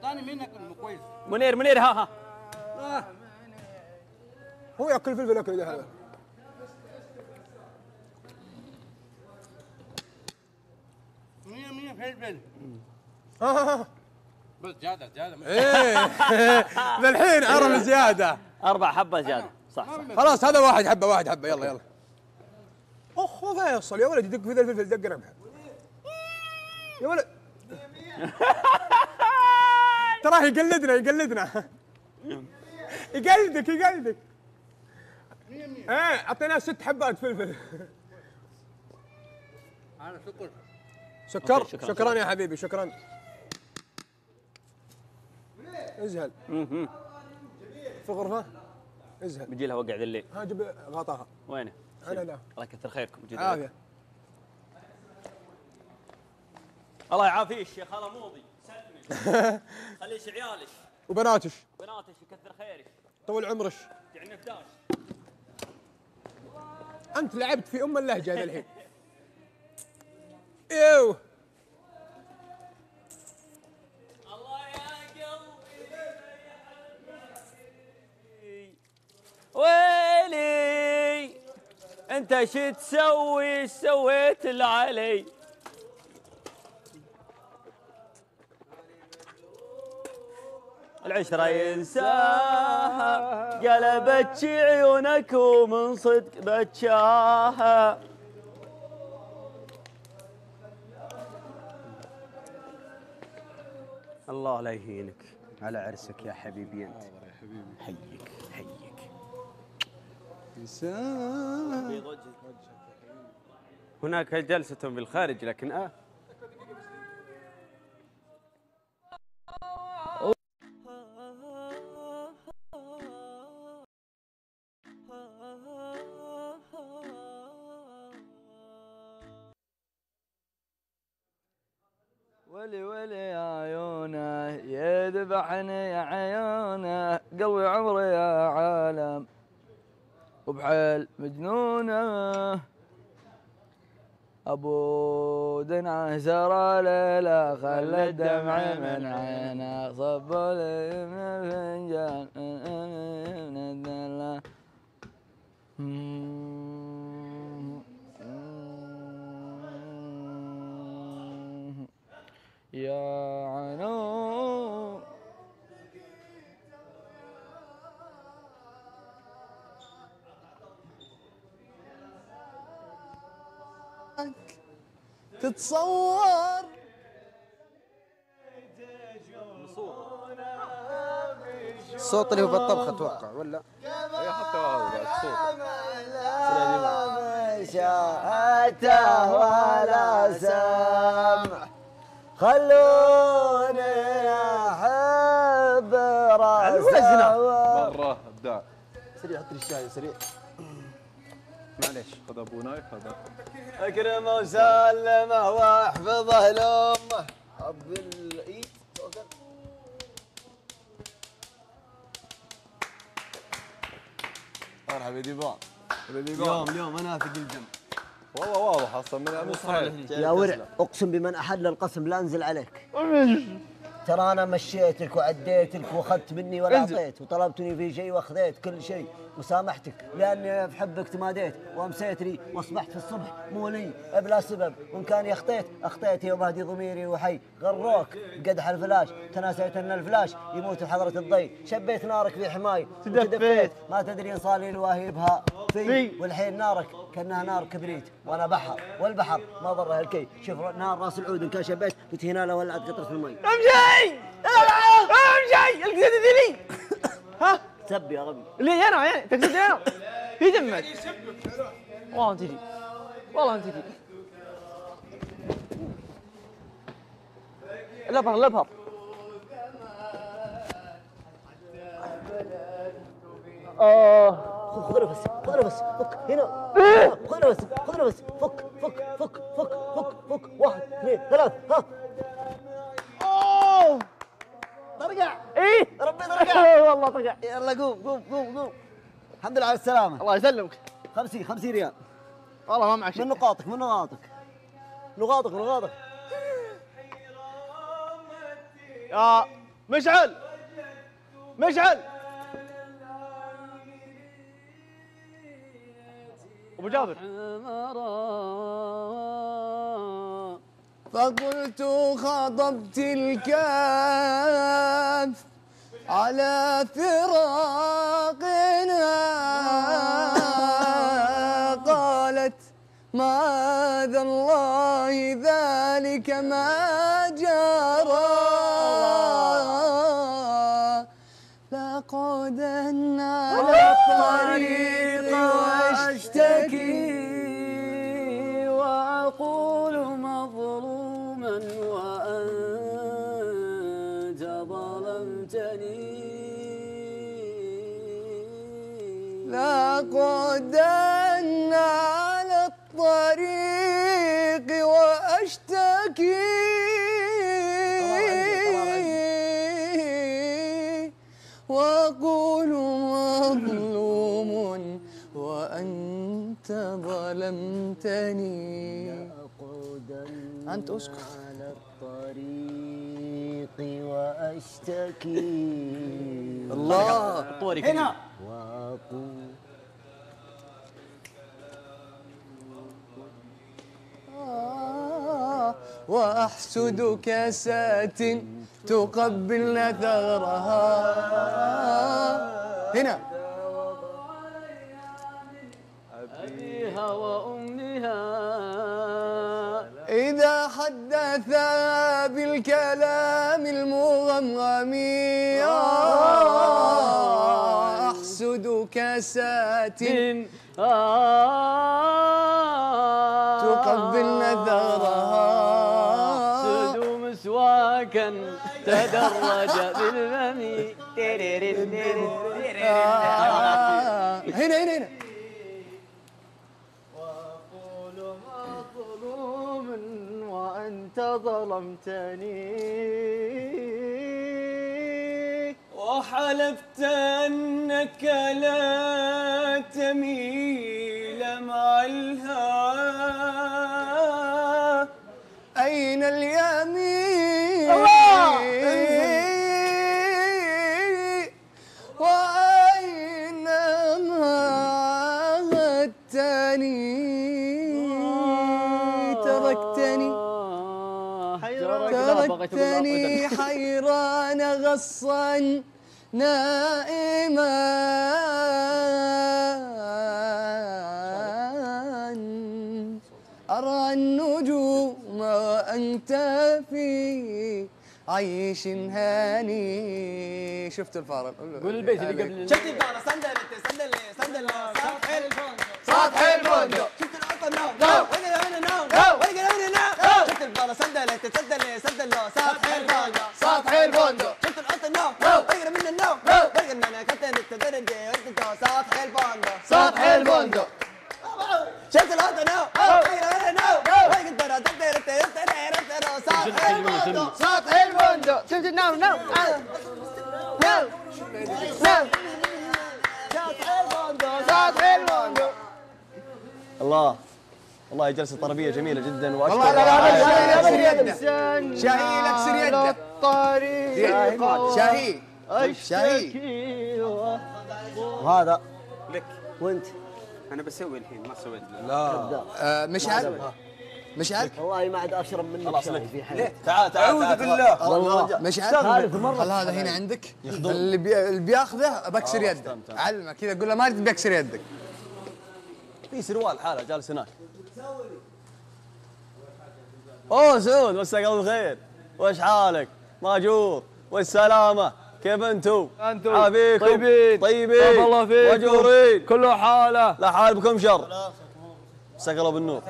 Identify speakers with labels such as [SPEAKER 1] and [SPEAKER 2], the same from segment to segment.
[SPEAKER 1] اعطاني منك انه كويس.
[SPEAKER 2] منير ها
[SPEAKER 3] هو ياكل فلفل اكل هذا.
[SPEAKER 1] مية فلفل. بس زيادة
[SPEAKER 3] ايه للحين عرف زيادة.
[SPEAKER 2] 4 حبة زيادة صح.
[SPEAKER 3] خلاص هذا واحد حبة يلا. اخ فيصل يا ولد يدق في ذا الفلفل دق رمحه. يا ولد تراه يقلدنا يقلدك. ايه اعطيناه 6 حبات فلفل.
[SPEAKER 1] هذا
[SPEAKER 3] شكر. شكرا يا حبيبي شكرا. ازهل في غرفة ازهل.
[SPEAKER 2] بيجي لها وقع ذا الليل.
[SPEAKER 3] ها جيب غطاها.
[SPEAKER 2] وينه؟
[SPEAKER 3] انا لا.
[SPEAKER 2] الله يكثر خيركم.
[SPEAKER 3] عافية.
[SPEAKER 2] الله يعافيك شيخ هلا موضي سلمي. خليش عيالك
[SPEAKER 3] وبناتش
[SPEAKER 2] يكثر خيرك.
[SPEAKER 3] طول عمرش.
[SPEAKER 2] يعني فداش.
[SPEAKER 3] انت لعبت في اللهجة هذا الحين. ايوه
[SPEAKER 2] الله يا قلبي ويلي انت شو تسوي سويت اللي علي. العشرة ينساها قلبت عيونك ومن صدق بتشاها. الله لا يهينك على عرسك يا حبيبي انت.
[SPEAKER 3] يا حبيبي
[SPEAKER 2] حيك
[SPEAKER 3] انسان.
[SPEAKER 2] هناك جلسة بالخارج لكن
[SPEAKER 4] ولي يا عيونه يذبحني يا عيونه قلبي عمري يا عالم وبحيل مجنونه ابو دنعه سرى ليله خلى الدمع من عينه صب لي من الفنجان يا عنو
[SPEAKER 3] تتصور
[SPEAKER 5] الصوت اللي هو بالطبخ اتوقع ولا؟
[SPEAKER 6] اي حتى هذا الصوت.
[SPEAKER 4] شاهدته ولا سمع خلوني احب راسه
[SPEAKER 6] مرة ابداع.
[SPEAKER 5] سريع حط لي الشاي سريع. معليش
[SPEAKER 6] خذ ابو نايف هذا.
[SPEAKER 4] اكرمه وسلمه واحفظه لامه ابو الايد.
[SPEAKER 6] مرحبا ديبان.
[SPEAKER 5] اليوم انا في الجنب.
[SPEAKER 6] والله واضح اصلا مو صحيح.
[SPEAKER 4] يا ورع اقسم بمن احل القسم لا انزل عليك. ترى انا مشيتك وعديتك واخذت مني ولا اعطيت وطلبتني في شيء واخذت كل شيء وسامحتك لاني في حبك تماديت وامسيت لي واصبحت في الصبح مو لي بلا سبب وان كان اخطيت يوم اهدي ضميري وحي غروك بقدح الفلاش تناسيت ان الفلاش يموت بحضره الضي شبيت نارك في حماي تدفيت ما تدري ان صالي الواهبها في والحين نارك كانها نار كبريت وانا بحر والبحر ما ضره الكي شوف نار راس العود ان كان شبيت قلت هنا لو ولعت قطره المي امشي القصيدة ذي لي ها سب يا غبي ليه انا يعني تقصد انا في دمك والله انت تجي الابهر خذ نفس فك هنا خذ نفس فك 1 2 3 ها ترقع ايه ربي ترقع والله ترقع يلا قوم الحمد لله على السلامة الله يسلمك 50 ريال والله ما معك شيء من نقاطك نقاطك يا
[SPEAKER 5] مشعل مشعل ابو جابر.
[SPEAKER 3] فقلت خطبت الكاف على فراقنا، قالت معاذ الله ذلك ما جرى، لأقعدن على الطريق واشتكي وأقول مظلوما وأنت ظلمتني، لأقعدن على الطريق واشتكي وأقول مظلوم وأنت ظلمتني. أنت أسكت.
[SPEAKER 4] على الطريق وأشتكي
[SPEAKER 3] الله
[SPEAKER 2] هنا
[SPEAKER 4] وأقول
[SPEAKER 3] وأحسد كاسات تقبلن ثغرها. هنا
[SPEAKER 2] أبيها وأمها
[SPEAKER 3] إذا حدث بالكلام المغمغم، أحسد كاسات تقبلن ثغرها،
[SPEAKER 2] أحسد مسواكا تدرج بالفم.
[SPEAKER 3] هنا هنا هنا
[SPEAKER 5] وأقول مظلوم وأنت ظلمتني،
[SPEAKER 2] وحلفت أنك لا تميل مع الهوى.
[SPEAKER 3] أين اليمين وأين ما عهدتني، تركتني حيران غصا نائما، أرى النجوم وأنت في عيش هاني. شفت الفارق؟
[SPEAKER 2] قول البيت اللي قبل.
[SPEAKER 5] شفت البارة صندل سطح الفندق
[SPEAKER 3] سطح الفندق.
[SPEAKER 5] شفت الأرض النوم وين هنا نوم وين هنا نوم. شفت البارة صندل سطح الفندق
[SPEAKER 3] سطح الفندق.
[SPEAKER 5] شفت الأرض النوم وين من النوم وين أنا كنت نتدرج سطح الفندق
[SPEAKER 3] سطح الفندق.
[SPEAKER 5] شفت الأرض النوم وين هنا نوم وين كنت نتدرج سطح الفندق
[SPEAKER 3] سطح الفندق.
[SPEAKER 5] شفت النوم نوم
[SPEAKER 3] سطح الفندق.
[SPEAKER 5] الله والله جلسة طربية جميلة جدا
[SPEAKER 3] والله لا شاهي اكسر يده. شاهي اكسر يده. شاهي شاهي.
[SPEAKER 4] وهذا
[SPEAKER 2] لك
[SPEAKER 4] وانت
[SPEAKER 2] أنا بسوي الحين ما سويت.
[SPEAKER 3] مشعل مشعل
[SPEAKER 4] والله ما عاد اشرب منك شاي في حياتي.
[SPEAKER 5] تعال
[SPEAKER 2] أعوذ بالله.
[SPEAKER 4] والله
[SPEAKER 3] مشعل
[SPEAKER 4] ثالث مرة.
[SPEAKER 3] خل هذا هنا عندك. اللي بياخذه بكسر يده. علمه كذا قول له ما تبي بكسر يدك.
[SPEAKER 5] في سروال حاله جالس هناك. اوه سعود مساك الله بالخير، وش حالك؟ ماجور والسلامة، كيف انتم؟ عافيكم طيبين
[SPEAKER 6] الله فيكم.
[SPEAKER 5] ماجورين
[SPEAKER 6] كله حاله.
[SPEAKER 5] لا حال بكم شر. مساك الله بالنور.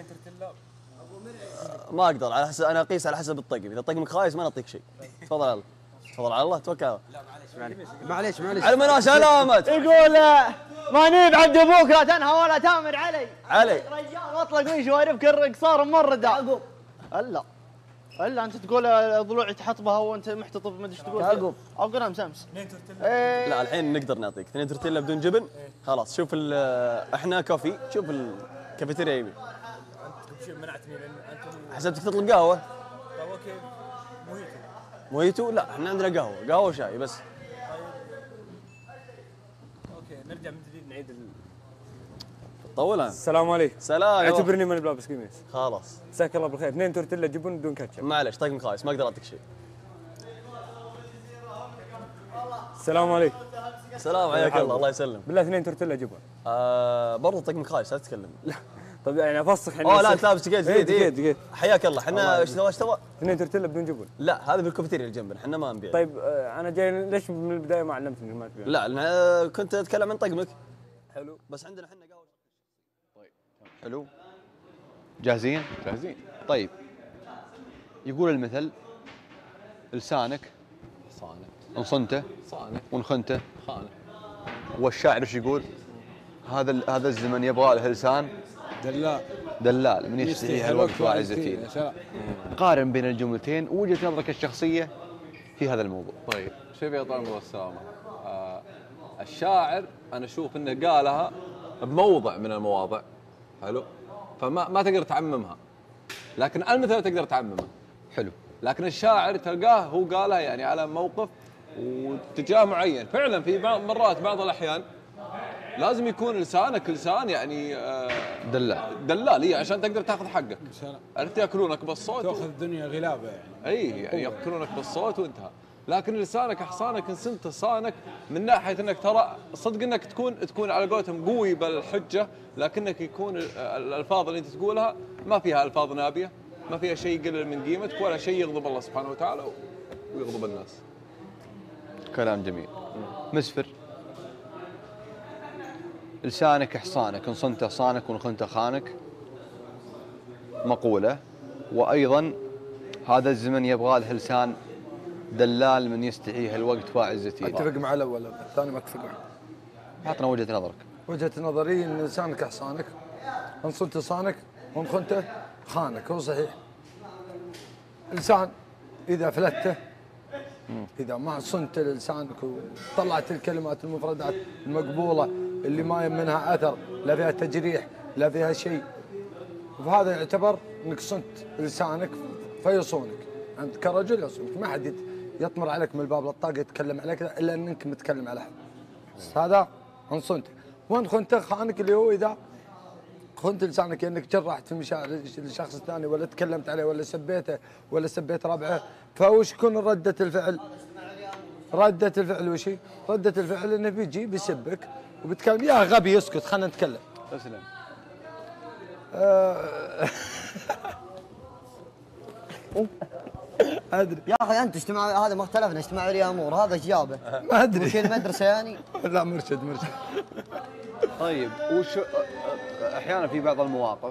[SPEAKER 5] ما اقدر على حسب، انا اقيس على حسب الطقم، اذا طقمك خايس ما نعطيك شيء. تفضل على الله، تفضل على الله، توكل على الله.
[SPEAKER 3] معليش
[SPEAKER 5] على منى سلامت.
[SPEAKER 1] يقول ما نيب عبد ابوك لا تنهى ولا تامر علي.
[SPEAKER 5] علي
[SPEAKER 1] رجال واطلق وين شواربك الرقصار ممرده. الا انت تقول ضلوعي تحطبها وانت محتطب ما ادري ايش تقول.
[SPEAKER 4] يعقوب
[SPEAKER 1] اقول انا مسمس.
[SPEAKER 5] لا الحين نقدر نعطيك 2 تورتيلا بدون جبن. خلاص شوف احنا كوفي، شوف الكافيتيريا يمين.
[SPEAKER 7] انت منعتني لان انتم
[SPEAKER 5] حسبتك تطلب قهوه.
[SPEAKER 7] قهوه كيف؟ موهيتو.
[SPEAKER 5] مويتو لا، احنا عندنا قهوه وشاي بس.
[SPEAKER 2] اوكي نرجع من جديد نعيد
[SPEAKER 5] طول انا.
[SPEAKER 3] السلام عليكم.
[SPEAKER 5] سلام.
[SPEAKER 3] اعتبرني ماني بلابس قميص.
[SPEAKER 5] خلاص
[SPEAKER 3] مساك الله بالخير. 2 تورتيلا جبن بدون كاتشب.
[SPEAKER 5] معلش طقم خايس ما اقدر اعطيك شيء.
[SPEAKER 3] السلام عليكم.
[SPEAKER 5] سلام حياك الله يسلم.
[SPEAKER 3] بالله 2 تورتيلا جبن.
[SPEAKER 5] برضو طقم خايس لا تتكلم.
[SPEAKER 3] طيب يعني افسخ احنا.
[SPEAKER 5] لا انت لابس جيت
[SPEAKER 3] جديد.
[SPEAKER 5] حياك الله. احنا ايش تبغى؟
[SPEAKER 3] 2 تورتيلا بدون جبن.
[SPEAKER 5] لا هذا بالكافيتيريا اللي جنبنا، احنا ما نبيع.
[SPEAKER 3] طيب انا جاي ليش من البدايه ما علمتني ما تبيع؟
[SPEAKER 5] لا انا كنت اتكلم عن طقمك.
[SPEAKER 3] حلو.
[SPEAKER 5] بس عندنا احنا قهوه.
[SPEAKER 6] طيب حلو. جاهزين؟
[SPEAKER 7] جاهزين.
[SPEAKER 6] طيب يقول المثل لسانك
[SPEAKER 7] صانع
[SPEAKER 6] انصنته
[SPEAKER 7] صانع
[SPEAKER 6] ونخنته،
[SPEAKER 7] خانه.
[SPEAKER 6] والشاعر ايش يقول؟ هذا الزمن يبغى له لسان دلال من يستحيها الوقت واعزتين.
[SPEAKER 7] يا سلام.
[SPEAKER 6] قارن بين الجملتين ووجهة نظرك الشخصية في هذا الموضوع.
[SPEAKER 7] طيب شوف يا طال والسلامة، الشاعر أنا أشوف أنه قالها بموضع من المواضع، حلو، فما تقدر تعممها، لكن المثل تقدر تعممها.
[SPEAKER 6] حلو.
[SPEAKER 7] لكن الشاعر تلقاه هو قالها يعني على موقف واتجاه معين. فعلا في بعض الأحيان لازم يكون لسانك لسان يعني دلال إيه، عشان تقدر تاخذ حقك. عرفت ياكلونك بالصوت
[SPEAKER 8] تاخذ الدنيا غلابه يعني.
[SPEAKER 7] اي يعني ياكلونك بالصوت وانتهى. لكن لسانك حصانك ان صنت صانك، من ناحيه انك ترى صدق انك تكون على قولتهم قوي بالحجه، لكنك يكون الالفاظ اللي انت تقولها ما فيها الفاظ نابيه، ما فيها شيء يقلل من قيمتك ولا شيء يغضب الله سبحانه وتعالى ويغضب الناس.
[SPEAKER 6] كلام جميل. مسفر. لسانك حصانك، ان صنت صانك وان خنت خانك، مقولة. وأيضا هذا الزمن يبغى له لسان دلال من يستحيه الوقت واعزتي.
[SPEAKER 3] اتفق مع الاول، الثاني ما اتفق معه.
[SPEAKER 6] اعطنا وجهة نظرك.
[SPEAKER 3] وجهة نظري ان لسانك حصانك، ان صنت صانك وان خنته خانك. هو صحيح. لسان اذا فلته، اذا ما صنت لسانك وطلعت الكلمات المفردات المقبولة اللي ما منها اثر، لا فيها تجريح لا فيها شيء، فهذا يعتبر انك صنت لسانك فيصونك. انت كرجل يصونك، ما حد يطمر عليك من الباب للطاقه يتكلم عليك الا انك متكلم على حد. هذا ان صنت. وان خنت خانك، اللي هو اذا خنت لسانك انك جرحت في مشاعر الشخص الثاني، ولا تكلمت عليه، ولا سبيته، ولا سبيت ربعه، فوش يكون ردة الفعل؟ ردة الفعل وش هي؟ ردة الفعل انه بيجي بيسبك وبتكلم يا غبي اسكت خلينا نتكلم.
[SPEAKER 6] اسلم.
[SPEAKER 4] ادري يا اخي انت اجتماع هذا ما اختلفنا، اجتماع ولي امور هذا ايش جابه؟
[SPEAKER 3] ما ادري.
[SPEAKER 4] وش المدرسه يعني؟
[SPEAKER 3] لا مرشد.
[SPEAKER 6] طيب وش احيانا في بعض المواقف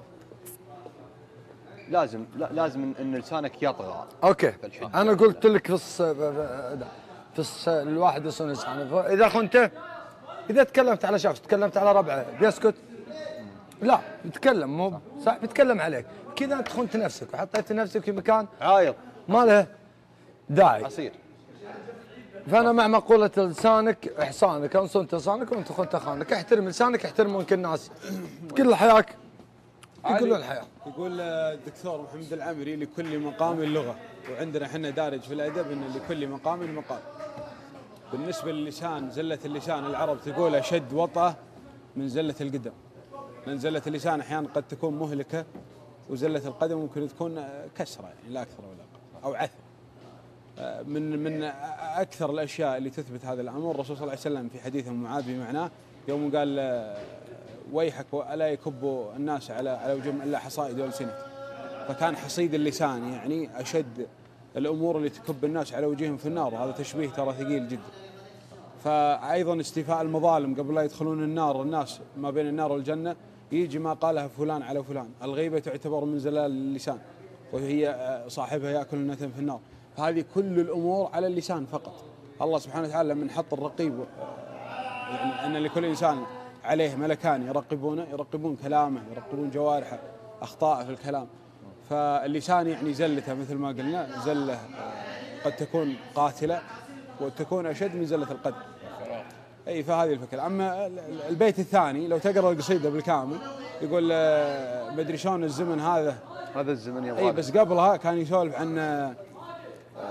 [SPEAKER 6] لازم ان لسانك يطغى.
[SPEAKER 3] اوكي انا قلت لك في الواحد يصون لسانه، اذا خنته، اذا تكلمت على شخص، تكلمت على ربعه بيسكت؟ لا بيتكلم، مو صح بيتكلم عليك كذا. انت خنت نفسك وحطيت نفسك في مكان
[SPEAKER 6] عايض
[SPEAKER 3] ما له داعي.
[SPEAKER 6] عصير.
[SPEAKER 3] فانا مع مقوله لسانك احصانك، ان صنت لسانك وانت خنت خانك. احترم لسانك يحترمك ممكن الناس كل حياك يقولون الحياه.
[SPEAKER 8] يقول الدكتور محمد العمري لكل مقام لغه، وعندنا احنا دارج في الادب ان لكل مقام مقال. بالنسبه للسان، زله اللسان العرب تقول اشد وطأه من زله القدم، لان زله اللسان احيانا قد تكون مهلكه، وزله القدم ممكن تكون كسره يعني لا اكثر ولا اقل، او عثر. من اكثر الاشياء اللي تثبت هذا الامر الرسول صلى الله عليه وسلم في حديث معاذ بمعناه، يوم قال ويحك الا يكب الناس على وجوههم الا حصائد والسنه. فكان حصيد اللسان يعني اشد الامور اللي تكب الناس على وجوههم في النار، وهذا تشبيه ترى ثقيل جدا. فايضا استيفاء المظالم قبل لا يدخلون النار، الناس ما بين النار والجنه يجي ما قالها فلان على فلان. الغيبه تعتبر من زلال اللسان، وهي صاحبها ياكل النتن في النار. هذه كل الامور على اللسان فقط. الله سبحانه وتعالى لما حط الرقيب، يعني ان لكل انسان عليه ملكان يرقبون كلامه، يرقبون جوارحه، اخطاءه في الكلام. فاللسان يعني زلته مثل ما قلنا، زله قد تكون قاتله وتكون اشد من زله القدر. اي فهذه الفكره. اما البيت الثاني لو تقرا القصيده بالكامل يقول مدري شلون الزمن هذا
[SPEAKER 6] الزمن يبغى.
[SPEAKER 8] اي بس قبلها كان يسولف عن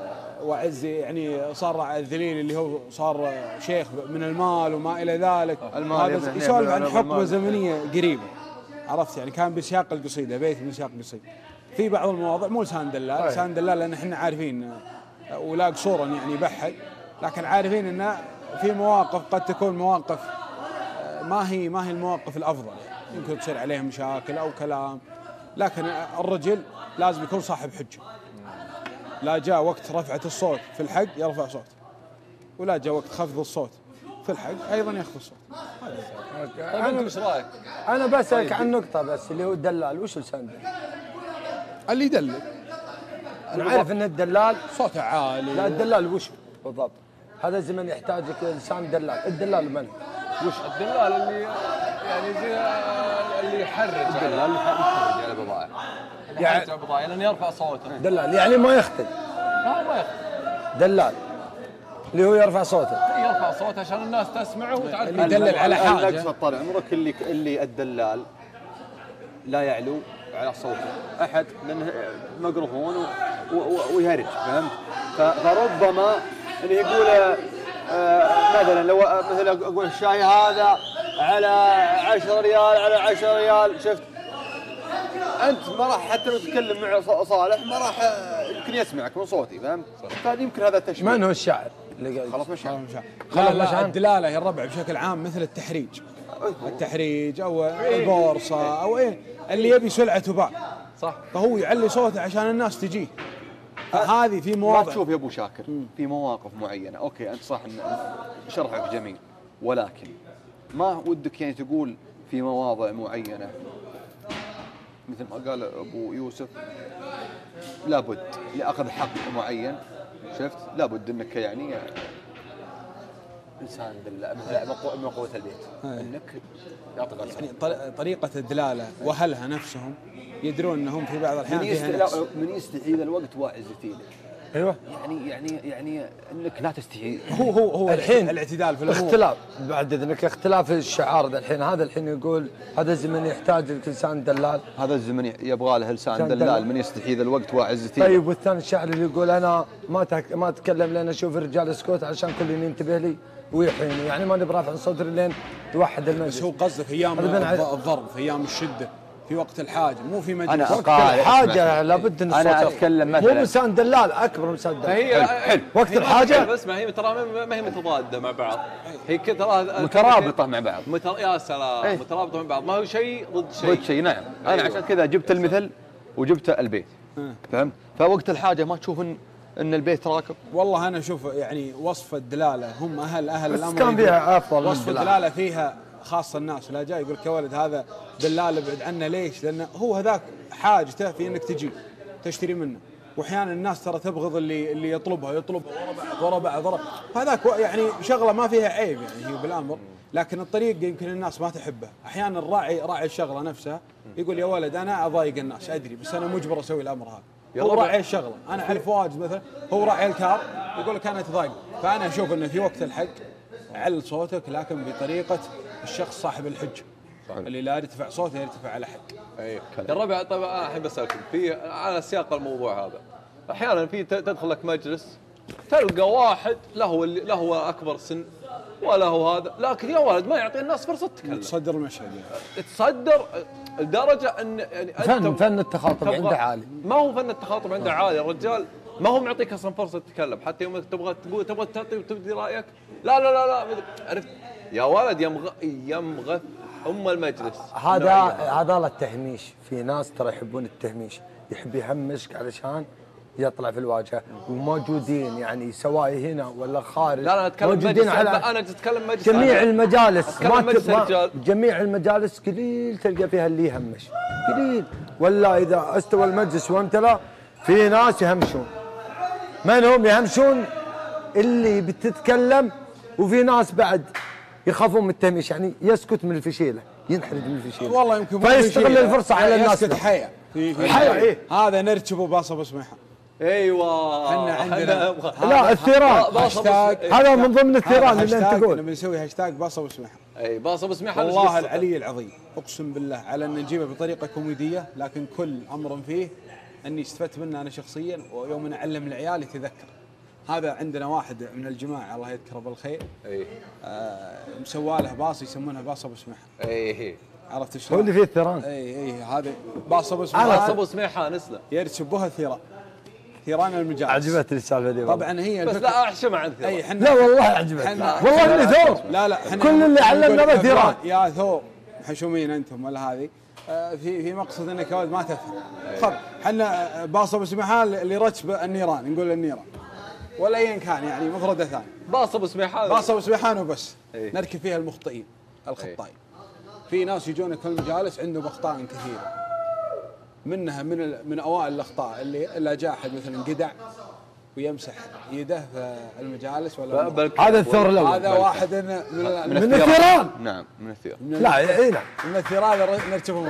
[SPEAKER 8] وعز يعني صار الذليل اللي هو صار شيخ من المال وما الى ذلك. هذا يسولف عن حقبه زمنيه قريبه، عرفت يعني كان بسياق القصيده، بيت بسياق قصيده. في بعض المواضيع مو لسان دلال، لسان دلال لان احنا عارفين ولا قصورا يعني يبحث، لكن عارفين انه في مواقف قد تكون مواقف ما هي المواقف الافضل، يعني يمكن تصير عليه مشاكل او كلام، لكن الرجل لازم يكون صاحب حجه. لا جاء وقت رفعة الصوت في الحق يرفع صوت، ولا جاء وقت خفض الصوت في الحق ايضا يخفض الصوت.
[SPEAKER 7] طيب انت ايش رايك؟
[SPEAKER 3] انا بسالك عن نقطه بس اللي هو الدلال، وش لسان الدلال؟
[SPEAKER 8] اللي يدلل.
[SPEAKER 3] انا عارف ان الدلال
[SPEAKER 8] صوته عالي.
[SPEAKER 3] لا الدلال وش بالضبط؟ هذا الزمن يحتاج لسان دلال، الدلال من؟
[SPEAKER 7] وش الدلال اللي يعني زي اللي يحرج
[SPEAKER 6] الدلال اللي يحرج على بضائع،
[SPEAKER 7] يعني بضائع لانه يرفع صوته.
[SPEAKER 3] دلال يعني ما يختل.
[SPEAKER 7] ما يختل.
[SPEAKER 3] دلال اللي هو يرفع صوته.
[SPEAKER 7] يرفع صوته عشان الناس تسمعه وتعرف.
[SPEAKER 8] اللي يدلل على حاجه.
[SPEAKER 6] اقصد طال عمرك اللي الدلال لا يعلو على صوته احد لانه ميكروفون ويهرج، فهمت؟ فربما انه يقول مثلا لو مثلا اقول الشاي هذا على 10 ريال على 10 ريال، شفت؟ انت ما راح حتى لو تتكلم مع صالح ما راح يمكن يسمعك من صوتي، فهمت؟ فيمكن هذا التشبيه.
[SPEAKER 3] من هو الشاعر اللي قال؟
[SPEAKER 6] خلاص مشى.
[SPEAKER 8] لا الدلاله يا الربع بشكل عام مثل التحريج او البورصه او ايه اللي يبي سلعه وباع،
[SPEAKER 7] صح؟
[SPEAKER 8] فهو يعلي صوته عشان الناس تجيه. فهذه في مواضع.
[SPEAKER 6] ما تشوف يا ابو شاكر في مواقف معينه، اوكي انت صح ان شرحك جميل، ولكن ما ودك يعني تقول في مواضع معينه مثل ما قال ابو يوسف لابد لاخذ حق معين، شفت؟ لابد انك يعني انسان من قوه البيت انك يعطيك
[SPEAKER 8] يعني طريقه الدلاله واهلها نفسهم يدرون انهم في بعض الاحيان فيها نقص.
[SPEAKER 6] من يستحي ذا الوقت واعز فيه.
[SPEAKER 3] ايوه
[SPEAKER 6] يعني انك لا تستحي.
[SPEAKER 8] هو الحين الاعتدال في الامور.
[SPEAKER 3] اختلاف بعد اذنك، اختلاف الشعار الحين. هذا الحين يقول هذا الزمن يحتاج لسان دلال،
[SPEAKER 6] هذا الزمن يبغى له لسان دلال من يستحي ذا الوقت واعز فيه.
[SPEAKER 3] طيب والثاني الشاعر اللي يقول انا ما اتكلم لين اشوف الرجال سكوت عشان كل ينتبه لي ويحيني، يعني ما نبي رافع صوتي لين توحد المجلس.
[SPEAKER 8] بس هو قصده في ايام الضرب، في ايام الشده، في وقت الحاجه، مو في مجلس.
[SPEAKER 3] وقت الحاجه لابد ان الصوت.
[SPEAKER 6] انا اتكلم مثلا
[SPEAKER 3] مو لسان دلال، اكبر من لسان دلال.
[SPEAKER 7] هي
[SPEAKER 6] حلو.
[SPEAKER 3] وقت الحاجه
[SPEAKER 7] بس ما هي ترى ما هي متضاده مع بعض، هي ترى
[SPEAKER 6] مترابطه مع بعض.
[SPEAKER 7] يا سلام مترابطه مع بعض، ما هو شيء ضد شيء.
[SPEAKER 6] ضد شيء، نعم. انا عشان كذا جبت المثل وجبت البيت، فهمت؟ فوقت الحاجه ما تشوف ان البيت راكب.
[SPEAKER 8] والله انا اشوف يعني وصف الدلاله هم اهل الامر،
[SPEAKER 3] كان فيها افضل.
[SPEAKER 8] وصف الدلاله فيها خاصه الناس، لا جاي يقول لك يا ولد هذا دلال ابعد عنه، ليش؟ لانه هو هذاك حاجته في انك تجي تشتري منه، واحيانا الناس ترى تبغض اللي يطلبها ورا بعض هذاك يعني شغله ما فيها عيب يعني هي بالامر، لكن الطريق يمكن الناس ما تحبه. احيانا راعي الشغله نفسها يقول يا ولد انا اضايق الناس ادري، بس انا مجبر اسوي الامر هذا. هو راعي الشغله، انا اعرف واجد مثلا هو راعي الكار يقول لك انا اتضايق. فانا اشوف انه في وقت الحق عل صوتك لكن بطريقه الشخص صاحب الحجه اللي لا يرتفع صوته يرتفع على حق.
[SPEAKER 7] يا الربع طيب انا احب اسالكم في على سياق الموضوع هذا، احيانا في تدخل لك مجلس تلقى واحد له اكبر سن ولا هو هذا، لكن يا ولد ما يعطي الناس فرصه تتكلم.
[SPEAKER 8] تصدر المشهد يعني.
[SPEAKER 7] تصدر لدرجه ان يعني
[SPEAKER 3] فن التخاطب عنده عالي.
[SPEAKER 7] ما هو فن التخاطب عنده عالي، الرجال ما هو معطيك اصلا فرصه تتكلم، حتى يوم تبغى تعطي وتبدي رايك لا عرفت يا ولد يمغث المجلس.
[SPEAKER 3] هذا التهميش. في ناس ترى يحبون التهميش، يحب يهمشك علشان يطلع في الواجهه، وموجودين يعني سواء هنا ولا خارج.
[SPEAKER 7] لا انا اتكلم
[SPEAKER 3] موجودين
[SPEAKER 7] مجلس،
[SPEAKER 3] على
[SPEAKER 7] انا اتكلم مجلس
[SPEAKER 3] جميع المجالس.
[SPEAKER 7] ما
[SPEAKER 3] جميع المجالس قليل تلقى فيها اللي يهمش، قليل. ولا اذا استوى المجلس وامتلأ في ناس يهمشون. من هم يهمشون؟ اللي بتتكلم، وفي ناس بعد يخافون من التهميش، يعني يسكت من الفشيله، ينحرج من الفشيله.
[SPEAKER 8] والله يمكن
[SPEAKER 3] فيستغل الفرصه على الناس.
[SPEAKER 8] يسكت حيا
[SPEAKER 3] إيه؟
[SPEAKER 8] هذا نركبه باصه بسمحه.
[SPEAKER 7] ايوه
[SPEAKER 8] احنا عندنا
[SPEAKER 3] لا الثيران هذا من ضمن الثيران اللي انت تقول.
[SPEAKER 8] بنسوي هاشتاج باصه بسمحه.
[SPEAKER 7] اي باصه بسمحه.
[SPEAKER 8] والله العلي العظيم اقسم بالله على ان نجيبه بطريقه كوميديه، لكن كل امر فيه اني استفدت منه انا شخصيا، ويوم اعلم العيال يتذكر هذا عندنا واحد من الجماعه الله يذكره بالخير،
[SPEAKER 7] اي
[SPEAKER 8] مسوى له باص يسمونها باص ابو سماحه.
[SPEAKER 7] اي
[SPEAKER 8] عرفت
[SPEAKER 3] هو
[SPEAKER 8] شلون؟
[SPEAKER 3] اللي فيه الثيران.
[SPEAKER 8] اي هذا باص ابو
[SPEAKER 7] باص
[SPEAKER 8] سماحه
[SPEAKER 7] ابو سميحه نسله
[SPEAKER 8] يرسب بها الثيران، ثيران المجالس.
[SPEAKER 3] عجبتني السالفه دي
[SPEAKER 8] طبعا هي
[SPEAKER 7] بس لا احشم عن ثيران.
[SPEAKER 8] اي
[SPEAKER 3] لا والله عجبتني والله اني ثور.
[SPEAKER 8] لا
[SPEAKER 3] كل اللي علمنا ثيران.
[SPEAKER 8] يا ثور حشومين انتم ولا هذه في مقصد انك يا ولد ما تفهم. خذ احنا باص ابو سماحه اللي رتب النيران، نقول النيران ولا ايا كان يعني مفرده ثانيه.
[SPEAKER 7] باص ابو سميحه
[SPEAKER 8] باص ابو سماحه وبس.
[SPEAKER 7] إيه.
[SPEAKER 8] نركب فيها المخطئين الخطائين. في ناس يجون كل مجالس عندهم اخطاء كثيره، منها من اوائل الاخطاء اللي جاء احد مثلا قدع ويمسح يده في المجالس ولا
[SPEAKER 3] هذا الثور الاول.
[SPEAKER 8] هذا واحد
[SPEAKER 3] من الثيران.
[SPEAKER 6] نعم من الثيران.
[SPEAKER 3] لا اي نعم
[SPEAKER 8] من الثيران نرتبهم.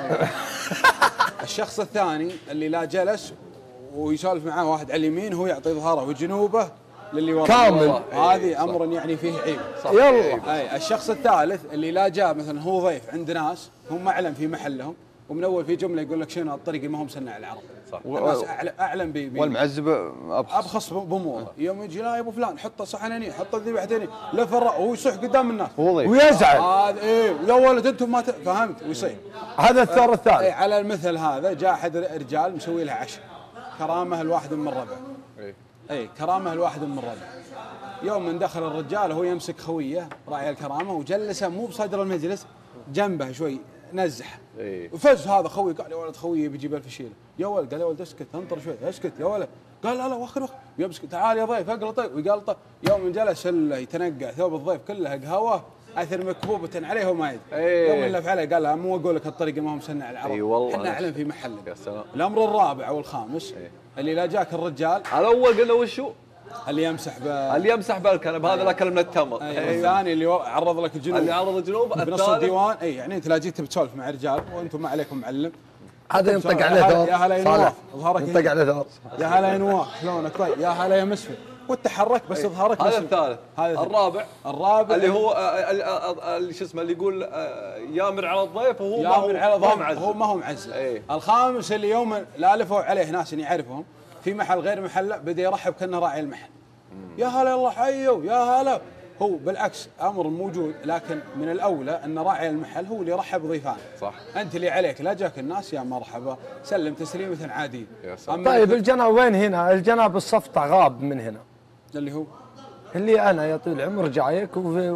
[SPEAKER 8] الشخص الثاني اللي لا جلس ويسولف معاه واحد على اليمين، هو يعطي ظهره وجنوبه للي وراه
[SPEAKER 3] كامل.
[SPEAKER 8] هذه امر يعني فيه عيب.
[SPEAKER 3] يلا.
[SPEAKER 8] اي الشخص الثالث اللي لا جاء مثلا هو ضيف عند ناس هم اعلم في محلهم، ومن اول في جمله يقول لك شنو الطريق اللي ما هم مسنع العرب. صح. الناس اعلم
[SPEAKER 6] والمعزب
[SPEAKER 8] ابخص باموره. يوم يجي لا يا ابو فلان حط صحن هني، حط الذبيحتين، لف وهو يصح قدام الناس
[SPEAKER 6] هو ضيف
[SPEAKER 3] ويزعل.
[SPEAKER 8] هذا ايه يا ولد انتم ما فهمت ويصير.
[SPEAKER 3] هذا الثور الثالث.
[SPEAKER 8] اي على المثل هذا جاء احد رجال مسوي له عشاء كرامه الواحد من ربعه. اي كرامه الواحد من ربعه. يوم من دخل الرجال هو يمسك خويه راعي الكرامه وجلسه مو بصدر المجلس، جنبه شوي نزح. وفز هذا خوي قال يا ولد خوي بيجيب الفشيله، يا ولد قال يا ولد اسكت انطر شوي اسكت يا ولد، قال لا وخر يمسك تعال يا ضيف اقلطه ويقلطه. يوم جلس الا يتنقع ثوب الضيف كلها قهوه اثر مكبوبه عليه وما يدري. يوم اللي عليه قال مو اقول لك الطريقه ما هو مسنع العرب. احنا اعلم في محل.
[SPEAKER 7] يا سلام.
[SPEAKER 8] الامر الرابع والخامس اللي لا جاك الرجال
[SPEAKER 7] الاول قلنا وشو؟
[SPEAKER 8] اللي يمسح
[SPEAKER 7] اللي يمسح بالكنب هذا الاكل من التمر.
[SPEAKER 8] الثاني اللي عرض لك الجنوب،
[SPEAKER 7] اللي عرض الجنوب.
[SPEAKER 8] بنص الديوان. اي يعني انت لا جيت بتسولف مع رجال وانتم ما عليكم معلم،
[SPEAKER 3] هذا ينطق عليه ثور.
[SPEAKER 8] يا هلا يا نواف ظهرك
[SPEAKER 3] ينطق عليه ثور.
[SPEAKER 8] يا هلا يا نواف شلونك طيب، يا هلا يا مسفل وتحرك بس ظهرك.
[SPEAKER 7] هذا الثالث. الرابع اللي هو اللي شو اسمه اللي يقول يامر على الضيف وهو
[SPEAKER 8] ما هو معزل. الخامس اللي يوم لا لفوا عليه ناس يعرفهم في محل غير محله بدا يرحب كانه راعي المحل. يا هلا الله حيو يا هلا. هو بالعكس امر موجود، لكن من الاولى ان راعي المحل هو اللي يرحب بضيفانه.
[SPEAKER 7] صح.
[SPEAKER 8] انت اللي عليك لا جاك الناس يا مرحبا سلم تسليمه عاديه.
[SPEAKER 3] طيب الجناب وين هنا؟ الجناب الصفطه غاب من هنا.
[SPEAKER 8] اللي هو
[SPEAKER 3] اللي انا يا طويل العمر جايك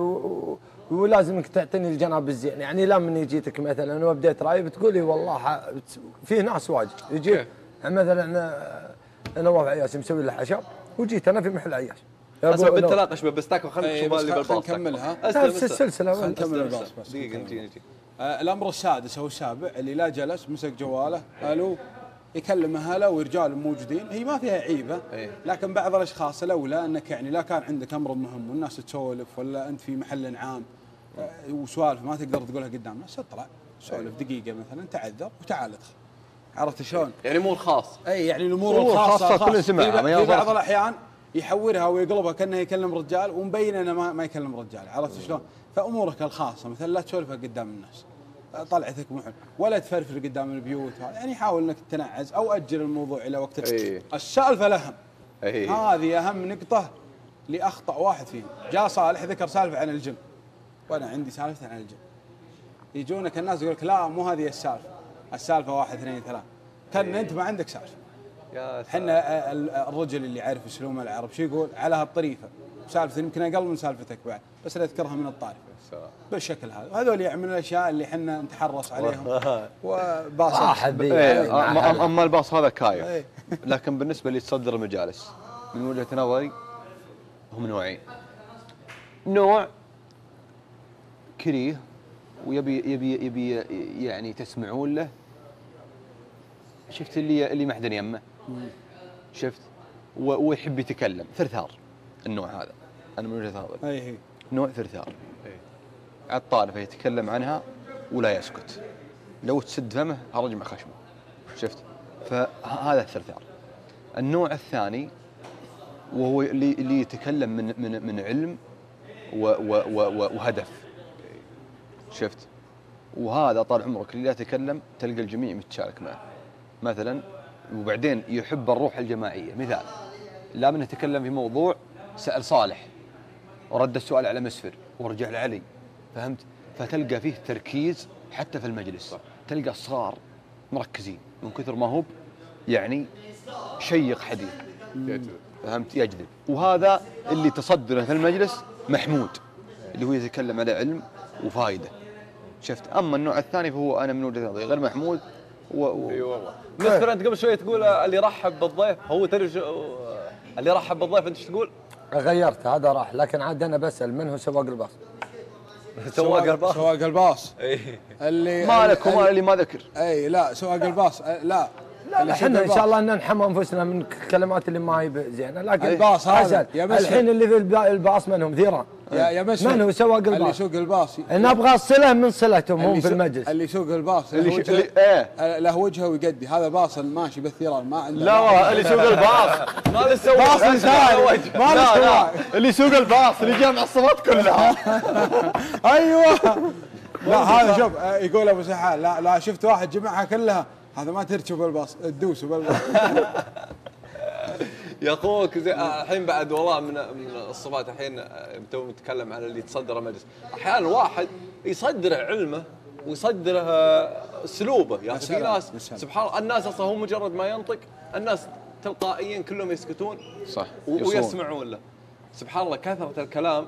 [SPEAKER 3] ولازمك تعطيني الجناب الزين، يعني لا من جيتك مثلا وبديت راي بتقولي والله في ناس واجد يجيك مثلا انا واقف عياش مسوي له حشاب وجيت انا في محل عياش.
[SPEAKER 7] اسمع بالتناقش بس تاكل خلينا نشوف اللي بالباص.
[SPEAKER 8] نكملها
[SPEAKER 3] نفس السلسله.
[SPEAKER 8] خلينا نكمل الباص بس.
[SPEAKER 7] دقيقه نجي.
[SPEAKER 8] الامر السادس او السابع اللي لا جلس مسك جواله الو يكلم اهله ورجال موجودين، هي ما فيها عيبه. لكن بعض الاشخاص الاولى انك يعني لا كان عندك امر مهم والناس تسولف ولا انت في محل عام وسوالف ما تقدر تقولها قدام الناس، اطلع سولف دقيقه مثلا تعذر وتعال ادخل. عرفت شلون؟
[SPEAKER 7] يعني مو الخاص.
[SPEAKER 8] اي يعني الامور الخاصه
[SPEAKER 6] كل سمعها.
[SPEAKER 8] في بعض الاحيان يحورها ويقلبها كانه يكلم رجال ومبين انه ما يكلم رجال. عرفت شلون؟ فامورك الخاصه مثلا لا تسولفها قدام الناس، طلعتك محل ولا تفرفر قدام البيوت، يعني حاول انك تنعز او اجل الموضوع الى وقت. السالفه الاهم هذه اهم نقطه لاخطا واحد فيهم. جاء صالح ذكر سالفه عن الجن وانا عندي سالفه عن الجن. يجونك الناس يقول لك لا مو هذه السالفه 1 2 3 كان انت ما عندك سالفه. احنا الرجل اللي يعرف اسلوب العرب شو يقول على هالطريفه سالفه يمكن اقل من سالفتك بعد بس نذكرها من الطارف بالشكل هذا. وهذول يعني من الاشياء اللي احنا نتحرص عليهم. وباص
[SPEAKER 6] اما الباص هذا كايف. لكن بالنسبه لتصدر المجالس من وجهه نظري هم نوعين. نوع كريه ويبي يعني تسمعون له. شفت اللي محدن يمه شفت ويحب يتكلم ثرثار. النوع هذا انا من وجهه نظري نوع ثرثار. الطائفه يتكلم عنها ولا يسكت، لو تسد فمه هرجمع خشمه. شفت؟ فهذا الثرثار. النوع الثاني وهو اللي يتكلم من علم وهدف. شفت؟ وهذا طال عمرك اللي لا يتكلم تلقى الجميع متشارك معه مثلا. وبعدين يحب الروح الجماعيه. مثال لا من يتكلم في موضوع سأل صالح ورد السؤال على مسفر ورجع لعلي، فهمت؟ فتلقى فيه تركيز حتى في المجلس، تلقى الصغار مركزين من كثر ما هو يعني شيق حديث، فهمت؟ يجذب. وهذا اللي تصدره في المجلس محمود، اللي هو يتكلم على علم وفائده، شفت؟ اما النوع الثاني فهو انا من وجهه نظري غير محمود
[SPEAKER 7] اي والله. مثلا انت قبل شويه تقول اللي رحب بالضيف، هو تدري اللي رحب بالضيف انت ايش تقول؟
[SPEAKER 3] غيرت هذا راح، لكن عاد انا بسال من هو سواق الباص؟
[SPEAKER 7] سواق الباص.
[SPEAKER 8] سواق الباص
[SPEAKER 7] اي
[SPEAKER 8] اللي
[SPEAKER 6] مالك وما اللي ما ذكر.
[SPEAKER 8] اي لا سواق الباص لا
[SPEAKER 3] احنا ان شاء الله ان نحمى انفسنا من الكلمات اللي ما هي زينه، لكن
[SPEAKER 8] الباص هذا
[SPEAKER 3] الحين اللي في الباص من هم؟ ذيران.
[SPEAKER 8] يا مسلم
[SPEAKER 3] من هو سواق الباص؟
[SPEAKER 8] اللي يسوق الباص
[SPEAKER 3] نبغى الصله من صلتهم هم في المجلس.
[SPEAKER 8] اللي يسوق الباص له وجهه ويقدي، هذا باص ماشي بالثيران ما عنده.
[SPEAKER 6] لا اللي يسوق الباص
[SPEAKER 7] ما له سواق،
[SPEAKER 8] باص انسان ما له سواق.
[SPEAKER 6] اللي يسوق الباص اللي جامع الصفات كلها.
[SPEAKER 8] ايوه لا هذا شوف يقول ابو سحال لا شفت واحد جمعها كلها، هذا ما تركب الباص تدوس بالباص.
[SPEAKER 7] يا اخوك الحين بعد والله من الصفات. الحين تو نتكلم عن اللي يتصدر المجلس، احيانا واحد يصدره علمه ويصدره اسلوبه. يا اخي في ناس سبحان الله، الناس اصلا هو مجرد ما ينطق الناس تلقائيا كلهم يسكتون
[SPEAKER 6] صح
[SPEAKER 7] ويسمعون له. سبحان الله كثرة الكلام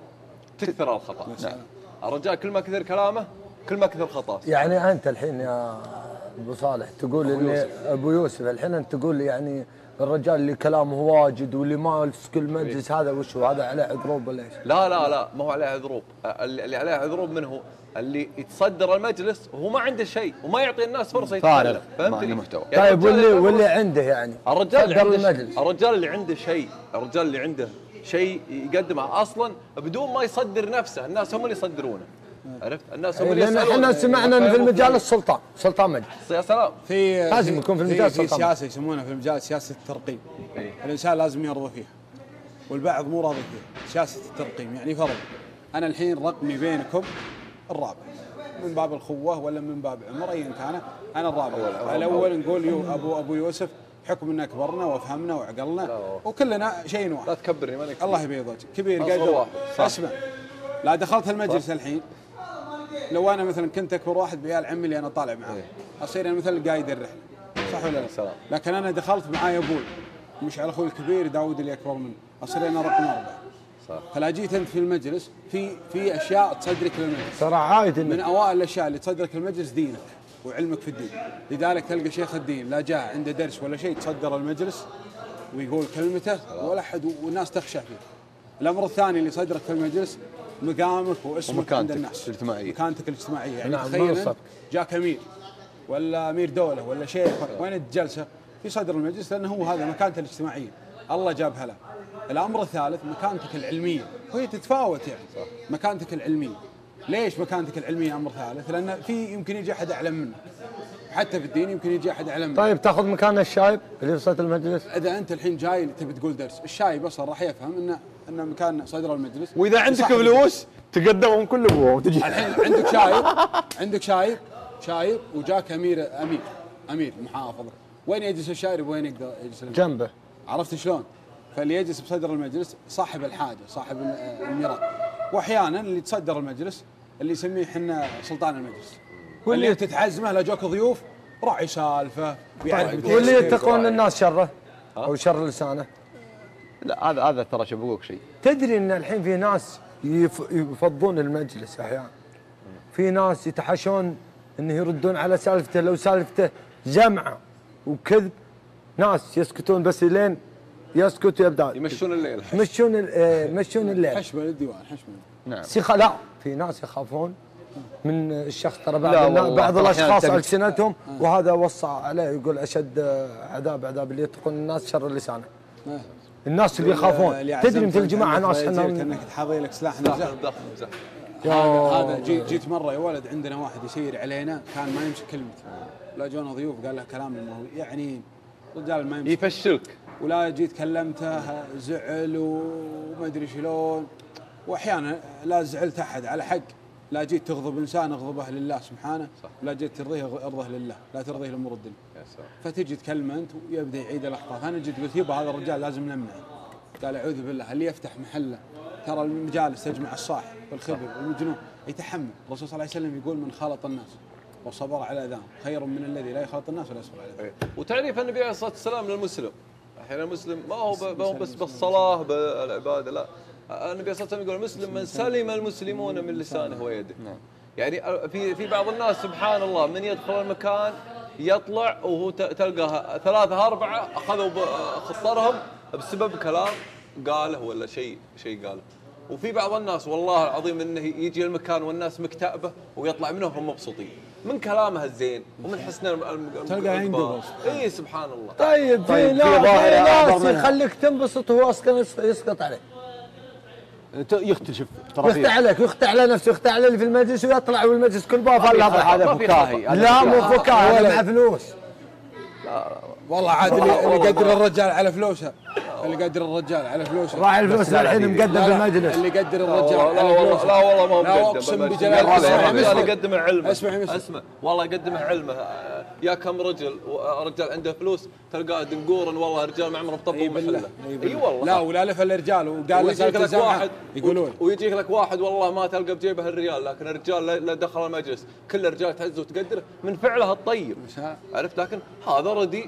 [SPEAKER 7] تكثر الخطأ.
[SPEAKER 6] نعم.
[SPEAKER 7] الرجال كل ما كثر كلامه كل ما كثر خطأ.
[SPEAKER 3] يعني انت الحين يا ابو صالح تقول اني ابو يوسف الحين انت تقول يعني الرجال اللي كلامه واجد واللي ما يمسك المجلس هذا وش هو؟ هذا عليه عذروب ولا ايش؟
[SPEAKER 7] لا ما هو عليه عذروب. اللي عليه عذروب من هو؟ اللي يتصدر المجلس وهو ما عنده شيء وما يعطي الناس فرصه يتكلم. فهمتني؟
[SPEAKER 3] يعني طيب واللي عنده يعني
[SPEAKER 7] الرجال اللي عنده شيء، الرجال اللي عنده شيء يقدمه اصلا بدون ما يصدر نفسه، الناس هم اللي يصدرونه. عرفت؟ الناس هم اللي يسالون.
[SPEAKER 3] احنا سمعنا ان في المجال سلطان مجلس.
[SPEAKER 7] يا سلام.
[SPEAKER 3] لازم يكون في المجال
[SPEAKER 8] في سياسه يسمونها في المجال سياسه الترقيم. الانسان لازم يرضى فيها والبعض مو راضي فيها. سياسه الترقيم يعني فرض انا الحين رقمي بينكم الرابع من باب الخوه ولا من باب عمر ايا كان، انا الرابع الاول نقول ابو يوسف بحكم ان اكبرنا وافهمنا وعقلنا وكلنا شيء واحد.
[SPEAKER 7] لا تكبرني مالك.
[SPEAKER 8] الله يبيض وجهك كبير قدر. اسمع لا دخلت المجلس الحين لو انا مثلا كنت اكبر واحد بعيال عمي اللي انا طالع معاه اصير انا مثل قايد الرحله، صح ولا لا؟ لكن انا دخلت معاي ابوي مش على اخوي الكبير داود اللي اكبر مني، اصير انا رقم 4. صح. فلا جيت انت في المجلس في اشياء تصدرك للمجلس.
[SPEAKER 3] ترى عايد
[SPEAKER 8] من اوائل الاشياء اللي تصدرك المجلس دينك وعلمك في الدين، لذلك تلقى شيخ الدين لا جاء عنده درس ولا شيء تصدر المجلس ويقول كلمته ولا احد والناس تخشى فيه. الامر الثاني اللي صدرك في المجلس مقامك واسمك عند الناس، مكانتك الاجتماعيه. يعني تخيل جاك امير ولا امير دوله ولا شيخ وين الجلسه؟ في صدر المجلس، لانه هو هذا مكانته الاجتماعيه، الله جابها له. الامر الثالث مكانتك العلميه، وهي تتفاوت يعني. مكانتك العلميه، ليش مكانتك العلميه امر ثالث؟ لان في يمكن يجي احد اعلم منك، حتى في الدين يمكن يجي احد اعلم منك.
[SPEAKER 3] طيب تاخذ مكان الشايب اللي في صدر المجلس؟
[SPEAKER 8] اذا انت الحين جاي تبي تقول درس، الشايب اصلا راح يفهم ان مكان صدر المجلس.
[SPEAKER 6] واذا عندك فلوس تقدمهم كلهم وتجي.
[SPEAKER 8] الحين عندك شايب وجاك امير محافظه، وين يجلس الشايب وين يقدر يجلس؟
[SPEAKER 3] جنبه.
[SPEAKER 8] عرفت شلون؟ فاللي يجلس بصدر المجلس صاحب الحاجه، صاحب الميراث. واحيانا اللي تصدر المجلس اللي يسميه احنا سلطان المجلس، واللي تتعزمه لا جوك ضيوف راعي سالفه
[SPEAKER 3] واللي يتقون الناس شره او شر لسانه.
[SPEAKER 6] لا هذا ترى شو بقولك شيء.
[SPEAKER 3] تدري ان الحين في ناس يفضون المجلس احيانا، في ناس يتحاشون انه يردون على سالفته لو سالفته جمعه وكذب، ناس يسكتون بس لين يسكت يبدا
[SPEAKER 7] يمشون الليل.
[SPEAKER 3] مشون الليل.
[SPEAKER 8] حشمه للديوان حشمه.
[SPEAKER 3] نعم. لا في ناس يخافون من الشخص، ترى بعض الاشخاص السنتهم وهذا وصى عليه يقول اشد عذاب اللي يتقون الناس شر لسانه. الناس اللي يخافون. تدري مثل الجماعه ناس احنا
[SPEAKER 8] انك تحضي لك سلاح نزاح. هذا جيت مره يا ولد عندنا واحد يسير علينا كان ما يمسك كلمته، لا جونا ضيوف قال له كلام يعني رجال ما يمسك
[SPEAKER 7] يفشلك، ولا
[SPEAKER 8] جيت كلمته زعل وما ادري شلون. واحيانا لا زعلت احد على حق، لا جيت تغضب انسان اغضبه لله سبحانه، ولا جيت ترضيه ارضه لله، لا ترضيه لامور الدنيا. فتجي تكلمه انت ويبدا يعيد الاخطاء. فانا جيت قلت يبا هذا الرجال لازم نمنعه، قال اعوذ بالله اللي يفتح محله ترى المجالس تجمع الصاح والخبر والمجنون يتحمل. الرسول صلى الله عليه وسلم يقول من خالط الناس وصبر على اذاهم خير من الذي لا يخالط الناس ولا يصبر على اذاهم.
[SPEAKER 7] وتعريف النبي عليه الصلاه والسلام للمسلم، احيانا المسلم ما هو بس بالصلاه بالعباده، لا، النبي عليه الصلاه والسلام يقول المسلم من سلم المسلمون من لسانه ويده. يعني في بعض الناس سبحان الله من يدخل المكان يطلع وهو تلقى 3 4 اخذوا خطرهم بسبب كلام قاله ولا شيء قاله. وفي بعض الناس والله العظيم انه يجي المكان والناس مكتئبه ويطلع منهم هم مبسوطين من كلامها الزين ومن حسن
[SPEAKER 8] تلقى عنده.
[SPEAKER 7] اي سبحان الله.
[SPEAKER 3] طيب في ناس يخليك تنبسط وهو اصلا يسقط عليك.
[SPEAKER 6] يختشف ترى
[SPEAKER 3] يخدع عليك، يخدع على نفسه، يخدع على اللي في المجلس ويطلع والمجلس كل باب
[SPEAKER 6] هذا فكاهي.
[SPEAKER 3] لا مو فكاهي، هذا مع فلوس.
[SPEAKER 8] والله عاد اللي يقدر الرجال على فلوسه، اللي يقدر الرجال على فلوسه
[SPEAKER 3] راعي الفلوس الحين مقدم في المجلس.
[SPEAKER 8] اللي يقدر الرجال على فلوسه.
[SPEAKER 7] لا والله ما هو
[SPEAKER 8] لا اقسم بجلال الله
[SPEAKER 7] يقدم علمه.
[SPEAKER 8] اسمع
[SPEAKER 7] والله يقدم علمه. يا كم رجل عنده فلوس تلقاه دنقورا والله رجال ما عمره بطبوا محله. اي والله.
[SPEAKER 8] لا ولا لف الرجال وقال
[SPEAKER 7] ويجيك لك واحد
[SPEAKER 8] يقولون
[SPEAKER 7] ويجيك لك واحد والله ما تلقى بجيبه الريال، لكن الرجال لا دخل المجلس كل الرجال تعزه وتقدره من فعله الطيب. عرفت؟ لكن هذا ردي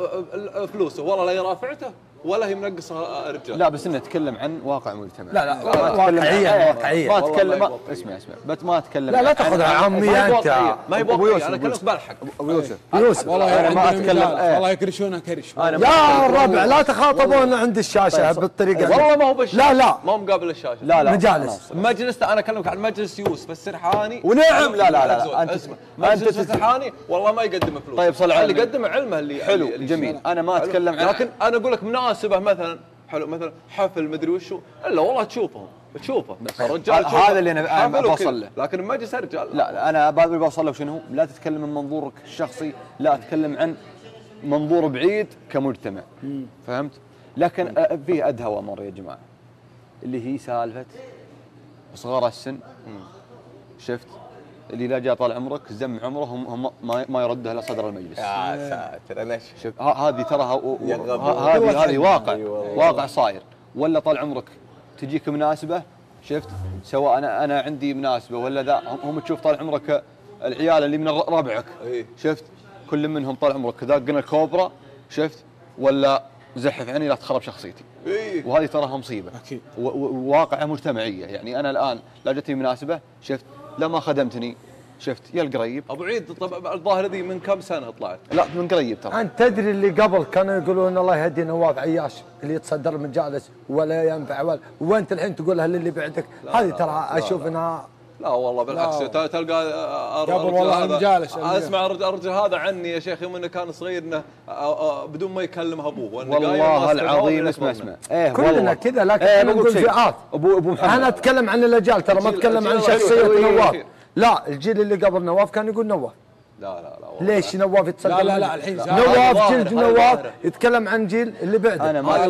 [SPEAKER 7] فلوسه والله لا يرافعته ولا هي منقصه الرجال.
[SPEAKER 6] لا بس انه نتكلم عن واقع مجتمع.
[SPEAKER 3] لا واقعية
[SPEAKER 6] ما اتكلم. اسمع ما اتكلم.
[SPEAKER 3] لا تاخذها عاميه انت.
[SPEAKER 7] ما هي واقعيه، انا اكلمك بالحق.
[SPEAKER 6] ابو يوسف
[SPEAKER 8] والله
[SPEAKER 6] انا ما اتكلم.
[SPEAKER 8] والله يكرشونه كرش.
[SPEAKER 3] يا الربع لا تخاطبون عند الشاشه بالطريقه دي.
[SPEAKER 7] والله ما هو بالشاشه.
[SPEAKER 3] لا
[SPEAKER 7] ما هو مقابل الشاشه.
[SPEAKER 6] لا
[SPEAKER 3] مجالس
[SPEAKER 7] مجلس. انا اكلمك عن مجلس يوسف السرحاني.
[SPEAKER 6] ونعم. لا
[SPEAKER 7] انت اسمع مجلس السرحاني والله ما يقدم فلوس.
[SPEAKER 6] طيب صل على
[SPEAKER 7] اللي يقدم علمه اللي
[SPEAKER 6] حلو جميل. انا ما اتكلم عن،
[SPEAKER 7] لكن انا اقول لك مناسبه مثلا حلو مثلا حفل مدري وشو، الا والله تشوفه الرجال
[SPEAKER 6] هذا اللي انا بوصل له.
[SPEAKER 7] لكن المجلس رجال.
[SPEAKER 6] لا انا بوصل له شنو؟ لا تتكلم من منظورك الشخصي، لا اتكلم عن منظور بعيد كمجتمع. فهمت؟ لكن فيه ادهى وامر يا جماعه اللي هي سالفه صغار السن. شفت اللي لا جاء طال عمرك زم عمره هم ما يرده الا صدر المجلس.
[SPEAKER 7] يا ساتر انا
[SPEAKER 6] شوف هذه ترى هذه واقع صاير. ولا طال عمرك تجيك مناسبه، شفت، سواء انا عندي مناسبه ولا ذا، هم تشوف طال عمرك العيال اللي من ربعك، شفت، كل منهم طال عمرك ذاقنا كوبرا، شفت، ولا زحف عني لا تخرب شخصيتي. وهذه تراها مصيبه وواقعه مجتمعيه. يعني انا الان لا جتني مناسبه، شفت، لا ما خدمتني، شفت، يا القريب.
[SPEAKER 7] ابو عيد طب الظاهر ذي من كم سنه طلعت؟
[SPEAKER 6] لا من قريب ترى.
[SPEAKER 3] انت تدري اللي قبل كانوا يقولون الله يهدي نواف عياش اللي يتصدر المجالس ولا ينفع وانت الحين تقولها للي بعدك. هذه ترى اشوف انها
[SPEAKER 7] لا والله بالعكس. تلقى
[SPEAKER 8] قبل والله المجالس
[SPEAKER 7] اسمع الرجل هذا عني يا شيخ يوم انه كان صغير انه بدون ما يكلمها ابوه.
[SPEAKER 6] والله العظيم اسمع
[SPEAKER 3] كلنا كذا. لكن انا نقول فئات.
[SPEAKER 6] ابو محمد
[SPEAKER 3] انا اتكلم عن الاجيال ترى، ما اتكلم عن شخصيه نواف. لا الجيل اللي قبل نواف كان يقول نواف.
[SPEAKER 7] لا
[SPEAKER 3] ليش نواف يتصدر؟
[SPEAKER 8] لا الحين
[SPEAKER 3] نواف جلد نواف يتكلم عن جيل اللي بعده.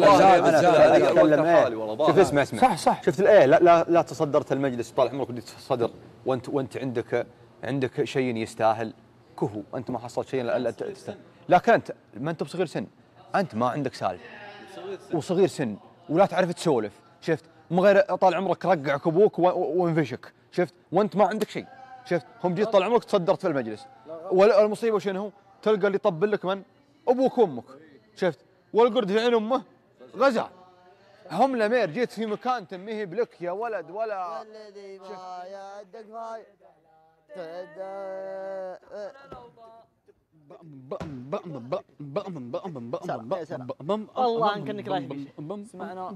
[SPEAKER 6] انا اتكلم شوف اسمع
[SPEAKER 3] صح
[SPEAKER 6] شفت الايه لا تصدرت المجلس طال عمرك بدي تصدر وانت عندك شيء يستاهل كهو. انت ما حصلت شيء الا تستاهل. لكن انت ما انت بصغير سن، انت ما عندك سالفه وصغير سن ولا تعرف تسولف، شفت، من غير طال عمرك رقعك ابوك وانفشك، شفت، وانت ما عندك شيء، شفت، هم جيت طال عمرك تصدرت في المجلس. والمصيبه شنو؟ تلقى اللي يطبل لك من؟ ابوك وامك، شفت، والقرد في عين امه غزع. هم لمير جيت في مكان تنميه بلك يا ولد ولا
[SPEAKER 4] الذي ما يدك
[SPEAKER 1] والله انك رايح سمعنا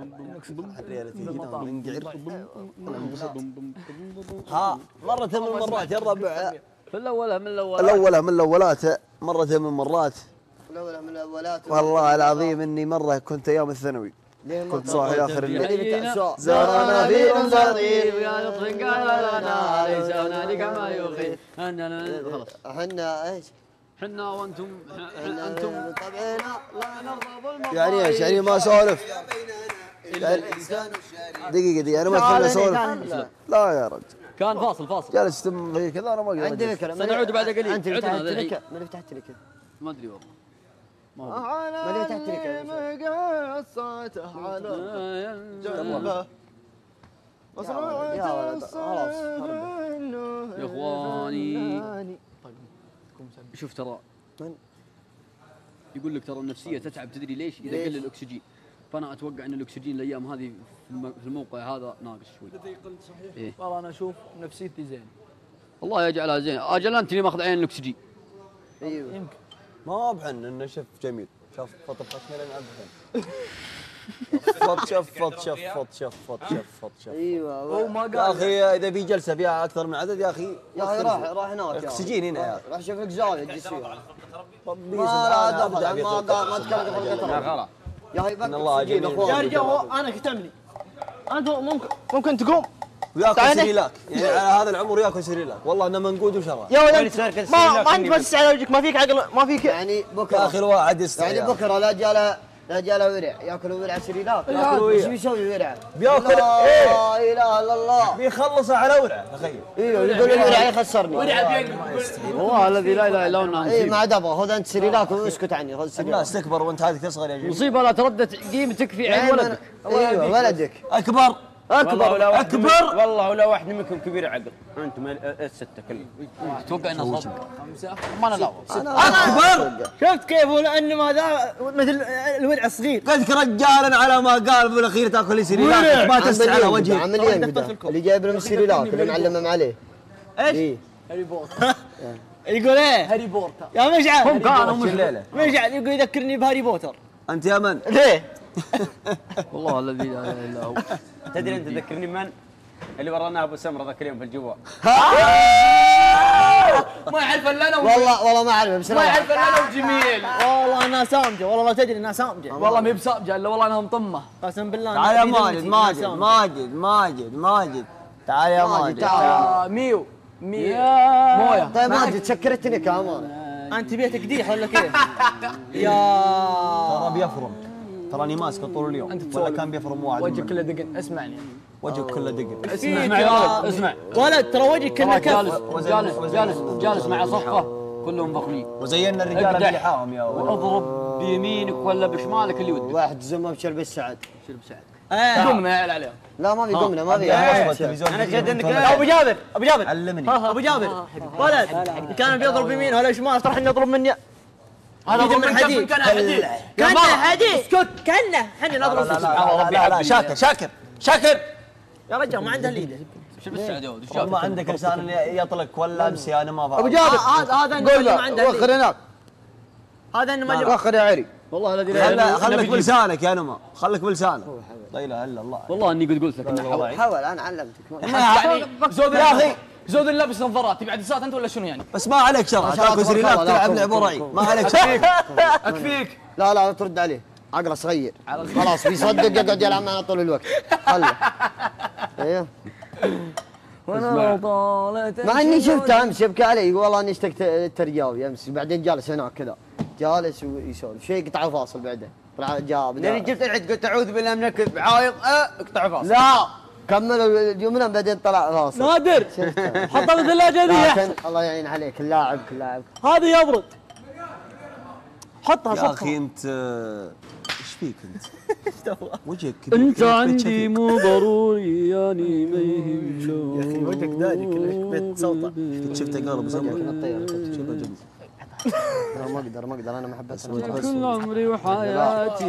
[SPEAKER 4] ها مرة من المرات يا الربع
[SPEAKER 1] في الاولى من
[SPEAKER 4] الاولات مرة من المرات والله العظيم اني مرة كنت ايام الثانوي كنت صاحي اخر الليل زارنا في صغير
[SPEAKER 1] ويا نطرق على لنا ليس هنالك ما يخيل.
[SPEAKER 4] احنا ايش؟
[SPEAKER 1] حنا وانتم انتم
[SPEAKER 4] طبعنا لا نرضى بالمظالم. يعني ايش؟ يعني ما اسولف دقيقة انا ما اتكلم اسولف. لا يا رجل
[SPEAKER 1] كان فاصل
[SPEAKER 4] جالس تم في كذا انا ما اقدر.
[SPEAKER 1] عندي فكرة سنعود بعد قليل.
[SPEAKER 4] انت فتحت لك من فتحت لك؟
[SPEAKER 1] ما ادري والله.
[SPEAKER 4] مالي تحترك
[SPEAKER 1] مقصته على جنبه مصروعة
[SPEAKER 4] يا
[SPEAKER 9] اخواني شوف ترى يقول لك ترى النفسيه تتعب، تدري ليش؟ اذا قل الاكسجين. فانا اتوقع ان الاكسجين الايام هذه في الموقع هذا ناقص شوي.
[SPEAKER 10] الذي قلت صحيح.
[SPEAKER 9] إيه؟
[SPEAKER 10] والله انا اشوف نفسيتي زين.
[SPEAKER 9] الله يجعلها زين. اجل انت اللي ماخذ عين الاكسجين.
[SPEAKER 4] ايوه
[SPEAKER 10] يمكن
[SPEAKER 5] ما بحن انه شف جميل، شفط خشمين ابدا. شفط.
[SPEAKER 4] ايوه
[SPEAKER 10] هو ما قال
[SPEAKER 5] يا اخي اذا في جلسه فيها اكثر من عدد يا اخي
[SPEAKER 4] راح هناك
[SPEAKER 5] اكسجين هنا يا اخي.
[SPEAKER 4] راح اشوف لك زاويه تجلس فيها.
[SPEAKER 5] ربي
[SPEAKER 4] ما تكلم خلقة
[SPEAKER 5] يا خلاص
[SPEAKER 4] يا هي
[SPEAKER 5] ان الله جميل.
[SPEAKER 1] يا رجال انا كتمني انت ممكن تقوم
[SPEAKER 5] وياكل سريلاك، يعني على هذا العمر ياكل سريلاك، والله انه منقود وشرى.
[SPEAKER 1] يا ولد ما انت بس على وجهك، ما فيك عقل، ما فيك
[SPEAKER 4] يعني بكره
[SPEAKER 5] يا اخي الواحد يستحي.
[SPEAKER 4] يعني بكره لا جاله ورع ياكل ورع سريلاك. ايش بيسوي ورع؟
[SPEAKER 5] بياكل
[SPEAKER 4] لا اله الا الله
[SPEAKER 5] بيخلصه على ورع تخيل.
[SPEAKER 4] ايوه يقول الورع يخسرني.
[SPEAKER 9] والله الذي لا اله الا هو.
[SPEAKER 4] اي ما عاد ابغى، خذ انت سريلاك واسكت عني، خذ سريلاك.
[SPEAKER 5] الناس تكبر وانت هذه تصغر يا جميل.
[SPEAKER 9] مصيبه لا تردد قيمتك في عين ولدك.
[SPEAKER 4] ايوه ولدك
[SPEAKER 5] اكبر
[SPEAKER 2] والله ولو واحد منكم كبير عقل، انتم السته كلهم.
[SPEAKER 9] تتوقع انه صدق؟ ما انا لا
[SPEAKER 5] اكبر.
[SPEAKER 1] شفت كيف؟ لانه هذا مثل الودع الصغير.
[SPEAKER 5] قلت رجالا على ما قال بالاخير تاكل لي سريلاك ما تسعى على وجهي.
[SPEAKER 4] عمليا اللي جايب لهم سريلاك اللي معلمهم عليه.
[SPEAKER 1] ايش؟
[SPEAKER 10] هاري بوتر.
[SPEAKER 1] يقول ايه؟
[SPEAKER 10] هاري بوتر.
[SPEAKER 1] يا مشعل
[SPEAKER 9] هم كانوا
[SPEAKER 1] مشعل يقول يذكرني بهاري بوتر.
[SPEAKER 5] انت يا من؟
[SPEAKER 1] ليه؟
[SPEAKER 9] والله الذي لا اله الا هو.
[SPEAKER 2] تدري انت تذكرني من؟ اللي وراناه ابو سمره ذاك اليوم في الجوال.
[SPEAKER 10] ما يعرف الا انا
[SPEAKER 4] والله ما اعرف بس
[SPEAKER 10] ما يعرف الا انا وجميل.
[SPEAKER 1] والله انها سامجه، والله لا تدري انها سامجه.
[SPEAKER 10] والله ما هي بسابجه الا والله انها مطمه.
[SPEAKER 1] قسم بالله.
[SPEAKER 5] تعال يا ماجد تعال يا ماجد.
[SPEAKER 10] تعال ميو مويه.
[SPEAKER 4] طيب ماجد سكرتني كمان.
[SPEAKER 1] انت بيتك ديح ولا كيف؟ يا
[SPEAKER 5] ترى بيفرم، تراني ماسك طول اليوم.
[SPEAKER 10] انت
[SPEAKER 5] ولا كان بيفرم واحد.
[SPEAKER 10] وجهك كله دقن. اسمعني
[SPEAKER 5] وجهك كله دقن.
[SPEAKER 9] اسمع يا ولد اسمع.
[SPEAKER 1] ولد ترى وجهك كله كف.
[SPEAKER 9] جالس مع صفه كلهم فخمين.
[SPEAKER 5] وزينا الرجال بلحاهم يا ولد.
[SPEAKER 9] اضرب بيمينك ولا بشمالك اللي ودك.
[SPEAKER 4] واحد زمه بشرب السعد.
[SPEAKER 9] شرب سعد.
[SPEAKER 10] قمنا يا عيال عليهم.
[SPEAKER 4] لا ما في قمنا ما في.
[SPEAKER 1] انا جد انك ابو جابر
[SPEAKER 5] علمني.
[SPEAKER 1] ابو جابر ولد كان بيضرب يمين ولا شمال، راح نضرب من
[SPEAKER 10] هذا ضرب من حديد.
[SPEAKER 1] كان حديد. اسكت كانه احنا نضرب.
[SPEAKER 5] سبحان ربي. لا شاكر
[SPEAKER 1] يا رجال ما عنده اليد.
[SPEAKER 9] شرب السعد يا ولد.
[SPEAKER 5] ما عندك لسان يطلق ولا امسي انا ما فاهم.
[SPEAKER 1] ابو جابر هذا انه ما عنده
[SPEAKER 4] وخر هناك.
[SPEAKER 1] هذا انه ما
[SPEAKER 4] وخر يا عري.
[SPEAKER 9] والله الذي لا اله الا
[SPEAKER 5] خليك بلسانك يا نما، خليك بلسانك. لا اله الا الله.
[SPEAKER 9] والله اني قلت لك انه
[SPEAKER 4] حاول انا علمتك.
[SPEAKER 10] يعني زود يا اخي زود لابس نظارات تبي عدسات انت ولا شنو يعني؟
[SPEAKER 5] بس ما عليك شرع تاكل سريلاك تلعب لعبه رعي، ما عليك شرع.
[SPEAKER 10] اكفيك.
[SPEAKER 4] لا ترد عليه عقله صغير خلاص بيصدق يقعد يلعب معنا طول الوقت. خله ايوه.
[SPEAKER 10] وانا طالت
[SPEAKER 4] مع اني شفته امس يبكي علي يقول والله اني اشتقت الترجاوي امس، بعدين جالس هناك كذا جالس ويسولف شيء قطع فاصل بعدين طلع جاب.
[SPEAKER 2] لاني جبت العيد قلت اعوذ بالله من الكذب عايض اقطع فاصل.
[SPEAKER 4] لا كمل الجمله بعدين طلع فاصل.
[SPEAKER 1] نادر حطها بالثلاجه ذي
[SPEAKER 4] لكن الله يعين عليك اللاعب
[SPEAKER 1] هذا يبرد. حطها
[SPEAKER 5] يا اخي انت ايش فيك انت؟ وجهك
[SPEAKER 9] انت عندي مو ضروري يعني ما يهمني.
[SPEAKER 1] يا اخي وجهك دايك بيت صوته.
[SPEAKER 5] شفته قلب زمر.
[SPEAKER 4] ما اقدر انا ما حبيت.
[SPEAKER 9] كل عمري وحياتي.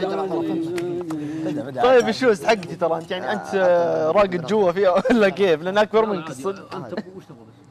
[SPEAKER 1] طيب الشوز حقتي ترى انت يعني انت راقد جوا فيها ولا كيف؟ لان اكبر منك الصدق.
[SPEAKER 9] انت وش تبغى بس؟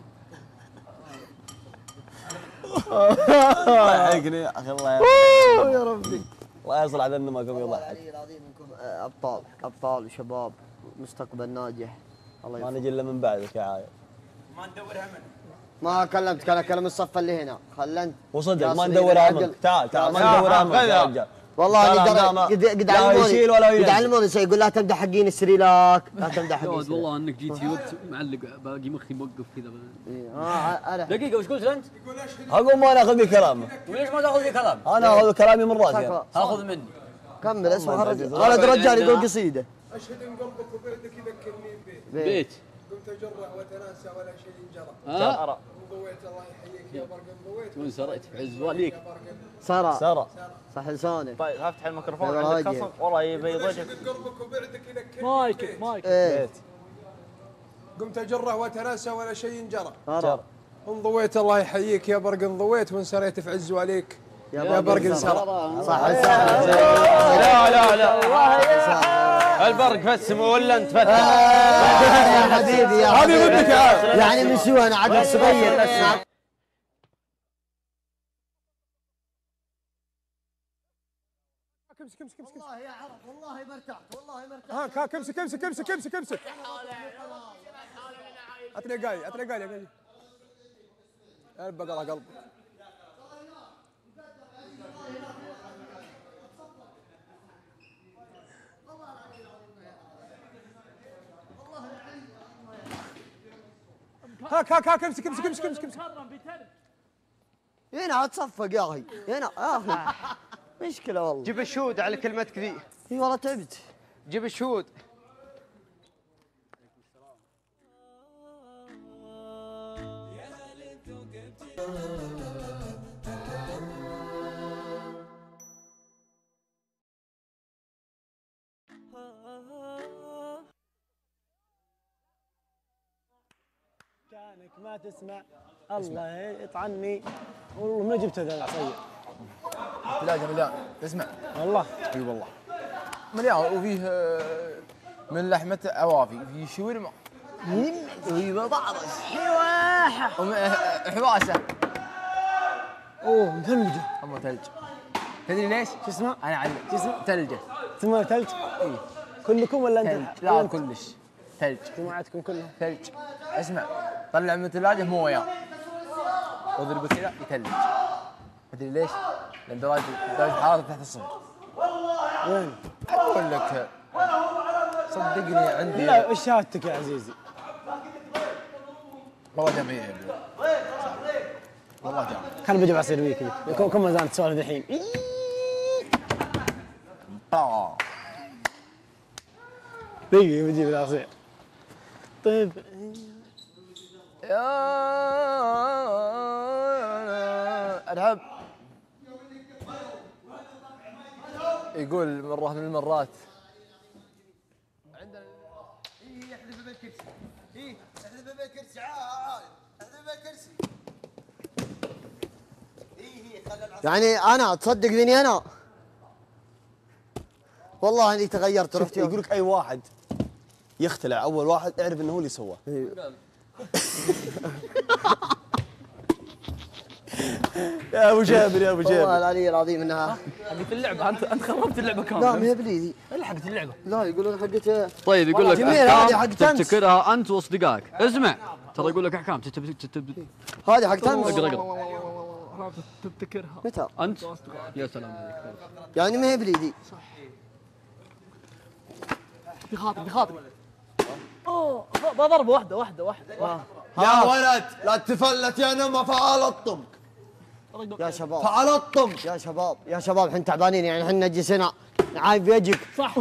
[SPEAKER 5] الله يحرقني يا اخي. الله
[SPEAKER 1] يا ربي
[SPEAKER 5] الله يصل على انه ما قام يضحك.
[SPEAKER 4] العظيم انكم ابطال وشباب مستقبل ناجح. الله
[SPEAKER 5] ما نجي الا من بعدك يا عايل.
[SPEAKER 2] ما ندورها منه.
[SPEAKER 4] ما كلمتك انا كلم الصف اللي هنا خلنت
[SPEAKER 5] وصدق ما ندورها منك. تعال ما ندورها منك يا رجال.
[SPEAKER 4] والله قد علموني شيء يقول لا تمدح حقين السريلاك لا تمدح حقين السريلاك.
[SPEAKER 9] والله انك جيت في وقت معلق باقي مخي موقف كذا.
[SPEAKER 10] دقيقه وش قلت انت؟
[SPEAKER 5] اقول ما ناخذ بكلامه.
[SPEAKER 10] وليش ما تاخذ في كلام؟
[SPEAKER 5] انا اخذ كلامي من راسي.
[SPEAKER 10] هاخذ مني.
[SPEAKER 4] كمل اسمع خالد رجال يقول قصيده.
[SPEAKER 3] اشهد ان قلبك وبعدك يذكرني ببيت.
[SPEAKER 9] بيت.
[SPEAKER 3] قمت اجرع واتناسى ولا شيء جرى. انضويت الله يحييك يا برق انضويت.
[SPEAKER 9] وانسريت في عز وليك.
[SPEAKER 4] سرى. صح لسانك.
[SPEAKER 1] طيب افتح الميكروفون عندك خصم والله يبيض وجهك.
[SPEAKER 3] اشهد ان قلبك وبعدك يذكرني
[SPEAKER 10] مايك مايك.
[SPEAKER 4] ايه.
[SPEAKER 3] قمت اجرع واتناسى ولا شيء جرى.
[SPEAKER 4] سرى.
[SPEAKER 3] انضويت الله يحييك يا برق انضويت وانسريت في عز وليك. يا برق انسرى.
[SPEAKER 4] صح لسانك.
[SPEAKER 2] لا البرق فسم ولا انت فتح
[SPEAKER 4] يا حبيبي يا
[SPEAKER 3] هذه ودك يا
[SPEAKER 4] يعني من سوى انا عقل صغير اسمع.
[SPEAKER 3] كمسك
[SPEAKER 4] والله يا عرب والله ما ارتحت والله ما ارتحت.
[SPEAKER 3] ها كمسك اتلقاي يا قلبي البقرة قلبك. هاك امسك
[SPEAKER 4] هنا اتصفق يا اخي هنا يا اخي مشكلة والله.
[SPEAKER 1] جيب الشهود على كلمتك ذي.
[SPEAKER 4] اي والله تعبت.
[SPEAKER 1] جيب الشهود.
[SPEAKER 11] كانك ما تسمع الله يطعني والله ما جبت هذا العصير.
[SPEAKER 12] مليان اسمع
[SPEAKER 11] والله
[SPEAKER 12] اي والله مليان وفيه من لحمة عوافي فيه شاورما
[SPEAKER 4] وبطاطس
[SPEAKER 12] حواسة
[SPEAKER 11] اوه مثلجة.
[SPEAKER 12] أما ثلج تدري ليش؟
[SPEAKER 11] شو اسمه؟
[SPEAKER 12] أنا أعلم شو اسمه؟ ثلجة
[SPEAKER 11] اسمها ثلج؟ اي كلكم ولا انت؟
[SPEAKER 12] لا كلش ثلج
[SPEAKER 11] جماعتكم كلهم
[SPEAKER 12] ثلج. اسمع طلع من الثلاجة مويه واضربه كذا يثلج. تدري ليش؟ لأن درجة الحرارة تحت الصفر.
[SPEAKER 11] وين؟
[SPEAKER 12] أقول لك صدقني عندي
[SPEAKER 11] لا وش شهادتك يا عزيزي؟
[SPEAKER 12] والله جمعية يا ابني والله جمعية.
[SPEAKER 11] خلنا بجيب عصير وياك كم ما زالت تسولف الحين. دقيقة بجيب العصير. طيب
[SPEAKER 12] يا أرحب يقول مرة من المرات
[SPEAKER 4] عندنا احذف بالكرسي احذف بالكرسي احذف بالكرسي يعني انا تصدقني انا والله اني تغيرت رحت
[SPEAKER 5] يقول لك اي واحد يختلع اول واحد اعرف انه هو اللي سواه. يا ابو جابر يا ابو جابر
[SPEAKER 4] والله العلي العظيم انها
[SPEAKER 10] حقت اللعبه انت خربت اللعبه كامله.
[SPEAKER 4] لا ما هي بليدي
[SPEAKER 10] الا حقت اللعبه.
[SPEAKER 4] لا يقولون حقت.
[SPEAKER 9] طيب يقول لك
[SPEAKER 4] هذه حق
[SPEAKER 9] تبتكرها انت واصدقائك. اسمع ترى يقول لك احكام
[SPEAKER 4] هذه حق تمس.
[SPEAKER 9] اقرا
[SPEAKER 10] تبتكرها
[SPEAKER 4] متى
[SPEAKER 9] انت يا سلام عليك.
[SPEAKER 4] يعني ما هي بليدي.
[SPEAKER 10] بخاطر اوه بضربه واحده
[SPEAKER 4] يا ولد لا تفلت يا نما فعال الطمق يا شباب فعال الطمق يا شباب احنا تعبانين يعني احنا جسنا عايب يجك
[SPEAKER 10] صح.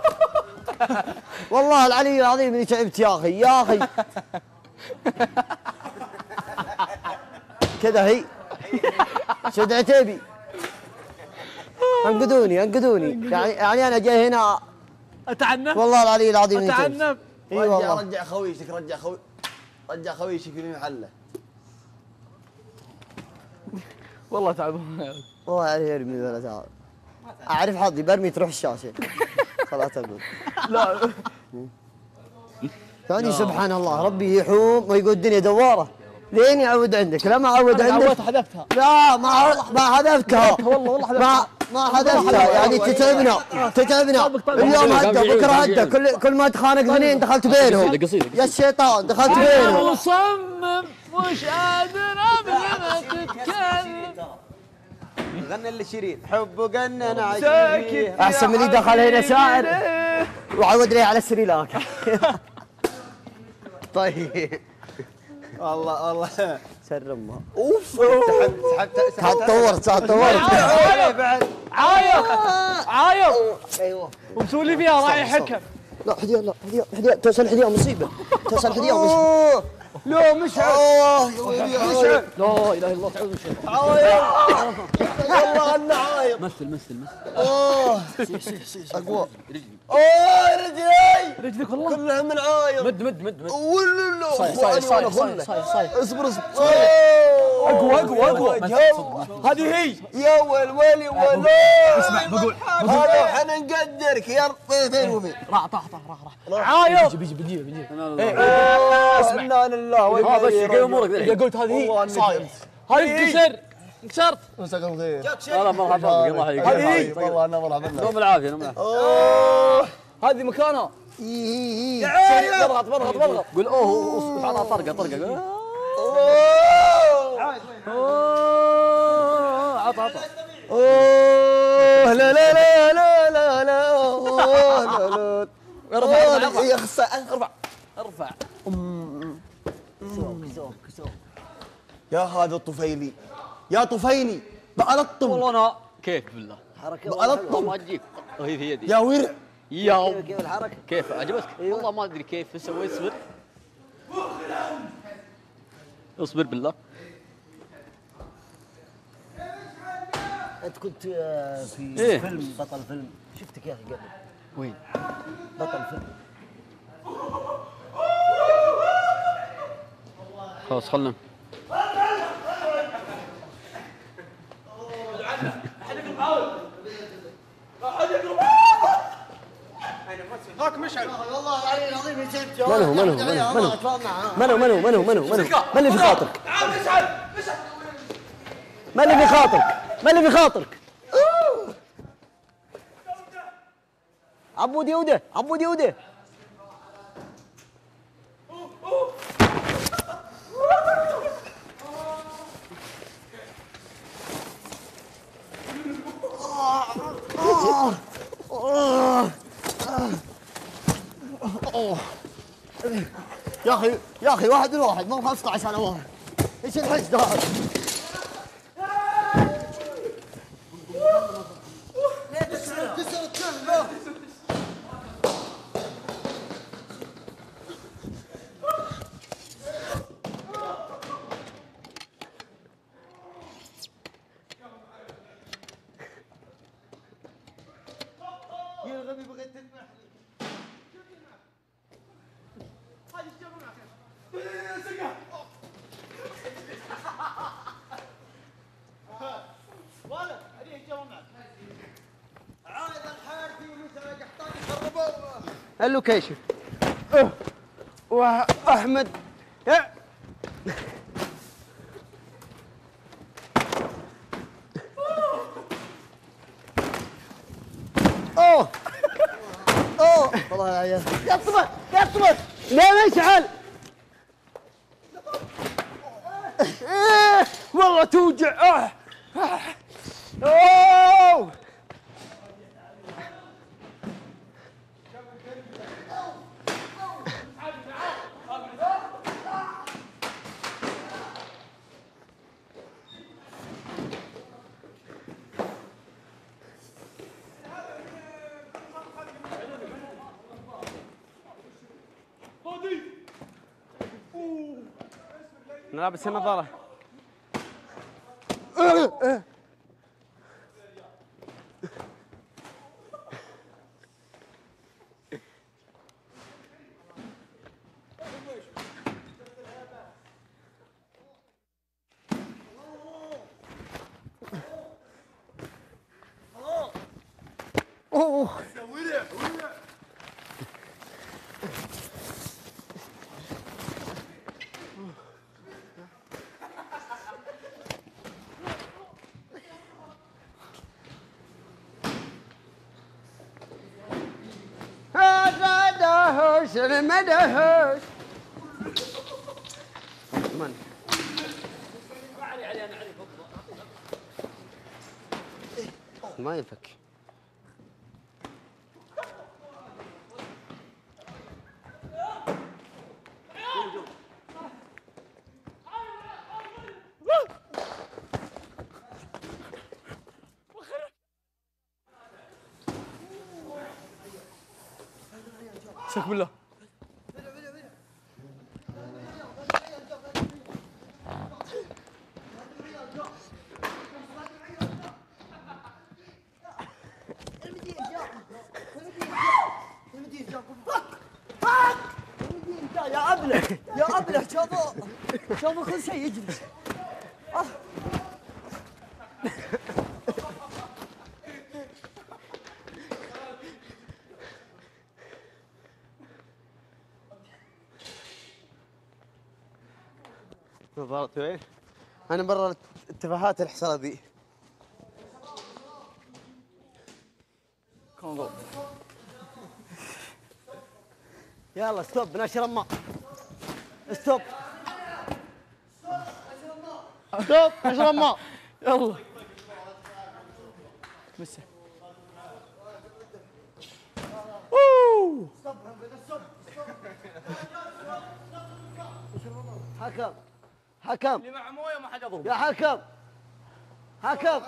[SPEAKER 4] والله العلي العظيم اني تعبت يا اخي كذا هي شد عتيبي انقذوني يعني انا جاي هنا
[SPEAKER 10] اتعنف
[SPEAKER 4] والله العلي العظيم اني تعبت.
[SPEAKER 10] اتعنف.
[SPEAKER 4] اي والله
[SPEAKER 5] رجع خويشك رجع خويشك في محله.
[SPEAKER 10] والله تعبان
[SPEAKER 4] والله عليه يرمي ولا تعال اعرف حظي برمي تروح الشاشه خلاص اقول
[SPEAKER 10] لا
[SPEAKER 4] يعني سبحان الله ربي يحوم ويقول الدنيا دواره لين يعود عندك لا ما عود عندك
[SPEAKER 10] عودت حذفتها
[SPEAKER 4] لا ما حذفتها
[SPEAKER 10] والله حذفتها
[SPEAKER 4] ما حذفتها يعني تتعبنا اليوم هدى بكره هدى كل ما تخانق اثنين دخلت بينهم يا الشيطان دخلت بينهم
[SPEAKER 10] مصمم مش قادر ابغى تتكلم.
[SPEAKER 1] غنى اللي شيرين حبه جنن
[SPEAKER 10] ساكت
[SPEAKER 4] احسن من اللي دخل هنا شاعر وعود لي على السريلانكا. طيب
[SPEAKER 1] والله
[SPEAKER 4] سر امها
[SPEAKER 1] اوف
[SPEAKER 4] طورت
[SPEAKER 10] عاير
[SPEAKER 4] ايوه
[SPEAKER 10] ومسوي لي فيها راعي حكم
[SPEAKER 4] لا حذيان لا حذيان توصل حذيان مصيبه توصل حذيان مصيبه.
[SPEAKER 3] لا مشعل
[SPEAKER 4] يا ويلي يا
[SPEAKER 3] مشعل
[SPEAKER 10] لا اله الا الله تعوذ من الشيطان.
[SPEAKER 4] والله انه عايض.
[SPEAKER 9] مثل
[SPEAKER 4] صيح اقوى.
[SPEAKER 9] رجلي
[SPEAKER 10] رجلك والله
[SPEAKER 4] كلها من عايض.
[SPEAKER 10] مد
[SPEAKER 4] ولا
[SPEAKER 10] صاير
[SPEAKER 4] اصبر
[SPEAKER 10] اقوى
[SPEAKER 4] هذه هي يا ويلي
[SPEAKER 10] اسمع بقول
[SPEAKER 4] هذا احنا نقدرك يا فين وفين
[SPEAKER 10] راح عايض بيجي
[SPEAKER 4] اسمع لله
[SPEAKER 10] بس قول امورك اذا قلت هذه هي صاير هذه انكسرت
[SPEAKER 4] مساك الخير
[SPEAKER 9] لا مرحبا الله يحييك.
[SPEAKER 4] هذه والله انا مرحبا بك.
[SPEAKER 9] دوم العافيه
[SPEAKER 10] هذه مكانها.
[SPEAKER 9] برغط قول اوه على طرقه عطى
[SPEAKER 4] اوه لا لا لا لا لا لا اوه لا لا يا خص
[SPEAKER 10] ارفع
[SPEAKER 4] كسوك يا هذا الطفيلي يا طفيلي بألطم
[SPEAKER 9] والله انا كيف بالله
[SPEAKER 4] حركه بألطم
[SPEAKER 9] ما تجيك هي دي
[SPEAKER 4] يا ورع
[SPEAKER 9] يا
[SPEAKER 4] كيف الحركه
[SPEAKER 9] كيف عجبتك؟ والله ما ادري كيف سويت. اصبر بالله.
[SPEAKER 4] انت كنت في فيلم بطل فيلم شفتك يا اخي قبل.
[SPEAKER 9] وين؟
[SPEAKER 4] بطل فيلم.
[SPEAKER 9] خلاص خلنا
[SPEAKER 3] هاك مشعل
[SPEAKER 4] والله العلي العظيم نسيت.
[SPEAKER 10] ما اللي في خاطرك؟ ما اللي في خاطرك؟
[SPEAKER 4] عبود يوده يا اخي واحد مو 15 سنه واحد. ايش الحشد هذا؟ يا غبي بغيت تذبحني. اللوكيشن واحمد اوه والله يا عيال يا صبر لا مشعل والله توجع اوه
[SPEAKER 1] انا لابس النظاره. ما دهش ما ينفك.
[SPEAKER 10] امسك بالله.
[SPEAKER 4] يا أبله يا أبله شوفوا كل شيء يجلس.
[SPEAKER 1] نظرت وين؟ أنا برا التفاهات الحصانة ذي.
[SPEAKER 10] كونغو.
[SPEAKER 4] يلا ستوب نشر ماء. ستوب.
[SPEAKER 1] ستوب نشر ماء.
[SPEAKER 10] يلا. مسه.
[SPEAKER 4] حكم حكم
[SPEAKER 10] اللي مع مويه ما حد يضرب.
[SPEAKER 4] يا حكم حكم.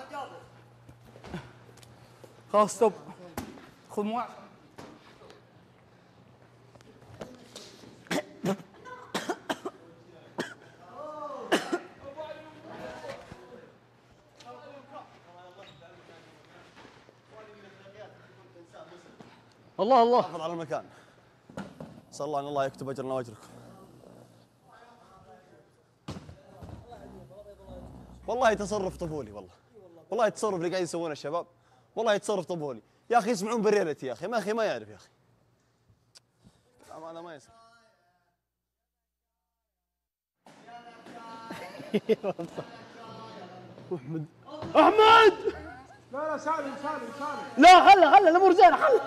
[SPEAKER 10] خلاص ستوب. خذ مويه.
[SPEAKER 1] الله الله.
[SPEAKER 5] حافظ على المكان. اسال الله ان الله يكتب اجرنا واجركم. والله تصرف طفولي والله تصرف اللي قاعد يسوونه الشباب، والله تصرف طفولي يا اخي. يسمعون بريالتي يا اخي، ما يعرف يا اخي. هذا ما يصير.
[SPEAKER 1] احمد.
[SPEAKER 8] لا سالم.
[SPEAKER 1] لا خله الامور زينه خله.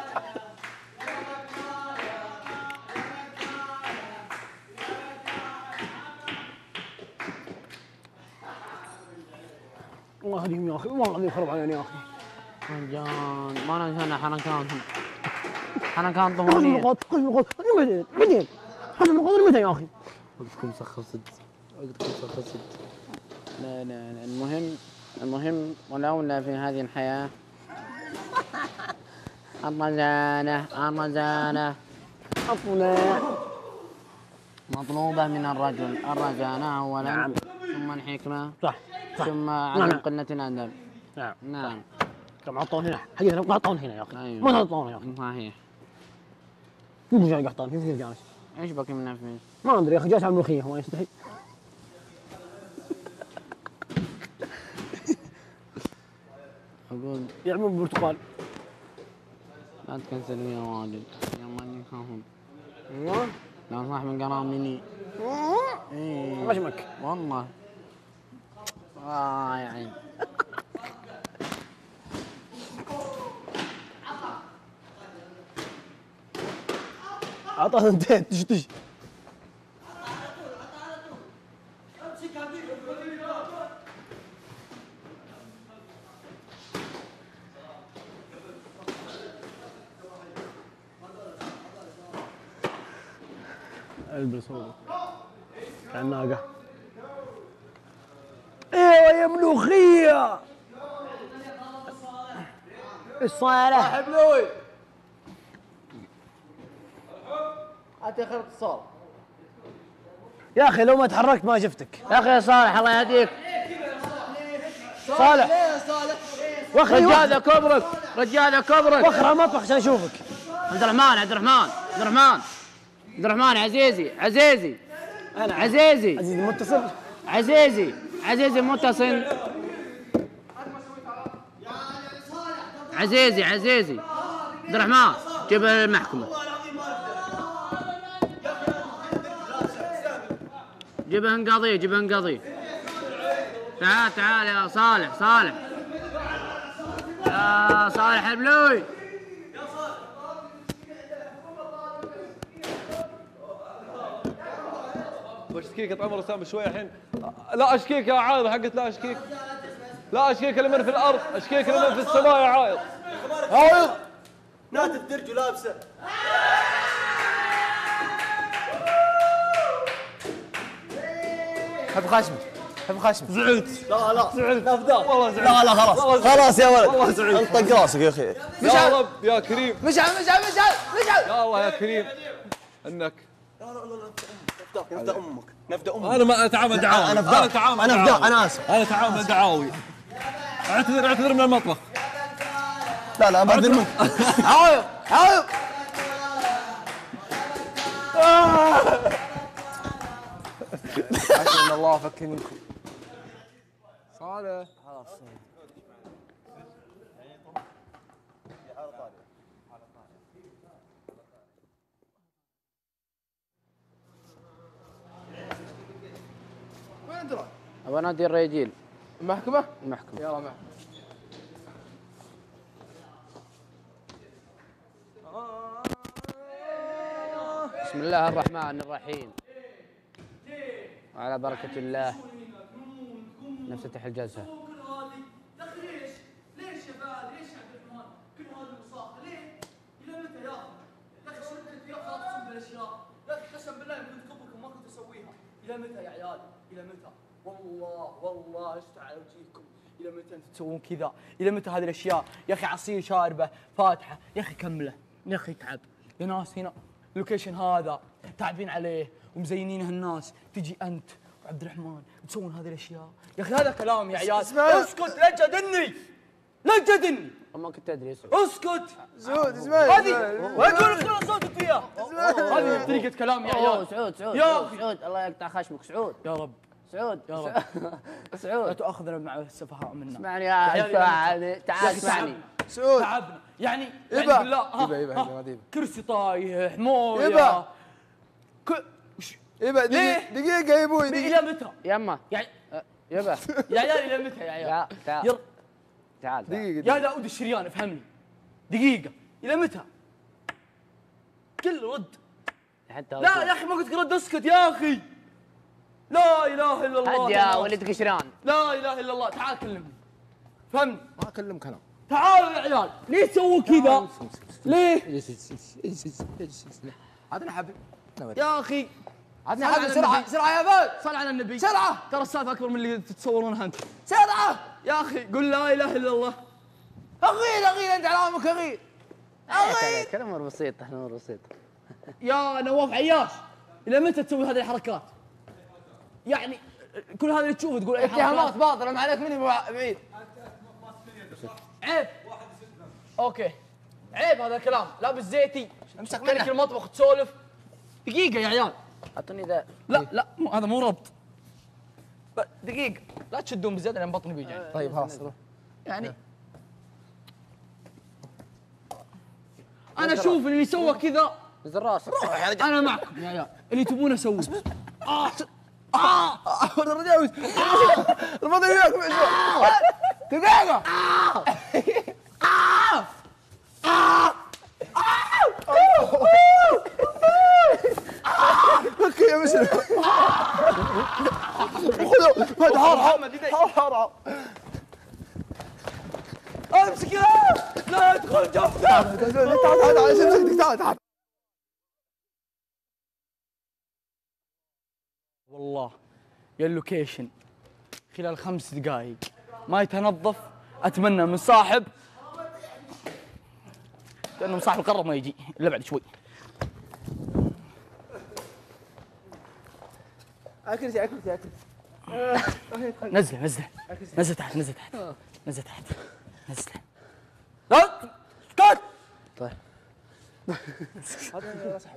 [SPEAKER 11] الله يهديهم يا اخي، والله العظيم خرب علينا يا اخي.
[SPEAKER 13] رجال ما ننسى حركات ظهورية.
[SPEAKER 11] خذ نقاط بعدين خذ نقاط متى يا اخي؟
[SPEAKER 13] وقتكم سخر صدق. لا المهم والأولى في هذه الحياة الرزانة مطلوبة من الرجل. الرزانة أولا. نعم. ثم الحكمة.
[SPEAKER 11] صح.
[SPEAKER 13] ثم عدم قلة الأدب. نعم.
[SPEAKER 11] كم عطون هنا حقيقة قطون هنا يا اخي.
[SPEAKER 13] أيوة.
[SPEAKER 11] ما عطون يا اخي.
[SPEAKER 13] صحيح.
[SPEAKER 11] كيف جاي قحطان؟ كيف جالس؟
[SPEAKER 13] ايش بك من نفس؟
[SPEAKER 11] ما ادري يا اخي، جالس على الملوخية هو يستحي.
[SPEAKER 13] أقول
[SPEAKER 11] يعمل برتقال.
[SPEAKER 13] لا تكنسل يا واجد يا ماني خاهم.
[SPEAKER 11] ايوه.
[SPEAKER 13] لا صاح من قرام مني. ايه
[SPEAKER 11] غشمك
[SPEAKER 13] والله. يا عين.
[SPEAKER 11] عطاه انتهت تشتش. البس هو كالناقة. ايوه يا ملوخية. ايش صاير؟
[SPEAKER 1] صاحب لوي. انت خير اتصال.
[SPEAKER 11] يا اخي لو ما تحركت ما شفتك.
[SPEAKER 13] يا اخي صالح الله يهديك.
[SPEAKER 11] صالح.
[SPEAKER 13] وخر رجال كبرك.
[SPEAKER 11] وخر المطبخ عشان اشوفك.
[SPEAKER 13] عبد الرحمن عزيزي.
[SPEAKER 11] انا
[SPEAKER 13] عزيزي
[SPEAKER 11] متصل.
[SPEAKER 13] عزيزي متصل. عزيزي عبد الرحمن جيب المحكمة. جيبها انقضي. تعال يا صالح. يا صالح البلوي.
[SPEAKER 7] بشكيك عمر سام شوي الحين. لا اشكيك يا عايض، حقت لا اشكيك. لا اشكيك لمن في الارض، اشكيك لمن في السماء يا عايض.
[SPEAKER 1] عايض ناتف درج ولابسه.
[SPEAKER 12] حب خشمي.
[SPEAKER 1] زعلت. لا
[SPEAKER 5] زعلت.
[SPEAKER 1] والله زعلت.
[SPEAKER 5] لا خلاص يا ولد.
[SPEAKER 1] والله زعلت.
[SPEAKER 5] انطق راسك يا اخي.
[SPEAKER 7] يا رب يا كريم.
[SPEAKER 12] مشعل
[SPEAKER 7] يا الله يا كريم. انك
[SPEAKER 5] لا لا لا نفدى امك نفدى امك.
[SPEAKER 7] انا ما اتعامل دعاوي.
[SPEAKER 5] انا فداك انا اسف.
[SPEAKER 7] انا اتعامل دعاوي. اعتذر من المطبخ.
[SPEAKER 5] لا لا بعذر منك. عايب عايب.
[SPEAKER 12] عسى الله فك منكم. صالح خلاص.
[SPEAKER 5] وين انت رايح؟
[SPEAKER 13] ابغى نادي الرجال.
[SPEAKER 12] المحكمة؟
[SPEAKER 13] المحكمة.
[SPEAKER 12] يلا معك.
[SPEAKER 13] بسم الله الرحمن الرحيم. وعلى بركة الله نفتتح الجلسة.
[SPEAKER 10] ليش يا فهد؟ ليش يا عبد الرحمن؟ كل هذه المصاخة ليه؟ إلى متى يا أخي؟ يا أخي شو كنت يا أخي أقسم بالأشياء؟ يا أخي قسم بالله إن كنت قبلكم ما كنت أسويها. إلى متى يا عيال؟ إلى متى؟ والله استر على وجهكم. إلى متى أنتم تسوون كذا؟ إلى متى هذه الأشياء؟ يا أخي عصير شاربة فاتحة، يا أخي كمله، يا أخي تعب. يا ناس هنا اللوكيشن هذا تعبين عليه ومزينينه الناس، تجي أنت وعبد الرحمن تسوون هذه الأشياء. يا أخي هذا كلام يا عيال. اسكت لا تجادلني. لا تجادلني.
[SPEAKER 13] ما كنت أدري.
[SPEAKER 10] اسكت.
[SPEAKER 12] سعود اسمعني.
[SPEAKER 10] هذه وين صوتك فيها؟ هذه طريقة كلام يا عيال.
[SPEAKER 13] سعود
[SPEAKER 10] يا أخي
[SPEAKER 13] سعود الله يقطع خشمك. سعود
[SPEAKER 10] يا رب.
[SPEAKER 13] سعود
[SPEAKER 10] يا رب.
[SPEAKER 13] سعود
[SPEAKER 10] لا تؤاخذنا مع السفهاء منا.
[SPEAKER 13] اسمعني يا تعال اسمعني.
[SPEAKER 12] سعود
[SPEAKER 10] تعبنا يعني
[SPEAKER 12] بالله.
[SPEAKER 10] يبا كرسي طايح مويه يبا
[SPEAKER 12] يبا دقيقة يا ابوي.
[SPEAKER 10] الى متى؟
[SPEAKER 13] يما
[SPEAKER 10] يعني
[SPEAKER 13] يبا
[SPEAKER 10] يا عيال الى متى يا عيال؟
[SPEAKER 13] تعال
[SPEAKER 12] دقيقة
[SPEAKER 10] يا داود الشريان افهمني دقيقة الى متى؟ كل رد
[SPEAKER 13] حتى
[SPEAKER 10] لا يا اخي ما قلت لك رد اسكت يا اخي. لا اله الا الله.
[SPEAKER 13] هد يا ولد قشران.
[SPEAKER 10] لا اله الا الله. تعال كلمني فهمني.
[SPEAKER 12] ما اكلمك انا.
[SPEAKER 10] تعالوا يا عيال ليه تسووا كذا؟ ليه؟
[SPEAKER 12] عطني حبل
[SPEAKER 10] يا اخي
[SPEAKER 12] عطني حبل سرعة سرعة يا فهد.
[SPEAKER 10] صل على النبي
[SPEAKER 12] سرعة.
[SPEAKER 10] ترى السالفة أكبر من اللي تتصورونها أنت.
[SPEAKER 12] سرعة
[SPEAKER 10] يا أخي قل لا إله إلا الله.
[SPEAKER 12] أغير أنت على أمك أغير.
[SPEAKER 13] كلام أمور بسيطة احنا أمور بسيطة.
[SPEAKER 10] يا نواف عياش إلى متى تسوي هذه الحركات؟ يعني كل هذا اللي تشوفه تقول أي حركات.
[SPEAKER 12] اتهامات باطلة ما عليك مني بعيد.
[SPEAKER 10] عيب. أوكي عيب هذا الكلام. لابس زيتي
[SPEAKER 12] امسك
[SPEAKER 10] منك المطبخ تسولف. دقيقة يا عيال.
[SPEAKER 13] أعطني ذا.
[SPEAKER 10] لا هذا مو ربط. دقيقة لا تشدون بزيادة لأن بطني بيجعني.
[SPEAKER 12] طيب خلاص
[SPEAKER 10] يعني أنا أشوف اللي سوى كذا
[SPEAKER 13] نزل راسك.
[SPEAKER 10] أنا معكم يا عيال اللي تبونه سووه.
[SPEAKER 12] الرجال الماضي وياك دقيقة. اوكي يا مسلم. خذوا فهد حار
[SPEAKER 10] امسك لا تدخل جنبي.
[SPEAKER 12] تعال
[SPEAKER 10] والله يا اللوكيشن خلال 5 دقائق ما يتنظف اتمنى من صاحب لانه صاحب القرار ما يجي الا بعد شوي.
[SPEAKER 12] اكلتي
[SPEAKER 10] نزله تحت نزل تحت لا اسكت.
[SPEAKER 13] طيب
[SPEAKER 12] هذا اسحب.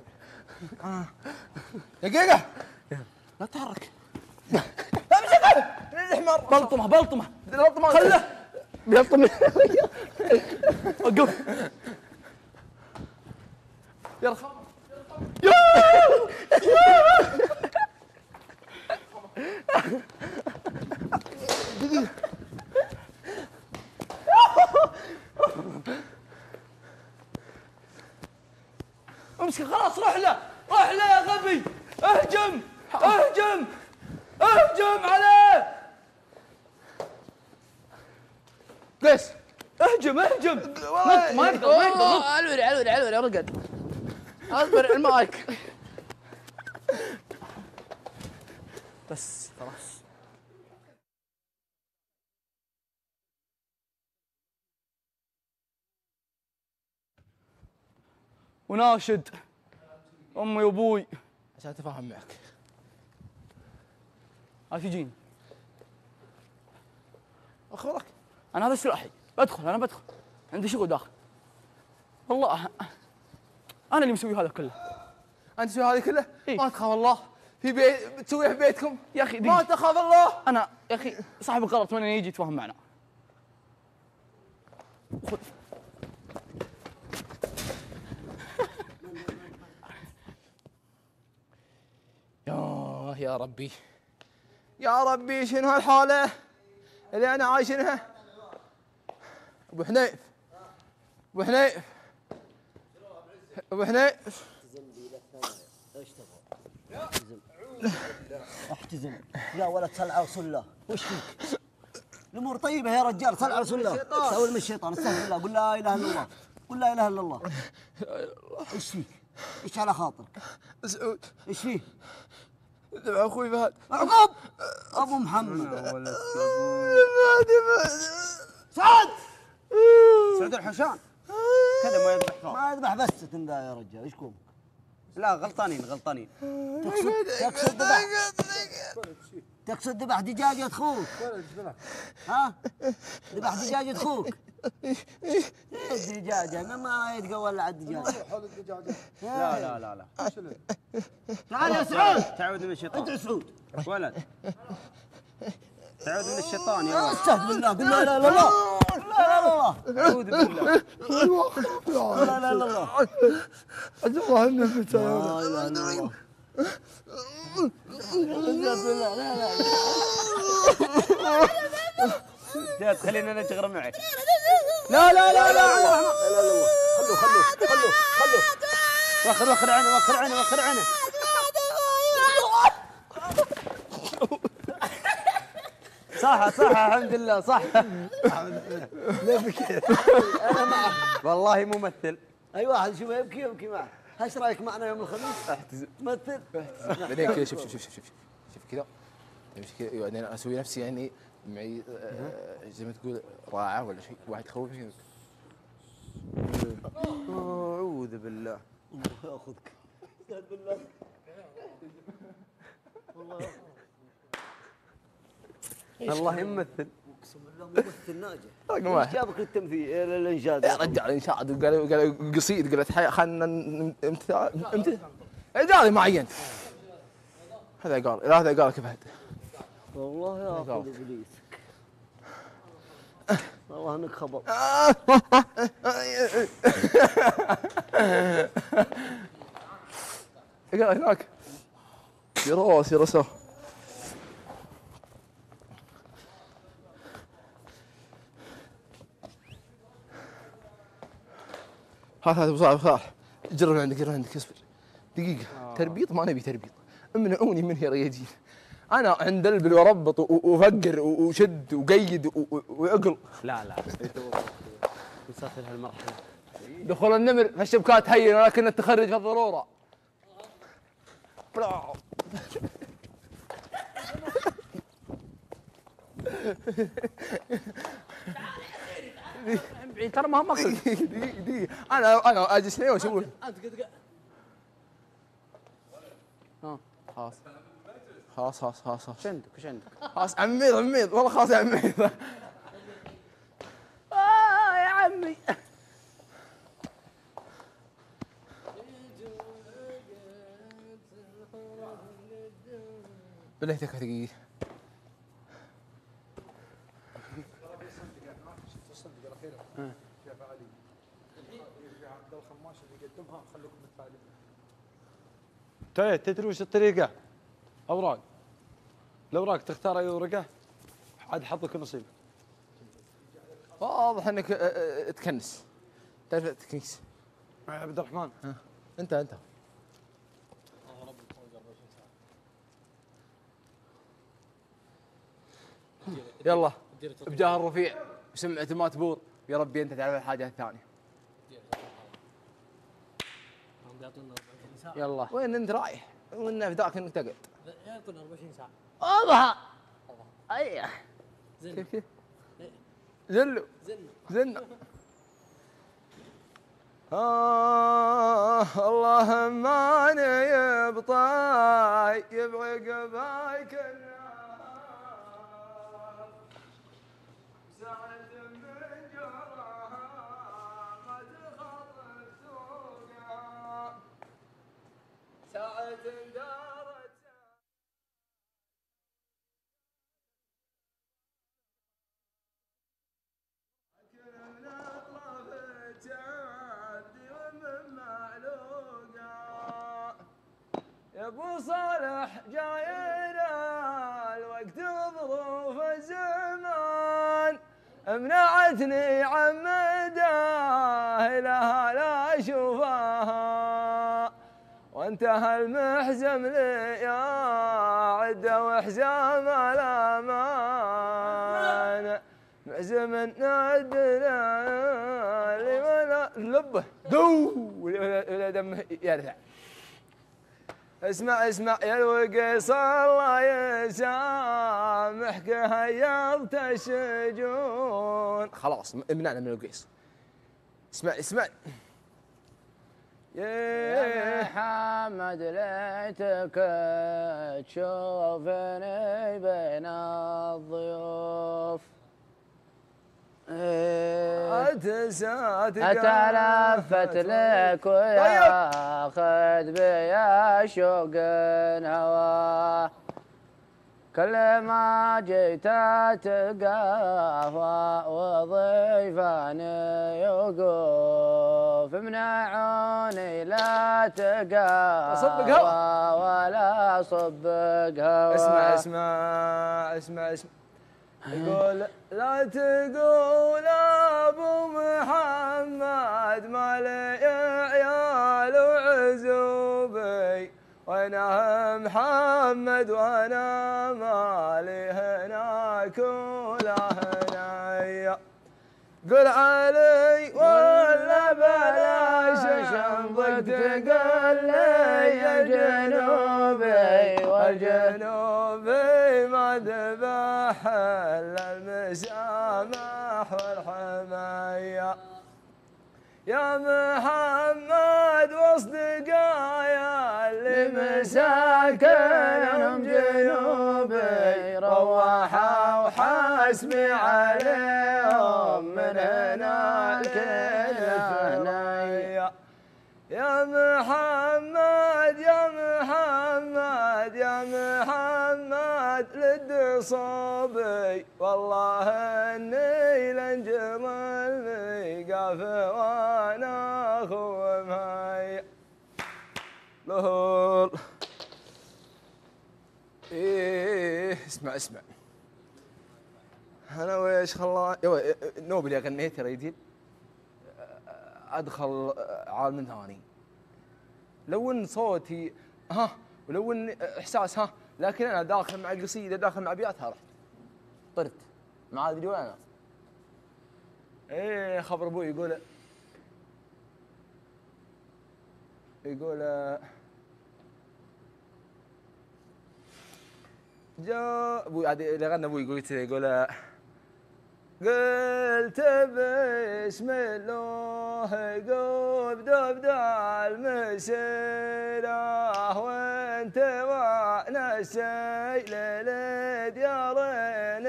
[SPEAKER 12] دقيقة
[SPEAKER 10] لا تتحرك.
[SPEAKER 12] امسكه الحمار.
[SPEAKER 10] بلطمه خله بيلطم. وقف يا رخام.
[SPEAKER 12] دقيقة
[SPEAKER 10] امسك خلاص روح له يا غبي. اهجم عليه.
[SPEAKER 12] ليش؟
[SPEAKER 10] اهجم ما يقدر
[SPEAKER 13] علوري رقد. اصبر المايك.
[SPEAKER 10] بس خلاص. وناشد
[SPEAKER 14] امي وابوي
[SPEAKER 12] عشان اتفاهم معك.
[SPEAKER 14] هاك يجيني
[SPEAKER 12] اخبرك
[SPEAKER 14] انا هذا سلاحي، انا بدخل عندي شغل داخل والله. انا اللي مسوي هذا كله.
[SPEAKER 12] انت تسوي هذا كله؟
[SPEAKER 14] إيه؟
[SPEAKER 12] ما تخاف الله في بيت بتسويها في بيتكم
[SPEAKER 14] يا اخي
[SPEAKER 12] ما تخاف الله.
[SPEAKER 14] انا يا اخي صاحب القرار اتمنى يجي يتفاهم معنا. خذ
[SPEAKER 12] يا ربي يا ربي شنو هالحالة اللي أنا عايشينها. أبو حنيف أبو حنيف أبو حنيف
[SPEAKER 4] ايش تبغى؟ احتزم لا ولا تصل على رسول الله. وش فيك؟ الامور طيبه يا رجال، صل على رسول الله. سوي من الشيطان، استغفر الله، قل لا اله الا الله، قل لا اله الا الله. ايش فيك؟ ايش على خاطرك؟
[SPEAKER 12] مسعود
[SPEAKER 4] ايش فيه؟
[SPEAKER 12] ذبح اخوي فهد.
[SPEAKER 4] عقب ابو محمد
[SPEAKER 10] سعد سعد الحشان كذا ما يذبح فار.
[SPEAKER 4] ما يذبح بس ذا يا رجال. ايش كوم؟
[SPEAKER 10] لا غلطانين.
[SPEAKER 4] تقصد ذبح دجاجة اخوك؟ ها؟ ذبح دجاجة اخوك؟ الدجاجة ما يتقول الا على الدجاجة.
[SPEAKER 10] لا
[SPEAKER 4] تعال يا سعود.
[SPEAKER 10] تعود من الشيطان.
[SPEAKER 4] انت سعود
[SPEAKER 10] ولد تعود من الشيطان يا ولد.
[SPEAKER 4] استهد بالله، قل لا اله الا الله. لا اله الا الله.
[SPEAKER 10] اعوذ بالله.
[SPEAKER 4] لا اله الا الله.
[SPEAKER 3] الله انك
[SPEAKER 4] لا اله الا الله.
[SPEAKER 10] لا تخلينا نشغل معك.
[SPEAKER 4] لا لا لا لا
[SPEAKER 10] خلوه وخر عينه. صح الحمد لله صح.
[SPEAKER 4] لا بكي انا معك
[SPEAKER 10] والله ممثل.
[SPEAKER 4] اي واحد يشوفه يبكي معه. ايش رايك معنا يوم الخميس؟
[SPEAKER 12] احتزم
[SPEAKER 4] مثل
[SPEAKER 12] بعدين كذا. شوف كذا بعدين اسوي نفسي يعني معي زي ما تقول راعه ولا شيء، واحد يخوفني.
[SPEAKER 10] اعوذ بالله.
[SPEAKER 4] الله ياخذك. استهد بالله.
[SPEAKER 10] الله يمثل.
[SPEAKER 4] اقسم بالله ممثل ناجح.
[SPEAKER 12] رقم واحد.
[SPEAKER 4] جابك للتمثيل الانجاز
[SPEAKER 12] يا رجال انشاد قال قصيد قالت خلنا امتى قال ما عينت. هذا قال كيف هد.
[SPEAKER 4] والله ياخذ ابليسك. والله انك خبر.
[SPEAKER 12] قال هناك في راسي رساه. هذا ابو صالح جرب عندك اصبر دقيقه. تربيط ما نبي تربيط، امنعوني منه يا رياجين. انا عند البل وربط وفقر وشد وقيد وعقل.
[SPEAKER 10] لا وصلت لهالمرحله.
[SPEAKER 12] دخول النمر في الشبكات هين ولكن التخرج في الضروره.
[SPEAKER 14] ترى ما هم
[SPEAKER 12] دقيقة انا اجي سنين وش اقول؟ خلاص
[SPEAKER 10] وش عندك؟
[SPEAKER 12] خلاص عميض والله خلاص يا عميض.
[SPEAKER 14] يا عمي
[SPEAKER 12] بالله تكفى دقيقة.
[SPEAKER 5] تدري وش الطريقة؟ الأوراق تختار أي ورقة عاد حظك نصيب.
[SPEAKER 12] واضح انك تكنس. تعرف التكنيس؟
[SPEAKER 5] عبد الرحمن
[SPEAKER 12] انت يلا بجاه الرفيع وسمعة ما تبور يا ربي انت تعرف الحاجة الثانية. يلا وين انت رايح؟ وين في ذاك انك تقعد؟
[SPEAKER 11] يعطونا 24 ساعة.
[SPEAKER 4] اضحى. ايه
[SPEAKER 12] كيف؟ زلوا
[SPEAKER 11] زن.
[SPEAKER 3] اللهم اني بطيب عقباك النار ساعة من جراها ما تخطف توقع ساعة دارت يا ابو صالح جاينا الوقت ظروف الزمان منعتني عن مداه لها لا اشوفها وانتهى المحزم لي يا عده وحزام الامان محزم ندنا لي ولا لبه دو ولا دمه يرجع اسمع يا الوقيص الله يسامحك هيضت الشجون خلاص منعنا من الوقيص اسمع
[SPEAKER 13] يا محمد ليتك تشوفني بين الضيوف أتلفت لك وياخذ بيا شوق هواه كل ما جيت تقهوى وضيفاني يوقف منعوني لا تقهوى ولا صبق هوا
[SPEAKER 3] اسمع يقول لا تقول ابو محمد ما لي عيال وعزوبي وانا محمد وانا مالي هناك ولا هنايا قل علي ولا بلاش انضق تقل لي يا جنوبي والجنوبي ما ذبح الا المسامح والحمايه يا محمد واصدقايا اللي مساكنهم جنوبي روحوا وحاسبي عليهم من هناك الهنايا يا محمد لد صوبي والله اني لنجم الميقاف وانا اخو مهيا لهول اسمع انا ويش خلاني نوبل يا غنيت يا ريدين ادخل عالم ثاني لو ان صوتي ولو ان احساس لكن انا داخل مع قصيده داخل مع ابياتها رحت طرت ما ادري وين انا خبر ابوي يقول جاء ابوي اللي غنى ابوي يقول قلت بسم الله يقوب دبدا المسيرة وانت وانا السيل لديارين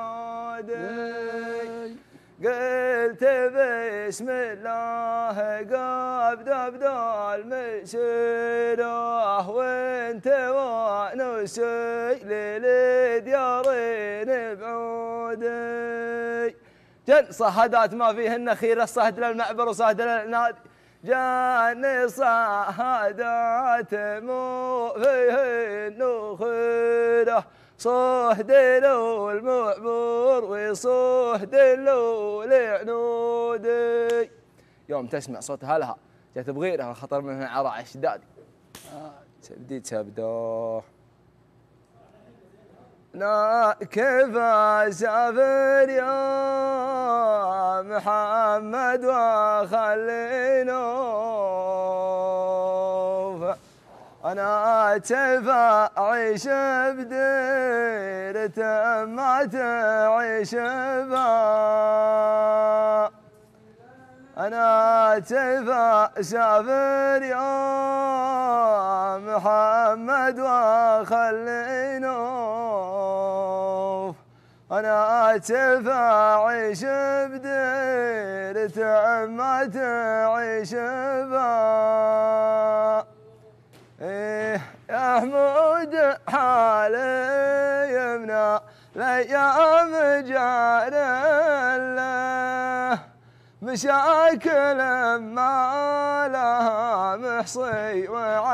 [SPEAKER 3] بعودي قلت بسم الله يقوب دبدا المسيرة وانت وانا السيل لديارين بعودي جن صهدات ما فيهن خير صهد للمعبر وصهد للنادي جاني صهدات مو فيهن خيره صهد له المعبر وصهد له العنودي يوم تسمع صوت هلها جات بغيرها الخطر منها عرع اشدادي بديت سبدوه لا كيف اسافر يا محمد واخلي نوف انا كيف اعيش بديرة ما تعيش با أنا تيفا سافر يا محمد وخلي نوف، أنا تيفا عيش بديرة ما تعيش با. إيه يا حمود حالي يمنى الأيام جارله، مشاكل ما لها محصي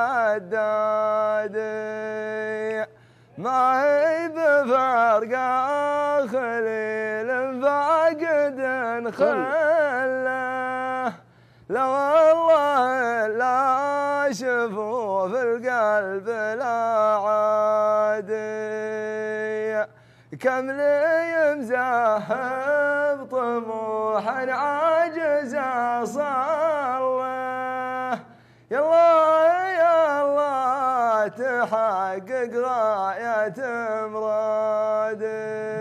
[SPEAKER 3] وعدادي، ما هي بفرق خليل فاقد خله، لا والله لا شفوف القلب لا عادي، كم لي مزاحم طموحا عاجز اصله، يلا يلا تحقق غاية مرادي.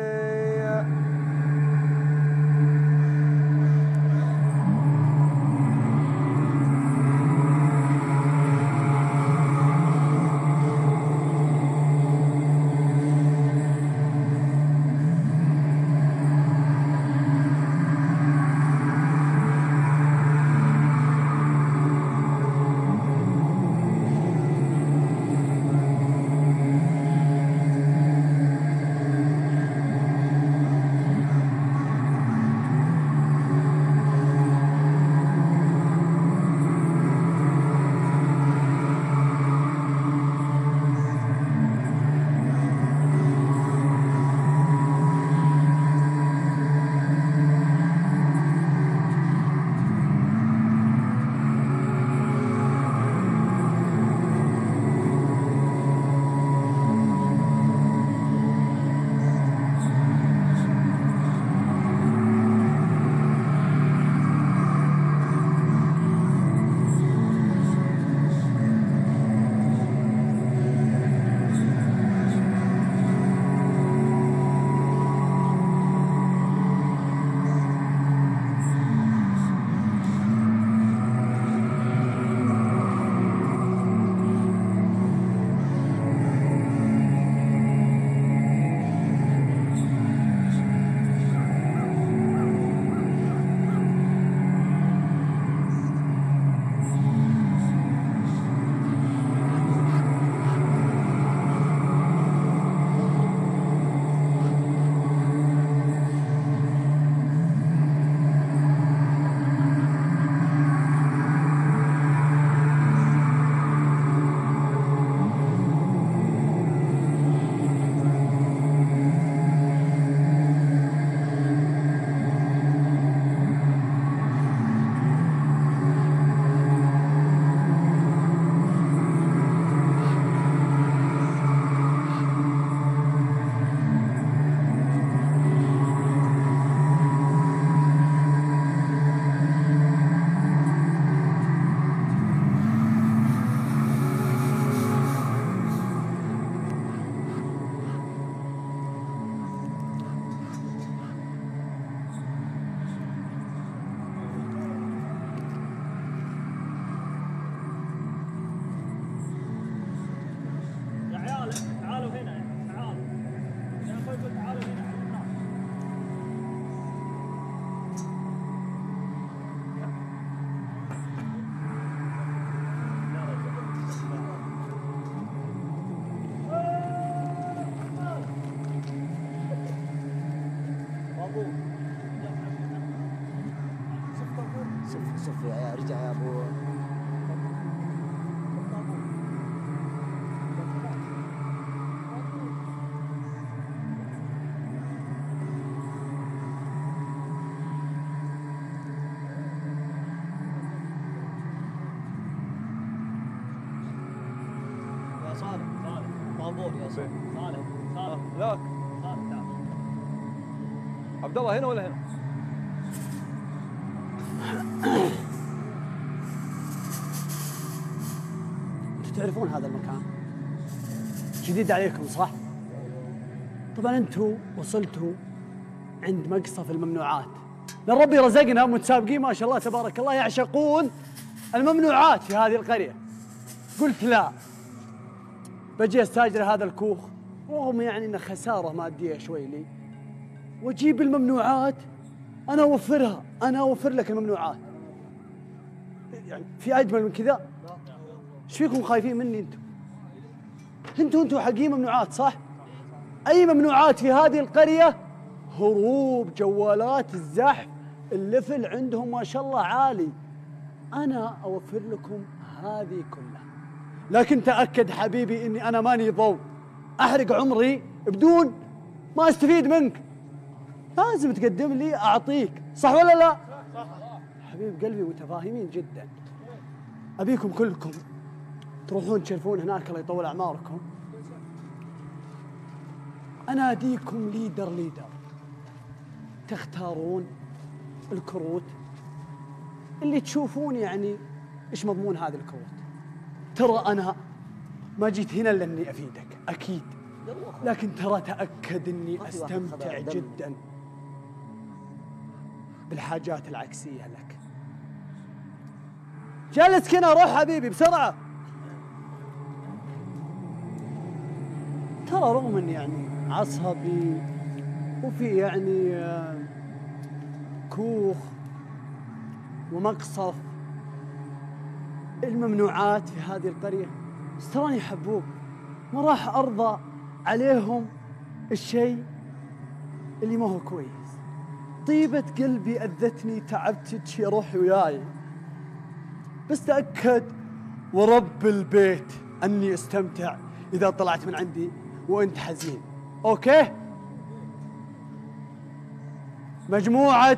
[SPEAKER 4] صف يا رجع يا ابو
[SPEAKER 10] يا صالح طابور يا صالح صالح
[SPEAKER 7] ذاك
[SPEAKER 10] صالح
[SPEAKER 7] عبد الله هنا ولا هنا؟
[SPEAKER 11] انتم تعرفون هذا المكان جديد عليكم صح؟ طبعا انتم وصلتوا عند مقصف الممنوعات
[SPEAKER 15] لأن ربي رزقنا متسابقين ما شاء الله تبارك الله يعشقون الممنوعات في هذه القرية. قلت لا، بجي استاجر هذا الكوخ رغم يعني انه خسارة مادية شوي لي، واجيب الممنوعات انا اوفرها، انا اوفر لك الممنوعات. يعني في اجمل من كذا؟ ايش فيكم خايفين مني انتم حقين ممنوعات صح؟ اي ممنوعات في هذه القرية؟ هروب، جوالات، الزحف، اللفل عندهم ما شاء الله عالي. انا اوفر لكم هذه كلها، لكن تأكد حبيبي اني انا ماني ضوء احرق عمري بدون ما استفيد منك. لازم تقدم لي اعطيك، صح ولا لا؟ صح. حبيب قلبي متفاهمين جدا. ابيكم كلكم تروحون تشرفون هناك الله يطول اعماركم. انا اديكم ليدر تختارون الكروت اللي تشوفون يعني ايش مضمون هذه الكروت. ترى انا ما جيت هنا لاني افيدك اكيد، لكن ترى تاكد اني استمتع جدا بالحاجات العكسيه لك. جلس كنا، روح حبيبي بسرعه. ترى رغم اني يعني عصبي وفي يعني كوخ ومقصف الممنوعات في هذه القرية، بس تراني يحبوك، ما راح أرضى عليهم الشيء اللي ما هو كويس. طيبة قلبي أذتني، تعبتك يا روحي وياي، بس تأكد ورب البيت أني استمتع إذا طلعت من عندي وأنت حزين. أوكي؟ مجموعة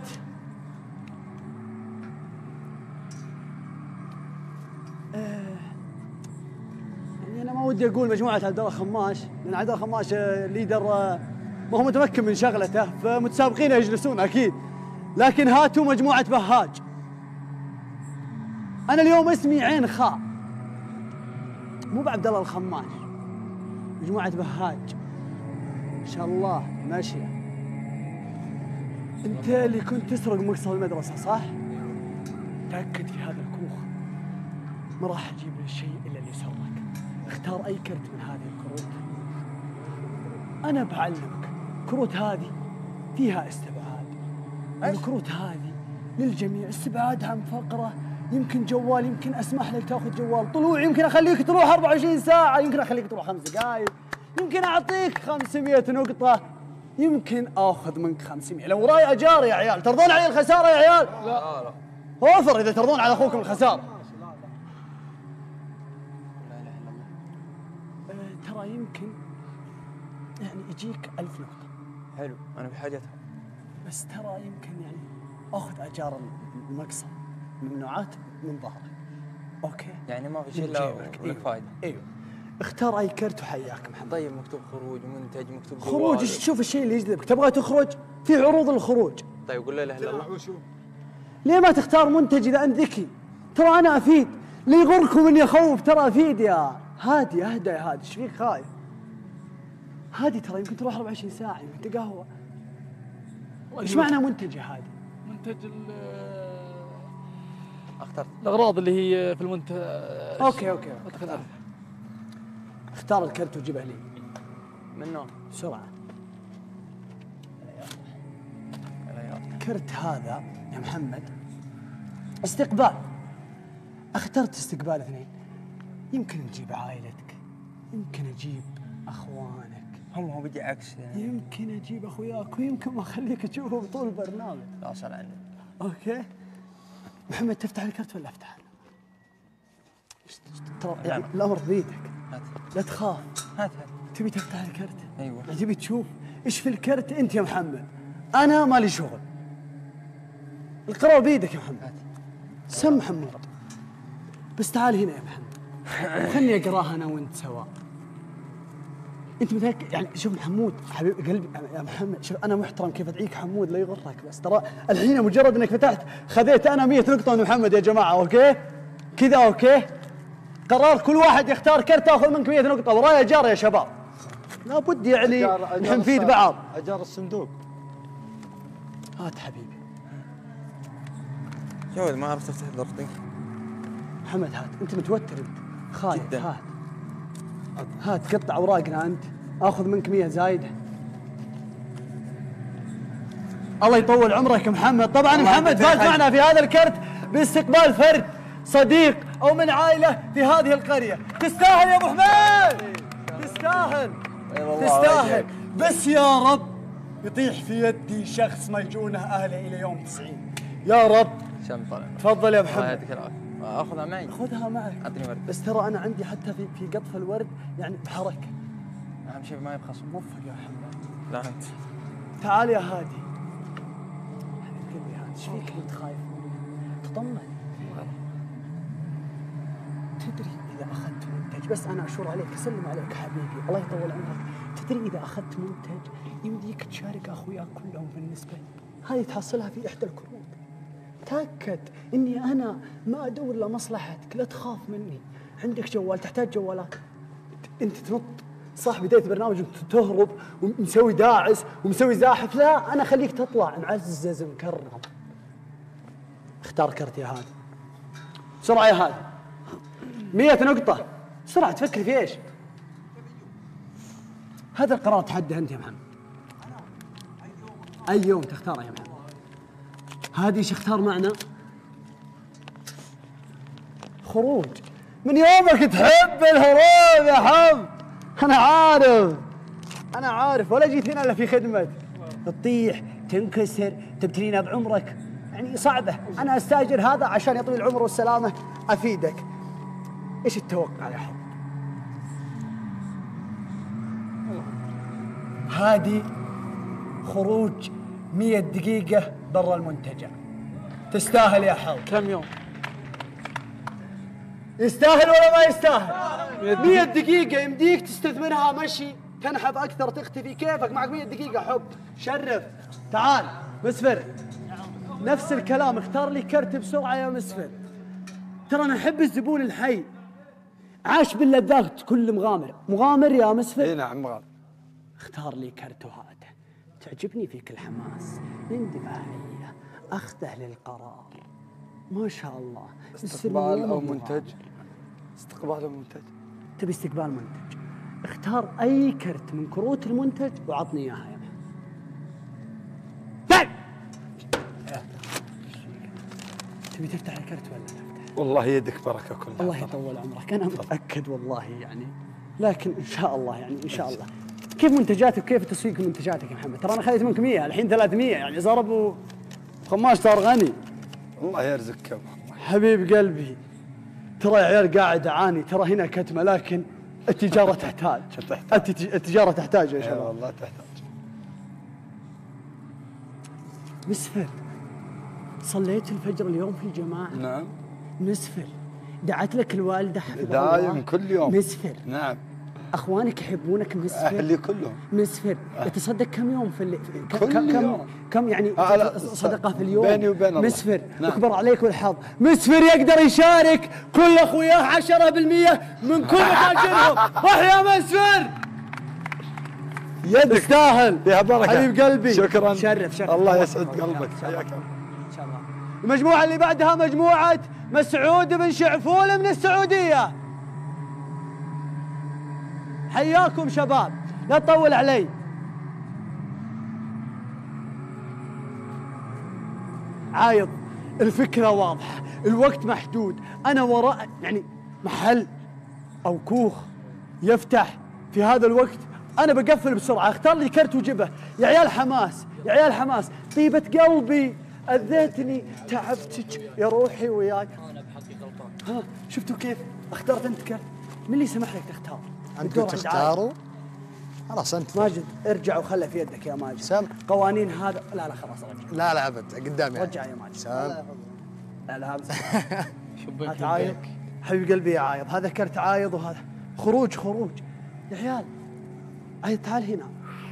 [SPEAKER 15] يعني أنا ما ودي أقول مجموعة عبد الله خماش، لأن عبد الله خماش ليدر ما هو متمكن من شغلته، فمتسابقين يجلسون أكيد، لكن هاتوا مجموعة بهاج. أنا اليوم اسمي عين خاء، مو بعبد الله الخماش، مجموعة بهاج إن شاء الله ماشية. أنت اللي كنت تسرق مقصف المدرسة صح؟ تأكد في هذا الكوخ ما راح أجيب لك شيء إلا اللي يسرك. اختار أي كرت من هذه الكروت، أنا بعلمك. الكروت هذه فيها استبعاد، الكروت هذه للجميع، استبعاد عن فقرة، يمكن جوال، يمكن أسمح لك تأخذ جوال، طلوع يمكن أخليك تروح 24 ساعة، يمكن أخليك تروح 5 دقائق، يمكن أعطيك 500 نقطة، يمكن آخذ منك 500. لو وراي أجار يا عيال، ترضون علي الخسارة يا عيال؟ لا. أوفر إذا ترضون على أخوكم الخسارة. ترى يمكن يعني يجيك 1000 نقطة.
[SPEAKER 14] حلو، أنا بحاجتها.
[SPEAKER 15] بس ترى يمكن يعني آخذ أجار المقصف ممنوعات من ظهرك. أوكي؟
[SPEAKER 14] يعني ما في شيء إلا لك فايدة.
[SPEAKER 15] أيوه. اختار أي كرت وحياك محمد.
[SPEAKER 14] طيب مكتوب خروج، منتج، مكتوب جوال.
[SPEAKER 15] خروج، شوف الشيء اللي يجذبك، تبغى تخرج في عروض الخروج.
[SPEAKER 14] طيب قول لا إله إلا الله.
[SPEAKER 15] ليه ما تختار منتج إذا أنت ذكي؟ ترى أنا أفيد، لا يغركم إني أخوف، ترى أفيد يا هادي. أهدى يا هادي، إيش فيك خايف؟ هادي ترى يمكن تروح 24 ساعة، يمكن تقهوى. إيش معنى منتج يا هادي؟
[SPEAKER 16] منتج
[SPEAKER 14] اخترت
[SPEAKER 16] الأغراض اللي هي في المنتج.
[SPEAKER 15] أوكي. اختار الكرت وجيبه لي.
[SPEAKER 14] منو؟
[SPEAKER 15] بسرعة. كرت هذا يا محمد استقبال. اخترت استقبال 2. يمكن نجيب عائلتك، يمكن اجيب اخوانك،
[SPEAKER 14] هو بدي عكس يعني.
[SPEAKER 15] يمكن اجيب اخوياك، ويمكن ما اخليك تشوفهم طول البرنامج.
[SPEAKER 14] لا صل على النبي.
[SPEAKER 15] اوكي محمد، تفتح الكرت ولا افتح؟ ترى يعني الامر بيدك. لا تخاف.
[SPEAKER 14] هات.
[SPEAKER 15] تبي تفتح الكرت؟
[SPEAKER 14] ايوه.
[SPEAKER 15] تبي تشوف ايش في الكرت انت يا محمد؟ انا مالي شغل. القرار بيدك يا محمد. سم محمد. بس تعال هنا يا محمد، خلني اقراها انا وانت سوا. انت متاكد؟ يعني شوف حمود حبيب قلبي يا محمد، شوف انا محترم كيف ادعيك حمود لا يغرك، بس ترى الحين مجرد انك فتحت خذيت انا 100 نقطه من محمد يا جماعه. اوكي كذا؟ اوكي قرار كل واحد يختار كرت تاخذ منك 100 نقطه. ورايا جار يا شباب، لابد يعني نحن نفيد بعض.
[SPEAKER 6] اجار الصندوق.
[SPEAKER 15] هات حبيبي.
[SPEAKER 17] جود ما عرفت افتح ضربتي.
[SPEAKER 15] محمد هات، انت متوتر انت خايف.
[SPEAKER 17] جداً.
[SPEAKER 15] هات قطع اوراقنا انت، اخذ منك 100 زايده. الله يطول عمرك محمد. طبعا محمد فاز معنا في هذا الكرت باستقبال فرد صديق او من عائله في هذه القريه. تستاهل يا ابو حميد، تستاهل تستاهل. بس يا رب يطيح في يدي شخص ما يجونه اهله الى يوم 90 يا رب.
[SPEAKER 12] شنطه
[SPEAKER 15] تفضل يا محمد.
[SPEAKER 12] الله يعطيك العافيه. اخذها معي.
[SPEAKER 15] خذها معك.
[SPEAKER 12] اعطني ورد.
[SPEAKER 15] بس ترى انا عندي حتى في قطف الورد يعني بحركه.
[SPEAKER 12] اهم شيء ما يبخص.
[SPEAKER 15] موفق يا محمد.
[SPEAKER 17] لا انت.
[SPEAKER 15] تعال يا هادي. حبيبي هادي ايش فيك انت خايف؟ تطمن. تدري اذا اخذت منتج، بس انا اشور عليك اسلم عليك حبيبي الله يطول عمرك. تدري اذا اخذت منتج يمديك تشارك اخوياك كلهم بالنسبه، هذه تحصلها في احدى الكروت. تاكد اني انا ما ادور لمصلحتك، لا تخاف مني. عندك جوال، تحتاج جوالات، انت تنط صح بدايه برنامج انت تهرب ومسوي داعس ومسوي زاحف. لا انا خليك تطلع معزز مكرم. اختار كرت يا هادي بسرعه يا هادي. 100 نقطه بسرعه. تفكر في ايش؟ هذا القرار تحدى انت يا محمد. اي يوم تختاره يا محمد. هادي ايش اختار معنا؟ خروج. من يومك تحب الهروب يا حم. انا عارف ولا جيت هنا الا في خدمتك. تطيح تنكسر تبتلينا بعمرك يعني صعبه. انا استاجر هذا عشان يطول العمر والسلامه افيدك. ايش التوقع يا حب؟ هادي خروج 100 دقيقة برا المنتجع. تستاهل يا حب.
[SPEAKER 16] كم يوم؟
[SPEAKER 15] يستاهل ولا ما يستاهل؟ 100 دقيقة يمديك تستثمرها مشي، تنحف أكثر، تختفي كيفك. معك 100 دقيقة حب. شرف. تعال مسفر، نفس الكلام. اختار لي كرت بسرعة يا مسفر. ترى أنا أحب الزبون الحي، عاش باللذات. كل مغامر يا مسفر.
[SPEAKER 3] اي نعم مغامر.
[SPEAKER 15] اختار لي كرت وهذا تعجبني فيك الحماس، الاندفاعية، أخذه للقرار. ما شاء الله.
[SPEAKER 3] استقبال أو منتج؟ استقبال أو منتج؟
[SPEAKER 15] تبي استقبال منتج، اختار أي كرت من كروت المنتج وعطني إياها يا محمد. تبي تفتح الكرت ولا تفتح؟
[SPEAKER 3] والله يدك بركة كلها.
[SPEAKER 15] الله يطول عمرك. أنا متأكد والله يعني، لكن إن شاء الله يعني إن شاء الله. كيف منتجاتك وكيف تسويق منتجاتك يا محمد؟ ترى أنا خذيت منك 100 الحين 300 يعني ضرب خماش صار غني.
[SPEAKER 3] الله يرزقك يا ابو
[SPEAKER 15] حبيب قلبي. ترى يا عيال قاعد أعاني، ترى هنا كتمة، لكن التجارة تحتاج. التجارة تحتاج يا شباب.
[SPEAKER 3] والله تحتاج.
[SPEAKER 15] مسفر، صليت الفجر اليوم في الجماعة؟
[SPEAKER 3] نعم.
[SPEAKER 15] مسفر، دعت لك الوالدة حفظها الله؟
[SPEAKER 3] دايم كل يوم.
[SPEAKER 15] مسفر.
[SPEAKER 3] نعم.
[SPEAKER 15] اخوانك يحبونك مسفر؟
[SPEAKER 3] اهلي كلهم.
[SPEAKER 15] مسفر، تصدق كم يوم في
[SPEAKER 3] كل يوم.
[SPEAKER 15] كم يعني صدقه في اليوم؟
[SPEAKER 3] بيني وبين الله.
[SPEAKER 15] مسفر.
[SPEAKER 3] نعم.
[SPEAKER 15] اكبر عليك والحظ. مسفر يقدر يشارك كل اخوياه 10% من كل متاجرهم. روح يا مسفر. يد تستاهل
[SPEAKER 3] يا بركه
[SPEAKER 15] حبيب قلبي.
[SPEAKER 3] شكرا.
[SPEAKER 15] شرف.
[SPEAKER 3] الله يسعد قلبك. حياك الله.
[SPEAKER 15] ان شاء الله. المجموعه اللي بعدها مجموعه مسعود بن شعفول من السعوديه. حياكم شباب، لا تطول علي. عايض، الفكرة واضحة، الوقت محدود. أنا وراء يعني محل أو كوخ يفتح في هذا الوقت، أنا بقفل بسرعة. اختار لي كرت وجبه. يا عيال حماس، يا عيال حماس. طيبة قلبي أذيتني، تعبتك يا روحي وياك.
[SPEAKER 18] أنا بحقي غلطان.
[SPEAKER 15] ها شفتوا كيف؟ اخترت أنت كرت. من اللي سمح لك تختار؟
[SPEAKER 19] أنت قلت تختاروا؟ خلاص أنت.
[SPEAKER 15] ماجد ارجع وخله في يدك يا ماجد.
[SPEAKER 19] سام.
[SPEAKER 15] قوانين هذا. لا خلاص رجع.
[SPEAKER 19] لا لا أبد قدامي.
[SPEAKER 15] رجع يا ماجد.
[SPEAKER 19] سام.
[SPEAKER 15] لا شبك عايض. حبيب قلبي يا عايض، هذا كرت عايض وهذا خروج. يا عيال عايض تعال هنا،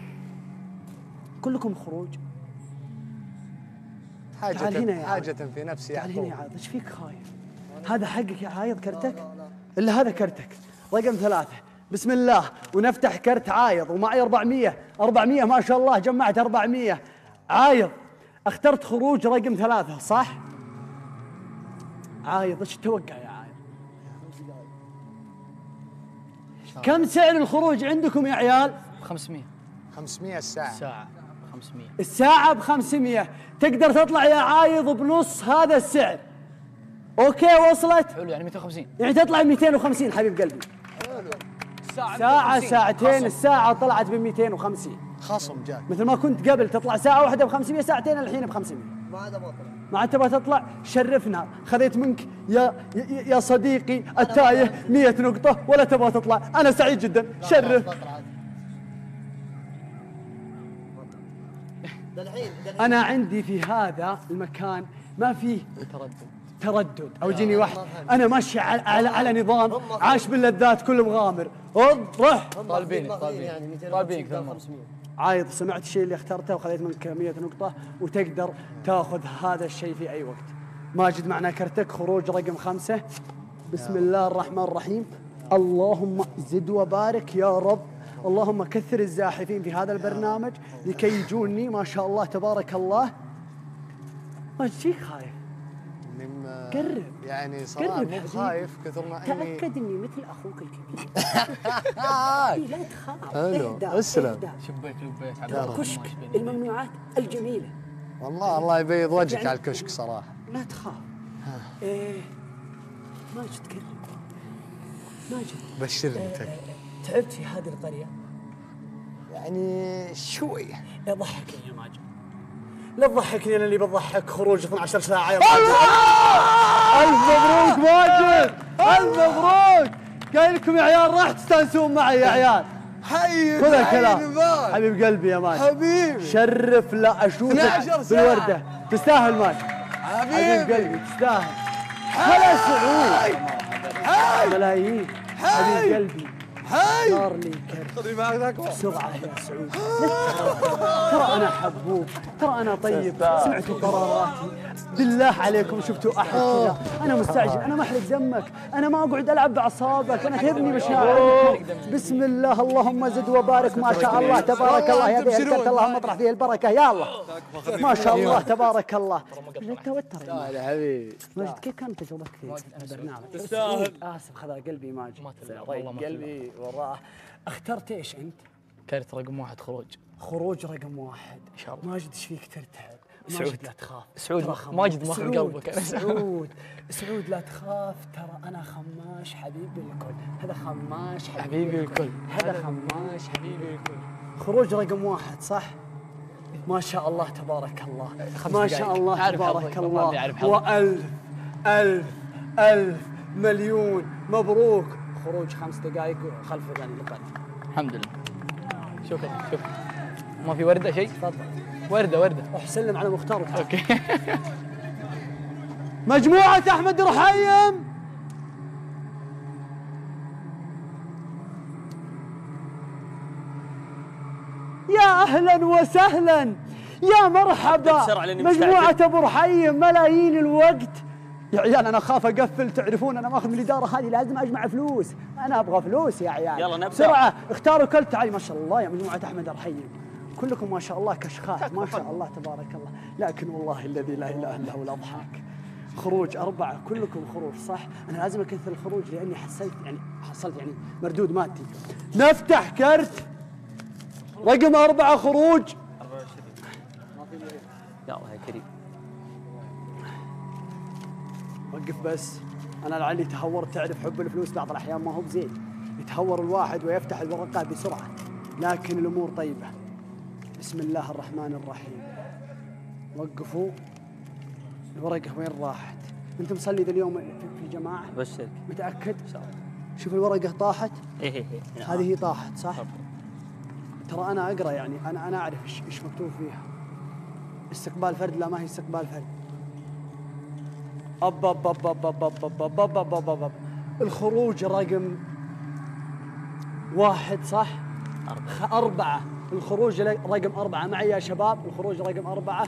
[SPEAKER 15] كلكم خروج. تعال هنا يا
[SPEAKER 19] حاجة في نفسي.
[SPEAKER 15] تعال هنا يا عايض، ايش فيك خايف؟ هذا حقك يا عايض كرتك؟ إلا هذا كرتك رقم 3. بسم الله ونفتح كرت عايض ومعي 400 ما شاء الله جمعت 400. عايض اخترت خروج رقم 3 صح؟ عايض ايش تتوقع يا عايض؟ كم سعر الخروج عندكم يا عيال؟
[SPEAKER 16] 500.
[SPEAKER 19] 500 الساعة.
[SPEAKER 16] الساعة 500.
[SPEAKER 15] الساعة ب500. تقدر تطلع يا عايض بنص هذا السعر. اوكي وصلت؟
[SPEAKER 16] حلو يعني 250.
[SPEAKER 15] يعني تطلع ب 250 حبيب قلبي. ساعة ساعتين الساعة طلعت ب 250.
[SPEAKER 19] خصم جاك.
[SPEAKER 15] مثل ما كنت قبل تطلع ساعة واحدة ب 500، ساعتين الحين ب 500.
[SPEAKER 4] ما عاد بطلع.
[SPEAKER 15] ما عاد تبغى تطلع؟ شرفنا، خذيت منك يا صديقي التايه 100 نقطة ولا تبغى تطلع، أنا سعيد جدا، شرف. أنا عندي في هذا المكان ما فيه تردد أو جيني واحد، أنا ماشي على نظام عاش باللذات كل مغامر. روح
[SPEAKER 16] طالبينك
[SPEAKER 15] عايض. سمعت الشيء اللي اخترته وخذيت منك 100 نقطة وتقدر تاخذ هذا الشيء في أي وقت. ماجد معنا كرتك خروج رقم 5. بسم الله الرحمن الرحيم. اللهم زد وبارك يا رب. اللهم كثر الزاحفين في هذا البرنامج لكي يجوني ما شاء الله تبارك الله. ما تجيك خايف؟ قرب
[SPEAKER 19] يعني صراحة مو خايف كثر ما اني
[SPEAKER 15] تأكد اني مثل اخوك الكبير. لا تخاف.
[SPEAKER 19] حلو اسلم.
[SPEAKER 16] شبيك
[SPEAKER 15] كشك الممنوعات الجميلة.
[SPEAKER 19] والله الله يبيض وجهك يعني على الكشك صراحة.
[SPEAKER 15] لا تخاف. ماجد قرب. ماجد
[SPEAKER 19] بشرني
[SPEAKER 15] تعبت في هذه القرية؟
[SPEAKER 19] يعني شوي.
[SPEAKER 15] ضحكني يا ماجد. لا تضحكني انا اللي بضحك. خروج 12 ساعة يا ماجد. ألف مبروك ماجد، ألف مبروك. قايل لكم يا عيال راح تستانسون معي يا عيال.
[SPEAKER 3] حي
[SPEAKER 15] خذ الكلام حبيب قلبي يا ماجد.
[SPEAKER 3] حبيبي
[SPEAKER 15] شرف لا اشوفك بالوردة. تستاهل ماجد حبيب قلبي تستاهل. هلا سعود ملايين حبيب قلبي. صار لي كرت بسرعة يا سعود. ترى أنا حبوب، ترى أنا طيب. سمعتوا قراراتي بالله عليكم شفتوا أحد كذا. أنا مستعجل، أنا ما أحرق دمك، أنا ما أقعد ألعب بأعصابك، أنا تهبني مشاعرك. بسم الله اللهم زد وبارك ما شاء الله تبارك الله. يا ذي الكرت اللهم اطرح فيه البركة يا الله. ما شاء الله تبارك الله. لا توتر يا حبيبي. ماجد كيف كانت تجربتك في البرنامج؟
[SPEAKER 2] تستاهل.
[SPEAKER 15] آسف خذا قلبي ماجد. قلبي وراه. اخترت ايش انت؟
[SPEAKER 16] كرت رقم 1 خروج.
[SPEAKER 15] خروج رقم 1 ان شاء الله. ماجد ايش فيك ترتعب؟
[SPEAKER 16] سعود
[SPEAKER 15] لا تخاف.
[SPEAKER 16] سعود ماجد ماخذ قلبك.
[SPEAKER 15] سعود لا تخاف. ترى انا خماش حبيبي الكل. هذا خماش
[SPEAKER 16] حبيبي الكل.
[SPEAKER 15] هذا خماش حبيبي الكل. خروج رقم 1 صح؟ ما شاء الله تبارك الله. ما شاء الله تبارك الله. وألف ألف ألف مليون مبروك. خروج 5 دقائق خلف القلب.
[SPEAKER 16] الحمد لله. شكرا. ما في وردة شيء؟
[SPEAKER 15] تفضل.
[SPEAKER 16] وردة.
[SPEAKER 15] روح سلم على مختار وتعال. اوكي. مجموعة أحمد رحيم. يا أهلا وسهلا يا مرحبا. مجموعة أبو رحيم ملايين الوقت. يا عيال انا اخاف اقفل، تعرفون انا ماخذ من الاداره هذه لازم اجمع فلوس، انا ابغى فلوس يا عيال.
[SPEAKER 2] يلا نبدا
[SPEAKER 15] بسرعه. اختاروا كل. تعالي ما شاء الله يا مجموعه احمد الرحيم كلكم ما شاء الله كشخات ما شاء الله تبارك الله. لكن والله الذي لا اله الا هو الاضحك. خروج 4 كلكم خروج صح؟ انا لازم اكثر الخروج لاني حصلت يعني مردود مادي. نفتح كرت رقم 4 خروج
[SPEAKER 2] 24. يلا يا كريم
[SPEAKER 15] وقف بس. أنا لعلي تهورت، تعرف حب الفلوس بعض الأحيان ما هو بزين، يتهور الواحد ويفتح الورقة بسرعة، لكن الأمور طيبة. بسم الله الرحمن الرحيم. وقفوا. الورقة وين راحت؟ أنت مصلي ذا اليوم في الجماعة؟
[SPEAKER 2] بشرك.
[SPEAKER 15] متأكد؟ شوف الورقة طاحت؟
[SPEAKER 2] إيه.
[SPEAKER 15] هذه طاحت صح؟ ترى أنا أقرأ يعني أنا أعرف إيش مكتوب فيها. استقبال فرد. لا ما هي استقبال فرد. الخروج رقم 1 صح؟ 4. الخروج رقم 4 معي يا شباب. الخروج رقم 4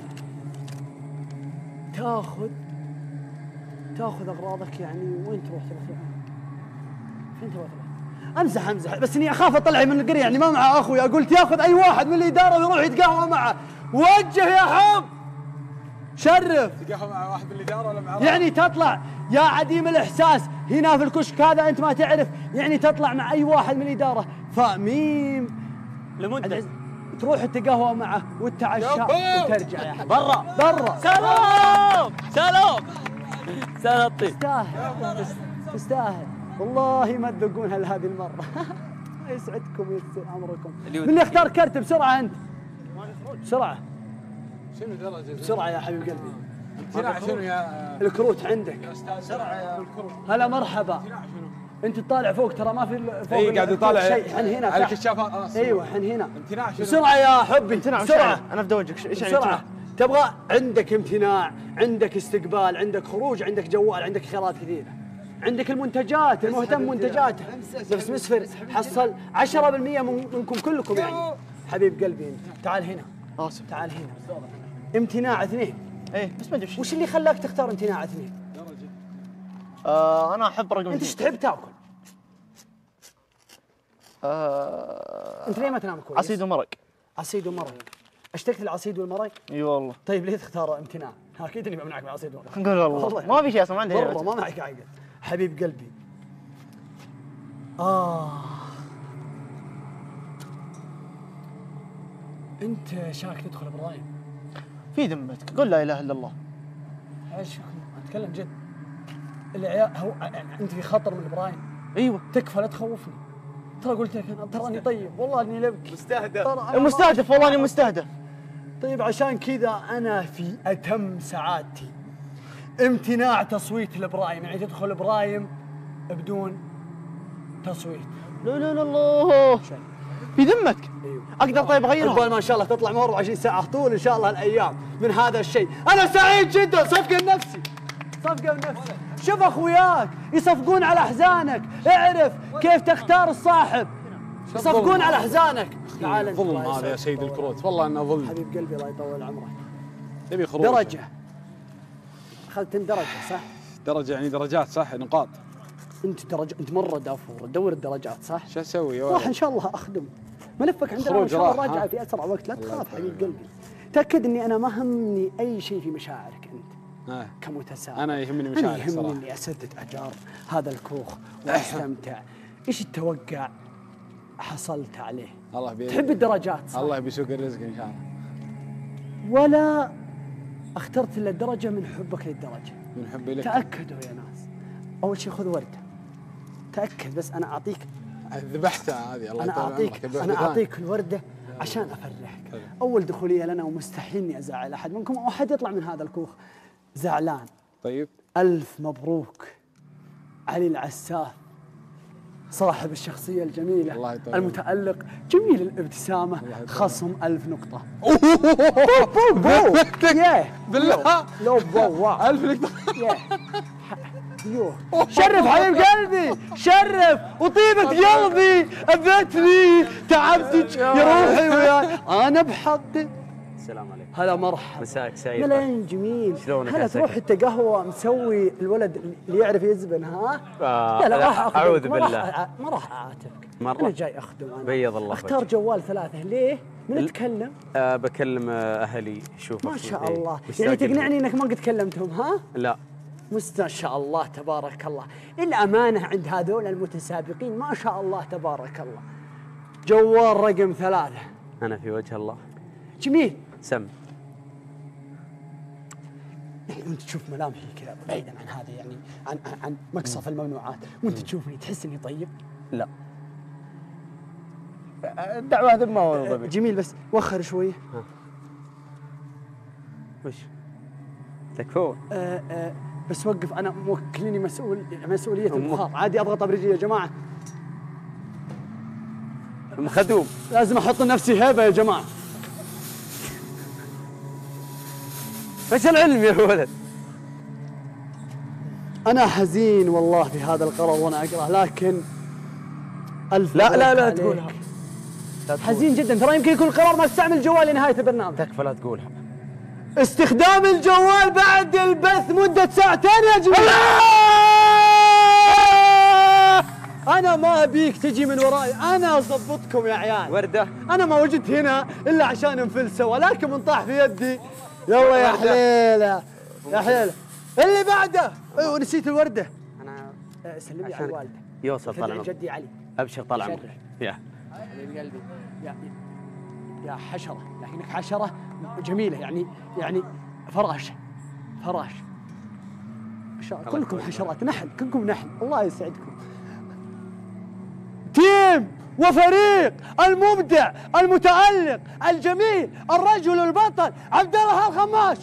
[SPEAKER 15] تاخذ اغراضك يعني. وين تروح فين تروح؟ امزح بس اني اخاف اطلع من القريه يعني ما مع اخويا. قلت ياخذ اي واحد من الاداره ويروح يتقهوى معه. وجه يا حب. شرف.
[SPEAKER 8] تقهوى مع واحد من الاداره ولا مع
[SPEAKER 15] يعني تطلع يا عديم الاحساس هنا في الكشك هذا انت ما تعرف، يعني تطلع مع اي واحد من الاداره فميم
[SPEAKER 2] لمده
[SPEAKER 15] تروح تقهوى معه وتتعشى وترجع يا حبيبي. برا
[SPEAKER 2] سلام سلام سلام.
[SPEAKER 15] تستاهل تستاهل والله ما تذوقونها لهذه المره. يسعدكم ويسر عمركم. من اللي اختار كرت بسرعه انت؟ بسرعه.
[SPEAKER 8] شنو درجه؟
[SPEAKER 15] بسرعه يا حبيب قلبي.
[SPEAKER 8] امتناع شنو يا
[SPEAKER 15] الكروت عندك.
[SPEAKER 8] بسرعه يا الكروت.
[SPEAKER 15] هلا مرحبا. انت تطالع فوق ترى ما في فوق.
[SPEAKER 8] اي قاعد يطالع
[SPEAKER 15] شيء. حن هنا
[SPEAKER 8] على الكشاف.
[SPEAKER 15] ايوه حن هنا.
[SPEAKER 8] امتناع شنو؟
[SPEAKER 15] بسرعه يا حبي بسرعه.
[SPEAKER 1] انا في وجهك ايش يعني
[SPEAKER 15] بسرعه. تبغى عندك امتناع، عندك استقبال، عندك خروج، عندك جوال، عندك خيارات كثيره. عندك المنتجات، المهتم منتجاته. بس مسفر حصل 10% منكم كلكم يعني. حبيب قلبي انت تعال هنا.
[SPEAKER 1] اسف.
[SPEAKER 15] تعال هنا. امتناع 2.
[SPEAKER 1] ايه بس ما ادري
[SPEAKER 15] وش اللي خلاك تختار امتناع 2؟
[SPEAKER 1] انا احب رقم
[SPEAKER 15] انت ايش تحب تاكل؟ انت ليه ما تنام كويس؟
[SPEAKER 1] عصيد ومرق.
[SPEAKER 15] عصيد ومرق. اشتقت العصيد والمرق؟
[SPEAKER 1] اي والله.
[SPEAKER 15] طيب ليه تختار امتناع؟ اكيد اني بمنعك من العصيد والمرق.
[SPEAKER 1] نقول والله ما في شيء اصلا ما عندي.
[SPEAKER 15] والله ما معك عقل. حبيب قلبي. انت شاك تدخل ابراهيم؟
[SPEAKER 1] في ذمتك قل لا اله الا الله.
[SPEAKER 15] ايش اتكلم جد. العيال هو انت في خطر من ابراهيم.
[SPEAKER 1] ايوه
[SPEAKER 15] تكفى لا تخوفني. ترى قلت لك انا تراني طيب والله اني لبك.
[SPEAKER 1] مستهدف والله اني مستهدف.
[SPEAKER 15] طيب عشان كذا انا في اتم سعادتي. امتناع تصويت لابراهيم، يعني تدخل ابراهيم بدون تصويت.
[SPEAKER 1] لا لا لا الله. في ذمتك.
[SPEAKER 15] ايوه.
[SPEAKER 1] اقدر طيب اغيرها؟
[SPEAKER 15] عقبال ما ان شاء الله تطلع 24 ساعه طول ان شاء الله الايام من هذا الشيء. انا سعيد جدا. صفقه لنفسي. صفقه لنفسي. شوف اخوياك يصفقون على احزانك، اعرف كيف تختار الصاحب. يصفقون على احزانك. تعال انت.
[SPEAKER 8] ظلم هذا يا سيد الكروت، والله انه ظلم.
[SPEAKER 15] حبيب قلبي الله يطول عمرك.
[SPEAKER 8] تبي خروج.
[SPEAKER 15] درجه. اخذت درجه صح؟
[SPEAKER 8] درجه يعني درجات صح، نقاط.
[SPEAKER 15] انت مره دافور تدور الدرجات صح؟
[SPEAKER 8] شو اسوي يا ولد؟
[SPEAKER 15] راح ان شاء الله اخدم. ملفك عندنا وان شاء الله راجع في اسرع وقت. لا تخاف حبيب قلبي. تاكد اني انا ما همني اي شيء في مشاعرك انت. كمتسابق
[SPEAKER 8] انا يهمني مشاعرك
[SPEAKER 15] صراحه.
[SPEAKER 8] يهمني
[SPEAKER 15] اني اسدد اجار هذا الكوخ واستمتع. ايش التوقع حصلت عليه؟
[SPEAKER 8] الله بيسوق.
[SPEAKER 15] تحب الدرجات صح؟
[SPEAKER 8] الله بيسوق الرزق ان شاء الله.
[SPEAKER 15] ولا اخترت الا الدرجه من حبك للدرجه.
[SPEAKER 8] من حبي لك.
[SPEAKER 15] تاكدوا يا ناس. اول شيء خذ ورده. تاكد بس انا اعطيك.
[SPEAKER 8] ذبحتها هذه الله يطول
[SPEAKER 15] انا اعطيك الورده عشان افرحك. اول دخوليه لنا ومستحيل اني ازعل احد منكم او احد يطلع من هذا الكوخ زعلان.
[SPEAKER 8] طيب.
[SPEAKER 15] الف مبروك علي العساف صاحب الشخصيه الجميله
[SPEAKER 8] الله يطول
[SPEAKER 15] المتالق جميل الابتسامه. خصم 1000 نقطه.
[SPEAKER 8] بالله
[SPEAKER 15] لو بوا
[SPEAKER 8] 1000 نقطه.
[SPEAKER 15] شرف حبيب قلبي شرف وطيبة قلبي اذتني تعبتك يا روحي وياي انا بحظي.
[SPEAKER 2] السلام عليكم.
[SPEAKER 15] هلا مرحبا.
[SPEAKER 2] مساك سعيد.
[SPEAKER 15] ملايين جميل.
[SPEAKER 2] شلونك؟
[SPEAKER 15] هلا تروح انت قهوه مسوي الولد اللي يعرف يزبن ها؟
[SPEAKER 2] لا
[SPEAKER 15] راح اخذ.
[SPEAKER 2] اعوذ بالله.
[SPEAKER 15] ما راح اعاتبك.
[SPEAKER 2] مرة.
[SPEAKER 15] انا جاي اخدم انا.
[SPEAKER 2] بيض الله
[SPEAKER 15] اختار
[SPEAKER 2] وجهك.
[SPEAKER 15] جوال 3 ليه؟ من تكلم؟
[SPEAKER 2] بكلم اهلي شوف.
[SPEAKER 15] ما شاء الله. يعني تقنعني انك ما قد كلمتهم ها؟
[SPEAKER 2] لا.
[SPEAKER 15] ما شاء الله تبارك الله. الأمانة عند هذول المتسابقين ما شاء الله تبارك الله. جوال رقم 3.
[SPEAKER 2] أنا في وجه الله.
[SPEAKER 15] جميل.
[SPEAKER 2] سم.
[SPEAKER 15] يعني وأنت تشوف ملامحي كذا بعيدا عن هذا يعني عن مقصف الممنوعات، وأنت تشوفني تحس إني طيب؟
[SPEAKER 2] لا. الدعوة هذا ما هو
[SPEAKER 15] جميل بس وخر شوي.
[SPEAKER 2] وش؟ تكفون؟
[SPEAKER 15] بس وقف انا موكليني مسؤوليه البخار. عادي اضغط برجلي يا جماعه.
[SPEAKER 2] مخدوم.
[SPEAKER 15] لازم احط لنفسي هيبه يا جماعه.
[SPEAKER 2] ايش العلم يا ولد؟
[SPEAKER 15] انا حزين والله في هذا القرار وانا اقراه لكن الف
[SPEAKER 2] لا تقولها.
[SPEAKER 15] حزين جدا ترى يمكن يكون القرار ما تستعمل الجوال لنهايه البرنامج.
[SPEAKER 2] تكفى لا تقولها.
[SPEAKER 15] استخدام الجوال بعد البث مدة 2 ساعة يا جماعة. أنا ما أبيك تجي من وراي، أنا أضبطكم يا عيال.
[SPEAKER 2] وردة.
[SPEAKER 15] أنا ما وجدت هنا إلا عشان نفل سوا، لكن من طاح في يدي يلا يا حليله يا حليله. اللي بعده ايوه نسيت الورده.
[SPEAKER 17] انا
[SPEAKER 15] سلم لي على الوالده.
[SPEAKER 17] يوصل طال عمرك.
[SPEAKER 15] جدي علي.
[SPEAKER 17] ابشر طال عمرك. يا
[SPEAKER 15] حبيب قلبي يا حشره، لكنك حشره جميله يعني فراش كلكم حشرات نحل، كلكم نحل. الله يسعدكم. تيم وفريق المبدع المتألق الجميل الرجل البطل عبد الله الخماش.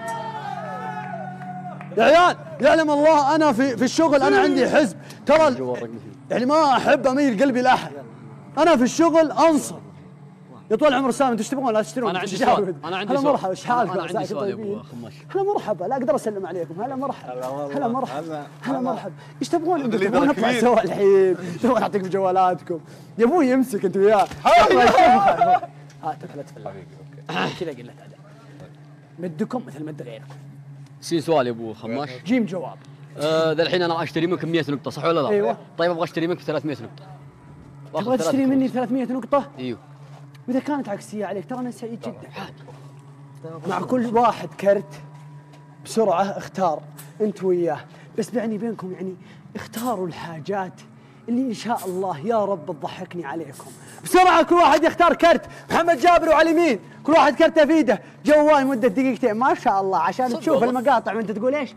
[SPEAKER 15] يا عيال يعلم الله انا في الشغل انا عندي حزب ترى، يعني ما احب اميل قلبي لاحد. انا في الشغل انصر. يا طول العمر سامي انتوا ايش تبغون؟ لا تشترون.
[SPEAKER 9] انا عندي سؤال.
[SPEAKER 15] هلا مرحبا، ايش حالكم؟
[SPEAKER 9] انا عندي سؤال يا ابو خماش.
[SPEAKER 15] هلا مرحبا، لا اقدر اسلم عليكم. هلا مرحبا. ايش تبغون؟ انتوا تبغون نطلع سوا الحين؟ تبغون اعطيكم جوالاتكم؟ يا ابوي يمسك انت وياه. هات لا تفلح كذا قله ادب. مدكم مثل مد غيركم.
[SPEAKER 9] سي سؤال يا ابو خماش.
[SPEAKER 15] جيم جواب.
[SPEAKER 9] ذا الحين انا اشتري منك 100 نقطة صح ولا لا؟
[SPEAKER 15] ايوه.
[SPEAKER 9] طيب ابغى اشتري منك 300 نقطة.
[SPEAKER 15] تبغى تشتري مني 300 نقطة؟
[SPEAKER 9] ايوه.
[SPEAKER 15] واذا كانت عكسية عليك ترى انا سعيد جدا. مع كل واحد كرت بسرعة اختار انت وياه، بس بيني بينكم يعني اختاروا الحاجات اللي ان شاء الله يا رب تضحكني عليكم. بسرعة كل واحد يختار كرت. محمد جابر وعلى اليمين، كل واحد كرته في ايده، جوال مدة دقيقتين ما شاء الله عشان تشوف المقاطع وانت تقول ايش؟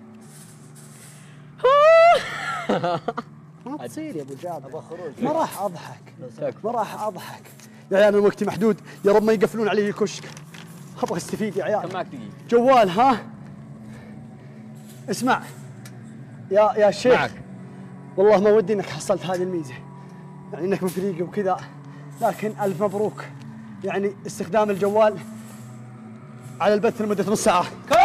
[SPEAKER 15] ما تصير يا ابو جابر. ما راح اضحك. يا عيال انا وقتي محدود، يا رب ما يقفلون علي الكشك. ابغى استفيد يا عيال.
[SPEAKER 9] كم معك دقيقة؟
[SPEAKER 15] جوال ها؟ اسمع يا شيخ معك. والله ما ودي انك حصلت هذه الميزة، يعني انك من فريقي وكذا، لكن الف مبروك. يعني استخدام الجوال على البث لمدة نص ساعة.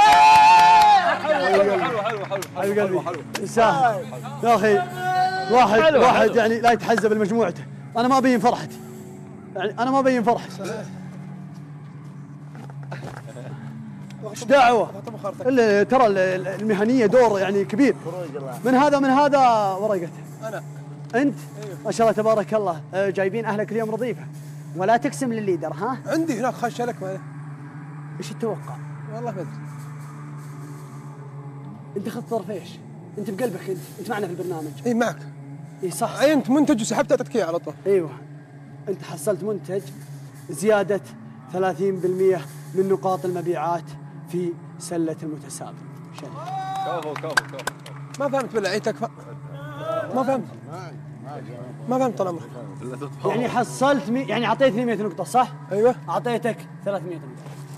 [SPEAKER 15] حلو قلبي. يسهل يا اخي. واحد يعني لا يتحزب لمجموعته. انا ما ابين فرحتي، يعني انا ما ابين فرحتي. ايش دعوه؟ اللي ترى المهنيه دور يعني كبير. من هذا ورقته. انت ما شاء الله تبارك الله. جايبين اهلك اليوم رضيفه ولا تقسم للليدر ها؟
[SPEAKER 18] عندي هناك خش لك.
[SPEAKER 15] ايش تتوقع؟
[SPEAKER 18] والله ما ادري.
[SPEAKER 15] انت اخذت طرف ايش؟ انت بقلبك انت معنا في البرنامج.
[SPEAKER 18] اي معك.
[SPEAKER 15] اي صح.
[SPEAKER 18] عينت منتج وسحبت اعطيتك اياه على طول.
[SPEAKER 15] ايوه انت حصلت منتج زياده 30% من نقاط المبيعات في سله المتسابق.
[SPEAKER 7] كفو.
[SPEAKER 18] ما فهمت بالله عيتك ما فهمت طال عمرك.
[SPEAKER 15] يعني حصلت يعني اعطيتني 100 نقطه صح؟
[SPEAKER 18] ايوه.
[SPEAKER 15] اعطيتك 300 نقطه.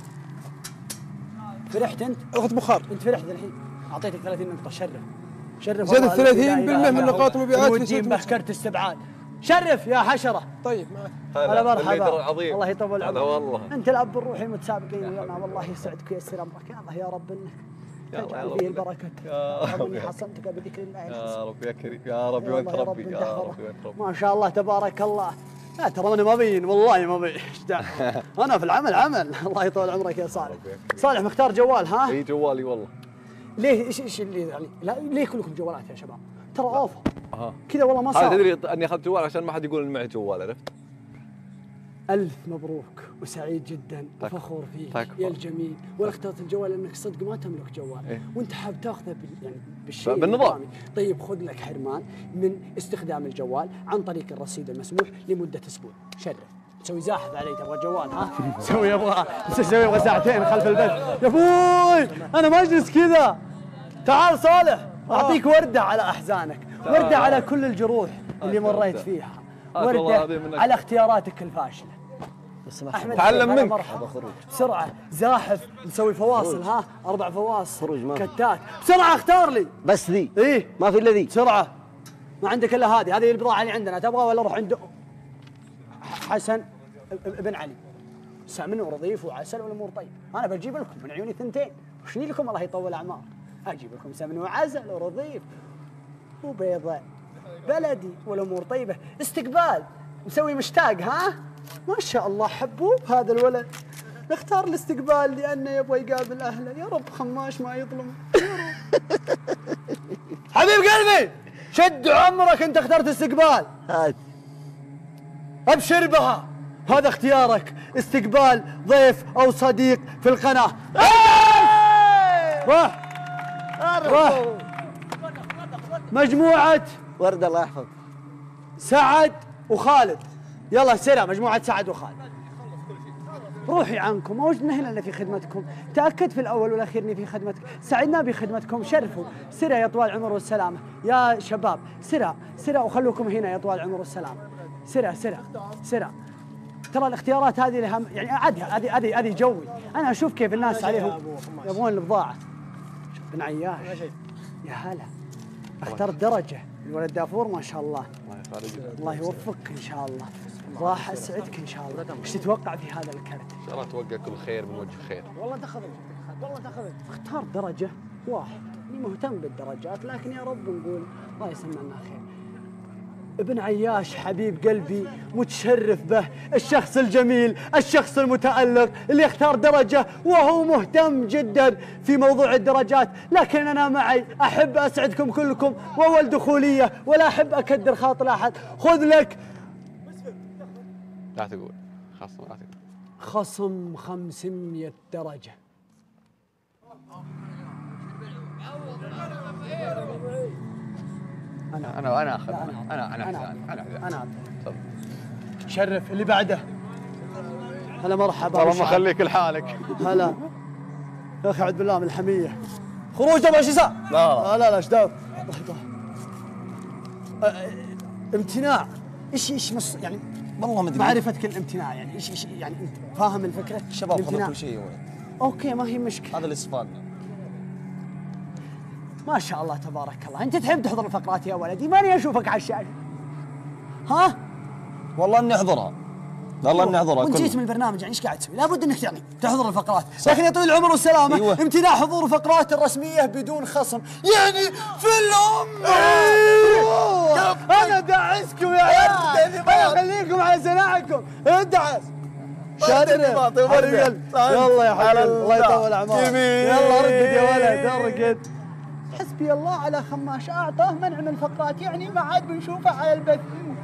[SPEAKER 15] فرحت انت؟
[SPEAKER 18] اخذ بخار.
[SPEAKER 15] انت فرحت الحين. اعطيتك 30 نقطه. شرف
[SPEAKER 18] زادت 30% من نقاط المبيعات.
[SPEAKER 15] ودين بكرت استبعاد. شرف يا حشره.
[SPEAKER 18] طيب معك.
[SPEAKER 15] هلا مرحبا.
[SPEAKER 7] العظيم.
[SPEAKER 15] الله يطول عمرك.
[SPEAKER 7] هلا والله.
[SPEAKER 15] انت الاب الروحي المتسابقين اليوم. والله يسعدك وييسر امرك. يا الله يا رب انك تجعل فيه البركه. يا رب حصنتك بذكر الله.
[SPEAKER 7] يا رب يا كريم. يا ربي وانت ربي. يا ربي وانت ربي.
[SPEAKER 15] ما شاء الله تبارك الله. لا ترى انا ما بين والله ما بين. ايش دعوه؟ انا في العمل عمل. الله يطول عمرك يا صالح. صالح مختار جوال ها؟
[SPEAKER 7] اي جوالي والله.
[SPEAKER 15] ليه ايش اللي يعني ليه كلكم جوالات يا شباب؟ ترى اوفر. كذا والله ما صار.
[SPEAKER 7] تدري اني اخذت جوال عشان ما حد يقول ان معي جوال، عرفت؟
[SPEAKER 15] الف مبروك وسعيد جدا وفخور فيك يا الجميل. ولا اخترت الجوال لانك صدق ما تملك جوال وانت حاب تاخذه يعني بالشيء
[SPEAKER 7] بالنظام.
[SPEAKER 15] طيب خذ لك حرمان من استخدام الجوال عن طريق الرصيد المسموح لمده اسبوع. شرف. تسوي زاحف علي تبغى جوال ها؟ يبغى ساعتين خلف البث. يا ابوي انا ما اجلس كذا. تعال صالح اعطيك ورده على احزانك، ورده على كل الجروح اللي مريت فيها، ورده على اختياراتك الفاشله.
[SPEAKER 18] احمد تعلم منك.
[SPEAKER 15] بسرعه زاحف نسوي فواصل ها؟ 4 فواصل كتات. بسرعه اختار لي.
[SPEAKER 4] بس ذي
[SPEAKER 15] ايه
[SPEAKER 4] ما في الا ذي.
[SPEAKER 15] بسرعه ما عندك الا هذه البضاعه اللي عندنا. تبغى ولا اروح عند حسن بن علي سمن ورضيف وعسل والامور طيب. انا بجيب لكم من عيوني 2 وشني لكم الله يطول اعمار. اجيب لكم سمن وعسل ورضيف وبيضة بلدي والامور طيبه. استقبال مسوي مشتاق ها؟ ما شاء الله حبوب هذا الولد. نختار الاستقبال لانه يبغى يقابل اهله. يا رب خماش ما يظلم. حبيب قلبي شد عمرك انت اخترت استقبال. ابشر بها. هذا اختيارك. استقبال ضيف او صديق في القناه. روح مجموعة
[SPEAKER 4] وردة الله يحفظك.
[SPEAKER 15] سعد وخالد. يلا سرا مجموعة سعد وخالد. روحي عنكم، ما وجدنا هنا الا في خدمتكم، تاكد في الاول والاخير اني في خدمتكم، سعدنا بخدمتكم، شرفوا، سرا يا طوال العمر والسلامه، يا شباب، سرا وخلوكم هنا يا طوال العمر والسلامه، سرا. ترى الاختيارات هذه لها يعني عادي، هذه جوي، انا اشوف كيف الناس عليهم يبغون البضاعه. شوف بن عياش، يا هلا، اخترت درجه، الولد دافور ما شاء الله. الله يوفقك ان شاء الله. راح اسعدك ان شاء الله. ايش تتوقع في هذا الكرت؟
[SPEAKER 7] ان شاء الله اتوقع كل خير من وجه خير.
[SPEAKER 15] والله تاخذ اختار درجه واحد، اني مهتم بالدرجات، لكن يا رب نقول الله يسمعنا خير. ابن عياش حبيب قلبي، متشرف به، الشخص الجميل، الشخص المتألق اللي اختار درجة وهو مهتم جدا في موضوع الدرجات، لكن أنا معي أحب أسعدكم كلكم وأول دخولية ولا أحب أكدر خاطر أحد. خذ لك
[SPEAKER 7] لا تقول
[SPEAKER 15] خصم 500 درجة.
[SPEAKER 7] انا اخذ انا
[SPEAKER 15] شرف اللي بعده. هلا مرحبا.
[SPEAKER 7] والله ما خليك لحالك.
[SPEAKER 15] هلا يا اخي اعوذ بالله من الحميه. خروج ابو شيسان. لا ايش دعوه. امتناع. ايش يعني
[SPEAKER 5] والله ما ادري.
[SPEAKER 15] معرفتك الامتناع يعني ايش يعني انت فاهم الفكره؟
[SPEAKER 5] الشباب خذوا كل شيء يا ولد.
[SPEAKER 15] اوكي ما هي مشكله.
[SPEAKER 5] هذا اللي استفادنا.
[SPEAKER 15] ما شاء الله تبارك الله، انت تحب تحضر الفقرات يا ولدي، ماني اشوفك على الشاشه. ها؟
[SPEAKER 5] والله اني احضرها. والله اني احضرها.
[SPEAKER 15] وانت جيت من البرنامج يعني ايش قاعد تسوي؟ لابد انك يعني تحضر الفقرات، لكن يا طويل العمر والسلامه أيوة. امتناع حضور الفقرات الرسميه بدون خصم، يعني في الامه. انا داعسكم يا عيال، انا اخليكم على سناعكم، ادعس. شرف يلا يا حبيبي، الله يطول اعمارك. يلا رقد يا ولد ارقد. حسبي الله على خماش، اعطاه منع من الفقرات، يعني ما عاد بنشوفه على البث.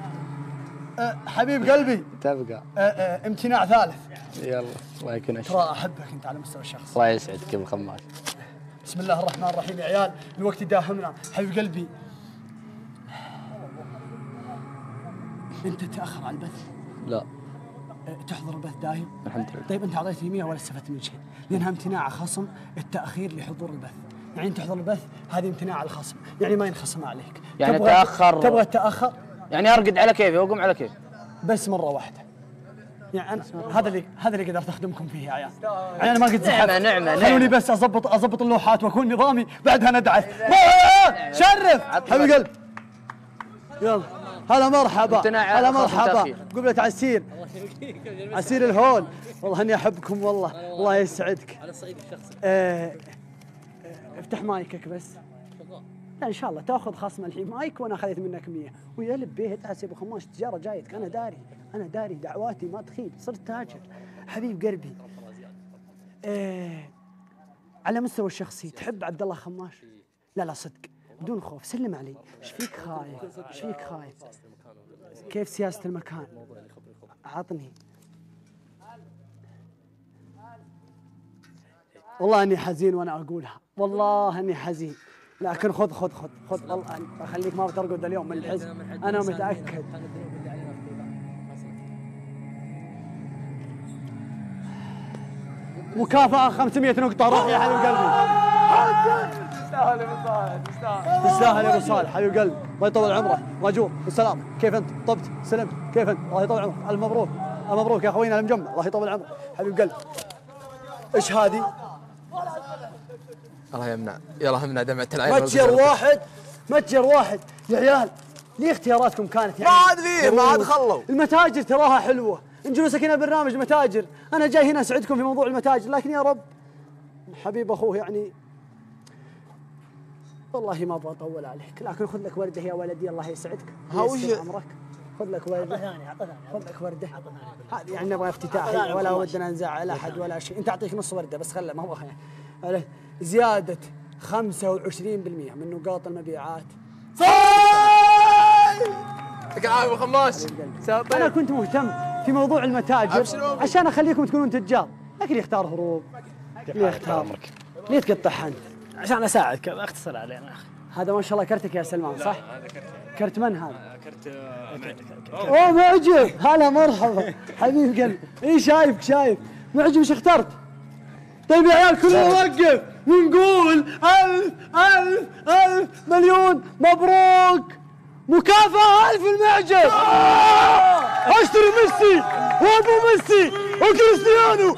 [SPEAKER 15] حبيب قلبي
[SPEAKER 19] تبقى
[SPEAKER 15] امتناع ثالث.
[SPEAKER 19] يلا الله يكون عشرة.
[SPEAKER 15] ترى احبك انت على مستوى الشخص.
[SPEAKER 19] الله يسعدك يا ابو خماس.
[SPEAKER 15] بسم الله الرحمن الرحيم يا عيال، الوقت يداهمنا. حبيب قلبي انت تتاخر على البث؟
[SPEAKER 19] لا
[SPEAKER 15] تحضر البث دايم؟
[SPEAKER 19] الحمد لله.
[SPEAKER 15] طيب انت اعطيتني 100 ولا استفدت من شيء، لانها امتناع خصم التاخير لحضور البث. يعني انت تحضر البث هذه امتناع على الخصم، يعني ما ينخصم عليك.
[SPEAKER 19] يعني تبغى
[SPEAKER 15] تتاخر؟
[SPEAKER 19] يعني ارقد على كيفي واقوم على كيفي
[SPEAKER 15] بس مره واحده. يعني انا هذا اللي قدرت اخدمكم فيه يا عيال. يعني انا ما قد زحفت.
[SPEAKER 19] نعمه
[SPEAKER 15] خلوني بس اضبط اللوحات واكون نظامي، بعدها ندعس. شرف حبيب قلب. يلا هلا مرحبا، هلا مرحبا. قبلة عسير الهول. والله اني احبكم والله، الله يسعدك.
[SPEAKER 16] على الصعيد الشخصي
[SPEAKER 15] افتح مايكك بس. لا ان شاء الله تاخذ خصم الحين مايك وانا اخذت منك 100 ويا لبيه. ادعس يا ابو خماس، تجاره جايتك، انا داري دعواتي ما تخيب، صرت تاجر. حبيب قلبي على مستوى الشخصي تحب عبد الله خماش؟ لا صدق بدون خوف، سلم علي. ايش فيك خايف؟ كيف سياسة المكان؟ عطني. والله اني حزين وانا اقولها، والله اني حزين، لكن خذ والله اخليك ما بترقد اليوم من الحزن، انا متاكد. مكافأة 500 نقطة. روح يا حبيب قلبي.
[SPEAKER 16] تستاهل يا ابو صالح،
[SPEAKER 15] تستاهل يا ابو صالح حبيب قلبي. الله يطول عمرك، ماجور بالسلامة. كيف انت؟ طبت؟ سلمت؟ كيف انت؟ الله يطول عمرك. المبروك مبروك يا اخوينا المجمع، الله يطول عمرك حبيب قلبي. ايش هذه؟
[SPEAKER 12] الله يمنع، يلا همنا دمعة العين.
[SPEAKER 15] متجر واحد يا عيال. ليه اختياراتكم كانت يعني
[SPEAKER 5] ما عاد ليه، ما عاد خلوا.
[SPEAKER 15] المتاجر تراها حلوه، نجلسك هنا برنامج متاجر، انا جاي هنا اسعدكم في موضوع المتاجر، لكن يا رب حبيب اخوه يعني والله ما ابغى اطول عليك، لكن خذ لك ورده يا ولدي الله يسعدك.
[SPEAKER 5] وش
[SPEAKER 15] عمرك؟ خذ لك ورده. خذ لك ورده. هذه يعني نبغى افتتاحي ولا ودنا نزعل احد ولا شيء. انت اعطيك نص ورده بس، خله ما ابغى يعني. زياده 25% من نقاط المبيعات.
[SPEAKER 12] يعطيك العافيه ابو خماس.
[SPEAKER 15] انا كنت مهتم في موضوع المتاجر عشان اخليكم تكونون تجار، لكن يختار هروب. ليه تقطعها انت؟
[SPEAKER 11] عشان اساعدك اختصر علينا يا اخي. هذا ما شاء الله كرتك يا سلمان صح؟
[SPEAKER 16] هذا كرت.
[SPEAKER 11] كرت من هذا؟
[SPEAKER 16] كرت
[SPEAKER 11] اوه معجب، هلا مرحبا حبيب قلبي. اي شايفك شايف معجب. ايش اخترت؟ طيب يا عيال كلنا نوقف ونقول ألف ألف ألف مليون مبروك، مكافأة 1000 المعجب. اشتري ميسي وابو ميسي وكريستيانو.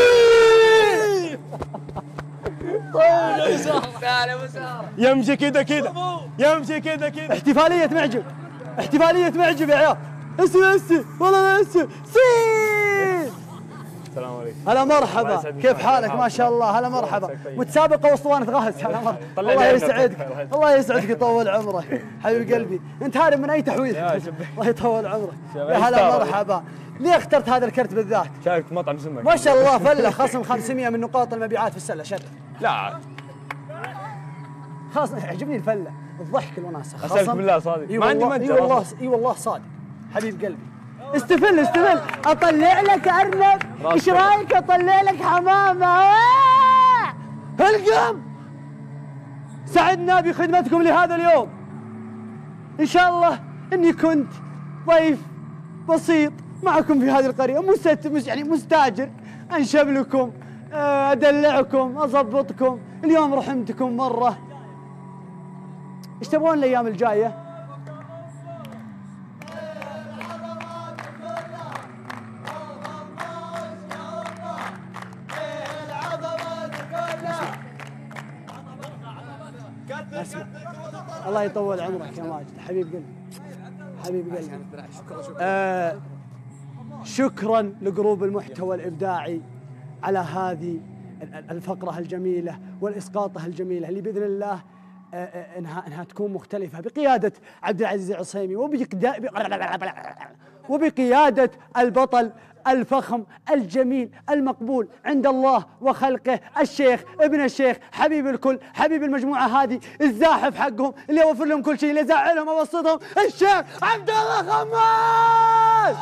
[SPEAKER 16] يمشي كذا كذا، يمشي كذا كذا.
[SPEAKER 11] احتفالية معجب، احتفالية معجب يا عيال. ميسي والله ميسي سي.
[SPEAKER 16] السلام عليكم.
[SPEAKER 11] هلا مرحبا، كيف حالك؟ ما شاء الله. هلا مرحبا. متسابقة واسطوانة غاز. هلا مرحبا. الله يسعدك، الله يسعدك يطول عمرك حبيب قلبي. انت هارب من اي تحويل. الله يطول عمرك. يا هلا مرحبا. ليه اخترت هذا الكرت بالذات؟
[SPEAKER 16] شايف مطعم سمك
[SPEAKER 11] ما شاء الله فله خصم 500 من نقاط المبيعات في السله. شرف.
[SPEAKER 16] لا
[SPEAKER 11] خلاص يعجبني الفله، الضحك الوناسه.
[SPEAKER 16] اسالك بالله صادق ما عندي متجر.
[SPEAKER 11] اي والله اي والله صادق حبيب قلبي. استفل استفل. اطلع لك ارنب، ايش رايك اطلع لك حمامه؟ القم سعدنا بخدمتكم لهذا اليوم. ان شاء الله اني كنت ضيف بسيط معكم في هذه القريه، يعني مستاجر، انشب لكم، ادلعكم، اضبطكم. اليوم رحمتكم مره. ايش تبغون الايام الجايه؟ اسمع. الله يطول عمرك يا ماجد حبيب قلبي حبيب قلبي. شكرا لجروب المحتوى الابداعي على هذه الفقره الجميله والاسقاطه الجميله اللي باذن الله انها تكون مختلفه بقياده عبد العزيز العصيمي وبقياده البطل الفخم الجميل المقبول عند الله وخلقه الشيخ ابن الشيخ حبيب الكل، حبيب المجموعه هذه، الزاحف حقهم اللي يوفر لهم كل شيء، اللي يزعلهم ويبسطهم، الشيخ عبد الله خماس.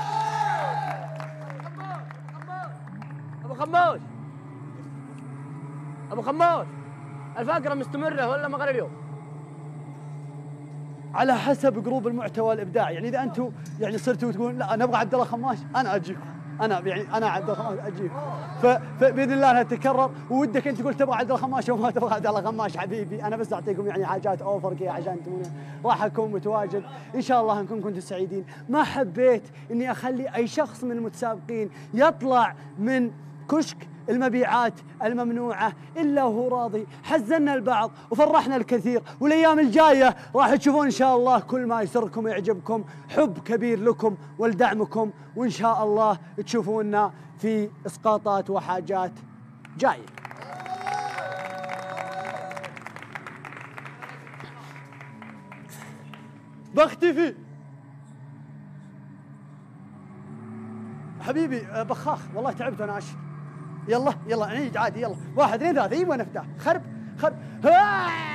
[SPEAKER 19] ابو خماس، ابو خماس، الفقره مستمره ولا ما غير اليوم؟
[SPEAKER 11] على حسب جروب المحتوى الابداعي. يعني اذا انتم يعني صرتوا تقولون لا نبغى عبد الله خماش، انا اجيكم، انا عبد الله خماش اجيكم. فباذن الله انها تتكرر. وودك انت تقول تبغى عبد الله خماش وما تبغى عبد الله خماش حبيبي، انا بس اعطيكم يعني حاجات اوفر كذا عشان راح اكون متواجد ان شاء الله. انكم كنتوا سعيدين. ما حبيت اني اخلي اي شخص من المتسابقين يطلع من كشك المبيعات الممنوعة إلا وهو راضي. حزنا البعض وفرحنا الكثير، والأيام الجاية راح تشوفون إن شاء الله كل ما يسركم ويعجبكم. حب كبير لكم ولدعمكم، وإن شاء الله تشوفونا في إسقاطات وحاجات جاية. بختفي حبيبي بخاخ، والله تعبت أنا أشهر. يلا نعيد عادي. يلا 1 2 3. ايوه نفتح. خرب